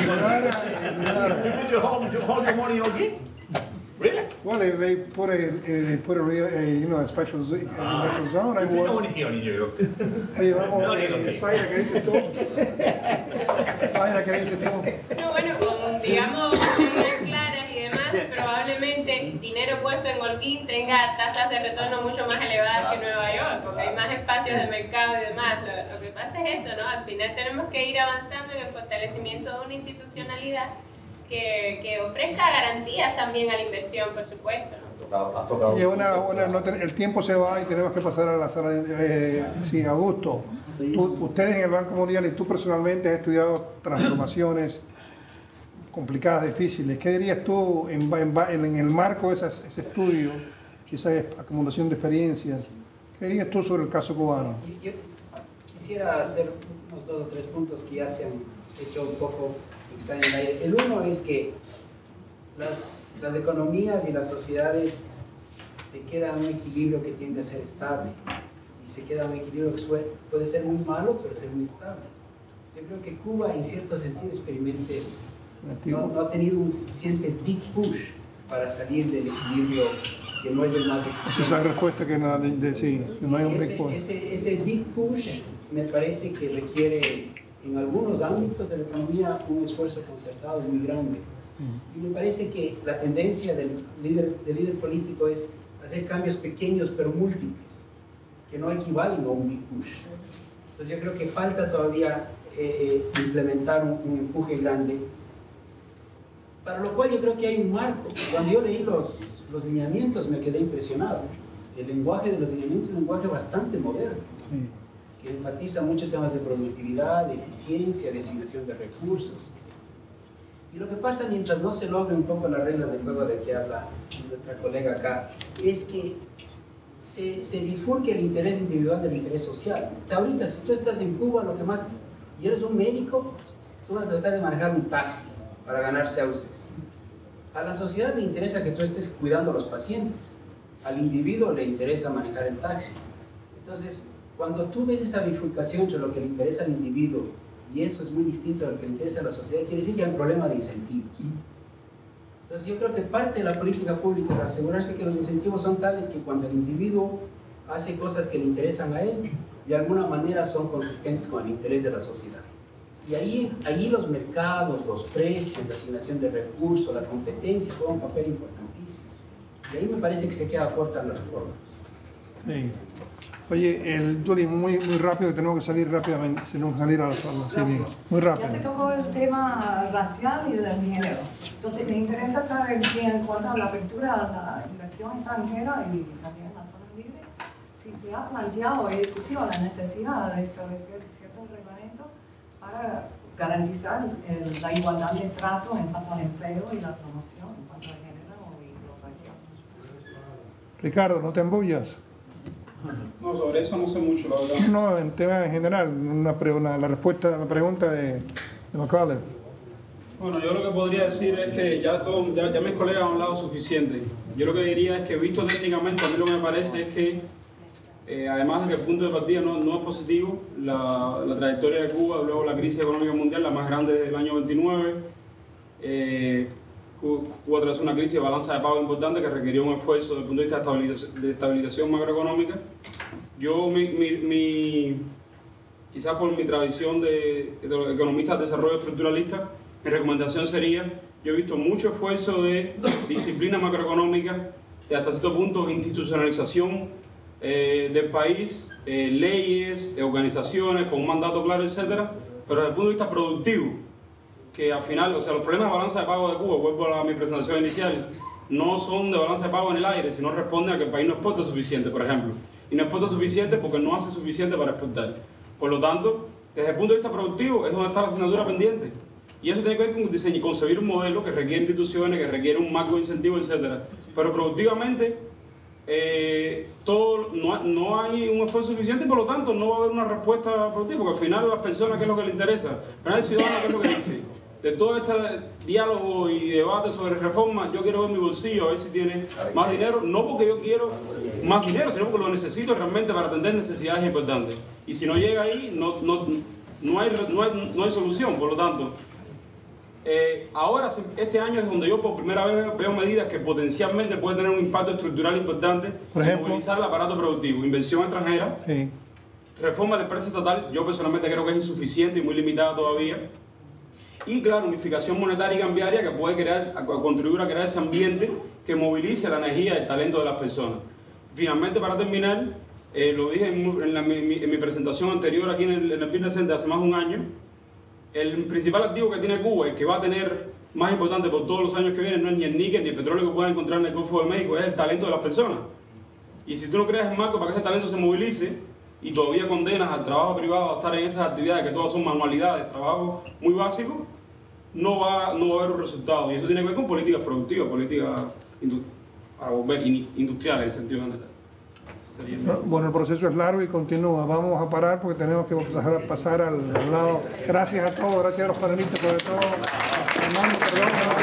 H: put your home, you hold your money in Holguín? Really?
A: Well, they, they put a, they put a, real, a you know, a special, zo- a special zone. I
H: You put your
A: work.
H: money here in New York.
A: Oye, vamos,
H: No,
A: eh,
H: digo que-
A: Zaira, ¿qué dices tú? Zaira, ¿qué dices tú?
B: No, bueno, con, digamos, medidas claras y demás, probablemente dinero puesto en Holguín tenga tasas de retorno mucho más elevadas que Nueva York, porque hay más espacios de mercado y demás. Lo, lo que pasa es eso, ¿no? Al final tenemos que ir avanzando en el fortalecimiento de una institucionalidad que, que ofrezca garantías también a la inversión, por supuesto, ¿no?
A: Oye, una, una, no ten- el tiempo se va y tenemos que pasar a la sala de... Eh, sí, Augusto, u- ustedes en el Banco Mundial y tú personalmente has estudiado transformaciones complicadas, difíciles. ¿Qué dirías tú en, ba- en, ba- en el marco de esas- ese estudio, esa acumulación de experiencias? ¿Qué dirías tú sobre el caso cubano?
E: Yo quisiera hacer unos dos o tres puntos que ya se han hecho un poco están en el aire. El uno es que las, las economías y las sociedades se quedan en un equilibrio que tiende a ser estable y se queda en un equilibrio que suele- puede ser muy malo pero ser muy estable. Yo creo que Cuba en cierto sentido experimenta eso. No, no ha tenido un suficiente big push para salir del equilibrio que no es el más
A: Esa
E: eficiente.
A: es la respuesta que no, de, de- sí, que no hay un
E: ese,
A: big point.
E: ese, ese big push me parece que requiere en algunos ámbitos de la economía un esfuerzo concertado muy grande. Y me parece que la tendencia del líder, del líder político es hacer cambios pequeños pero múltiples, que no equivalen a un big push. Entonces yo creo que falta todavía eh, eh, implementar un, un empuje grande. Para lo cual yo creo que hay un marco. Cuando yo leí los, los lineamientos me quedé impresionado. El lenguaje de los lineamientos es un lenguaje bastante moderno, que enfatiza muchos temas de productividad, de eficiencia, de asignación de recursos. Y lo que pasa mientras no se logren un poco las reglas del juego de que habla nuestra colega acá, es que se, se bifurque el interés individual del interés social. O sea, ahorita si tú estás en Cuba, lo que más, y eres un médico, tú vas a tratar de manejar un taxi para ganar sauces. A la sociedad le interesa que tú estés cuidando a los pacientes. Al individuo le interesa manejar el taxi. Entonces, cuando tú ves esa bifurcación entre lo que le interesa al individuo y eso es muy distinto a lo que le interesa a la sociedad, quiere decir que hay un problema de incentivos. Entonces yo creo que parte de la política pública es asegurarse que los incentivos son tales que cuando el individuo hace cosas que le interesan a él, de alguna manera son consistentes con el interés de la sociedad. Y ahí, ahí los mercados, los precios, la asignación de recursos, la competencia juegan un papel importantísimo. Y ahí me parece que se queda corta la reforma.
A: Sí. Oye, el Julie, muy, muy rápido, tenemos que salir rápidamente, tenemos que salir a la sala, sí, muy rápido.
R: Ya se tocó el tema racial y del género. Entonces me interesa saber si en cuanto a la apertura a la inversión extranjera y también la zona libre, si se ha planteado o discutido la necesidad de establecer ciertos reglamentos para garantizar el, la igualdad de trato en cuanto al empleo y la promoción en cuanto al género y lo racial.
A: Ricardo, no te embullas.
F: No, sobre eso no sé mucho, la verdad.
A: No, en tema en general, una, una, la respuesta a la pregunta de, de Macaulay.
F: Bueno, yo lo que podría decir es que ya, todo, ya, ya mis colegas han hablado suficiente. Yo lo que diría es que, visto técnicamente, a mí lo que me parece es que, eh, además de que el punto de partida no, no es positivo, la, la trayectoria de Cuba, luego la crisis económica mundial, la más grande desde el año veintinueve, eh, Cuba atravesó una crisis de balanza de pago importante que requirió un esfuerzo desde el punto de vista de estabilización, de estabilización macroeconómica. Yo, mi, mi, mi, quizás por mi tradición de, de economista de desarrollo estructuralista, mi recomendación sería, yo he visto mucho esfuerzo de disciplina macroeconómica, de hasta cierto punto institucionalización eh, del país, eh, leyes, eh, organizaciones con un mandato claro, etcétera, pero desde el punto de vista productivo, que al final, o sea, los problemas de balanza de pago de Cuba, vuelvo a mi presentación inicial, no son de balanza de pago en el aire, sino responden a que el país no exporta suficiente, por ejemplo. Y no exporta suficiente porque no hace suficiente para exportar. Por lo tanto, desde el punto de vista productivo, es donde está la asignatura pendiente. Y eso tiene que ver con diseñar, concebir un modelo que requiere instituciones, que requiere un marco de incentivo, etcétera. Pero productivamente, eh, todo, no, no hay un esfuerzo suficiente y por lo tanto no va a haber una respuesta productiva, porque al final a las personas, ¿qué es lo que les interesa? Al final al ciudadano, ¿qué es lo que dice? De todo este diálogo y debate sobre reforma, yo quiero ver mi bolsillo, a ver si tiene más dinero, no porque yo quiero más dinero, sino porque lo necesito realmente para atender necesidades importantes. Y si no llega ahí, no, no, no, hay, no, hay, no hay solución. Por lo tanto, eh, ahora, este año es donde yo por primera vez veo medidas que potencialmente pueden tener un impacto estructural importante, por ejemplo, movilizar el aparato productivo, inversión extranjera, sí. Reforma del precio estatal, yo personalmente creo que es insuficiente y muy limitada todavía. Y claro, unificación monetaria y cambiaria que puede crear, a contribuir a crear ese ambiente que movilice la energía y el talento de las personas. Finalmente, para terminar, eh, lo dije en, en, la, mi, en mi presentación anterior aquí en el, en el Business Center hace más de un año, el principal activo que tiene Cuba y que va a tener más importante por todos los años que vienen no es ni el níquel ni el petróleo que puedan encontrar en el Golfo de México, es el talento de las personas. Y si tú no creas el marco para que ese talento se movilice y todavía condenas al trabajo privado a estar en esas actividades que todas son manualidades, trabajo muy básico, no va, no va a haber un resultado. Y eso tiene que ver con políticas productivas, políticas para volver industriales en sentido general. Sería...
A: Bueno, el proceso es largo y continúa. Vamos a parar porque tenemos que pasar, pasar al, al lado. Gracias a todos, gracias a los panelistas, sobre todo. Hermano, perdón,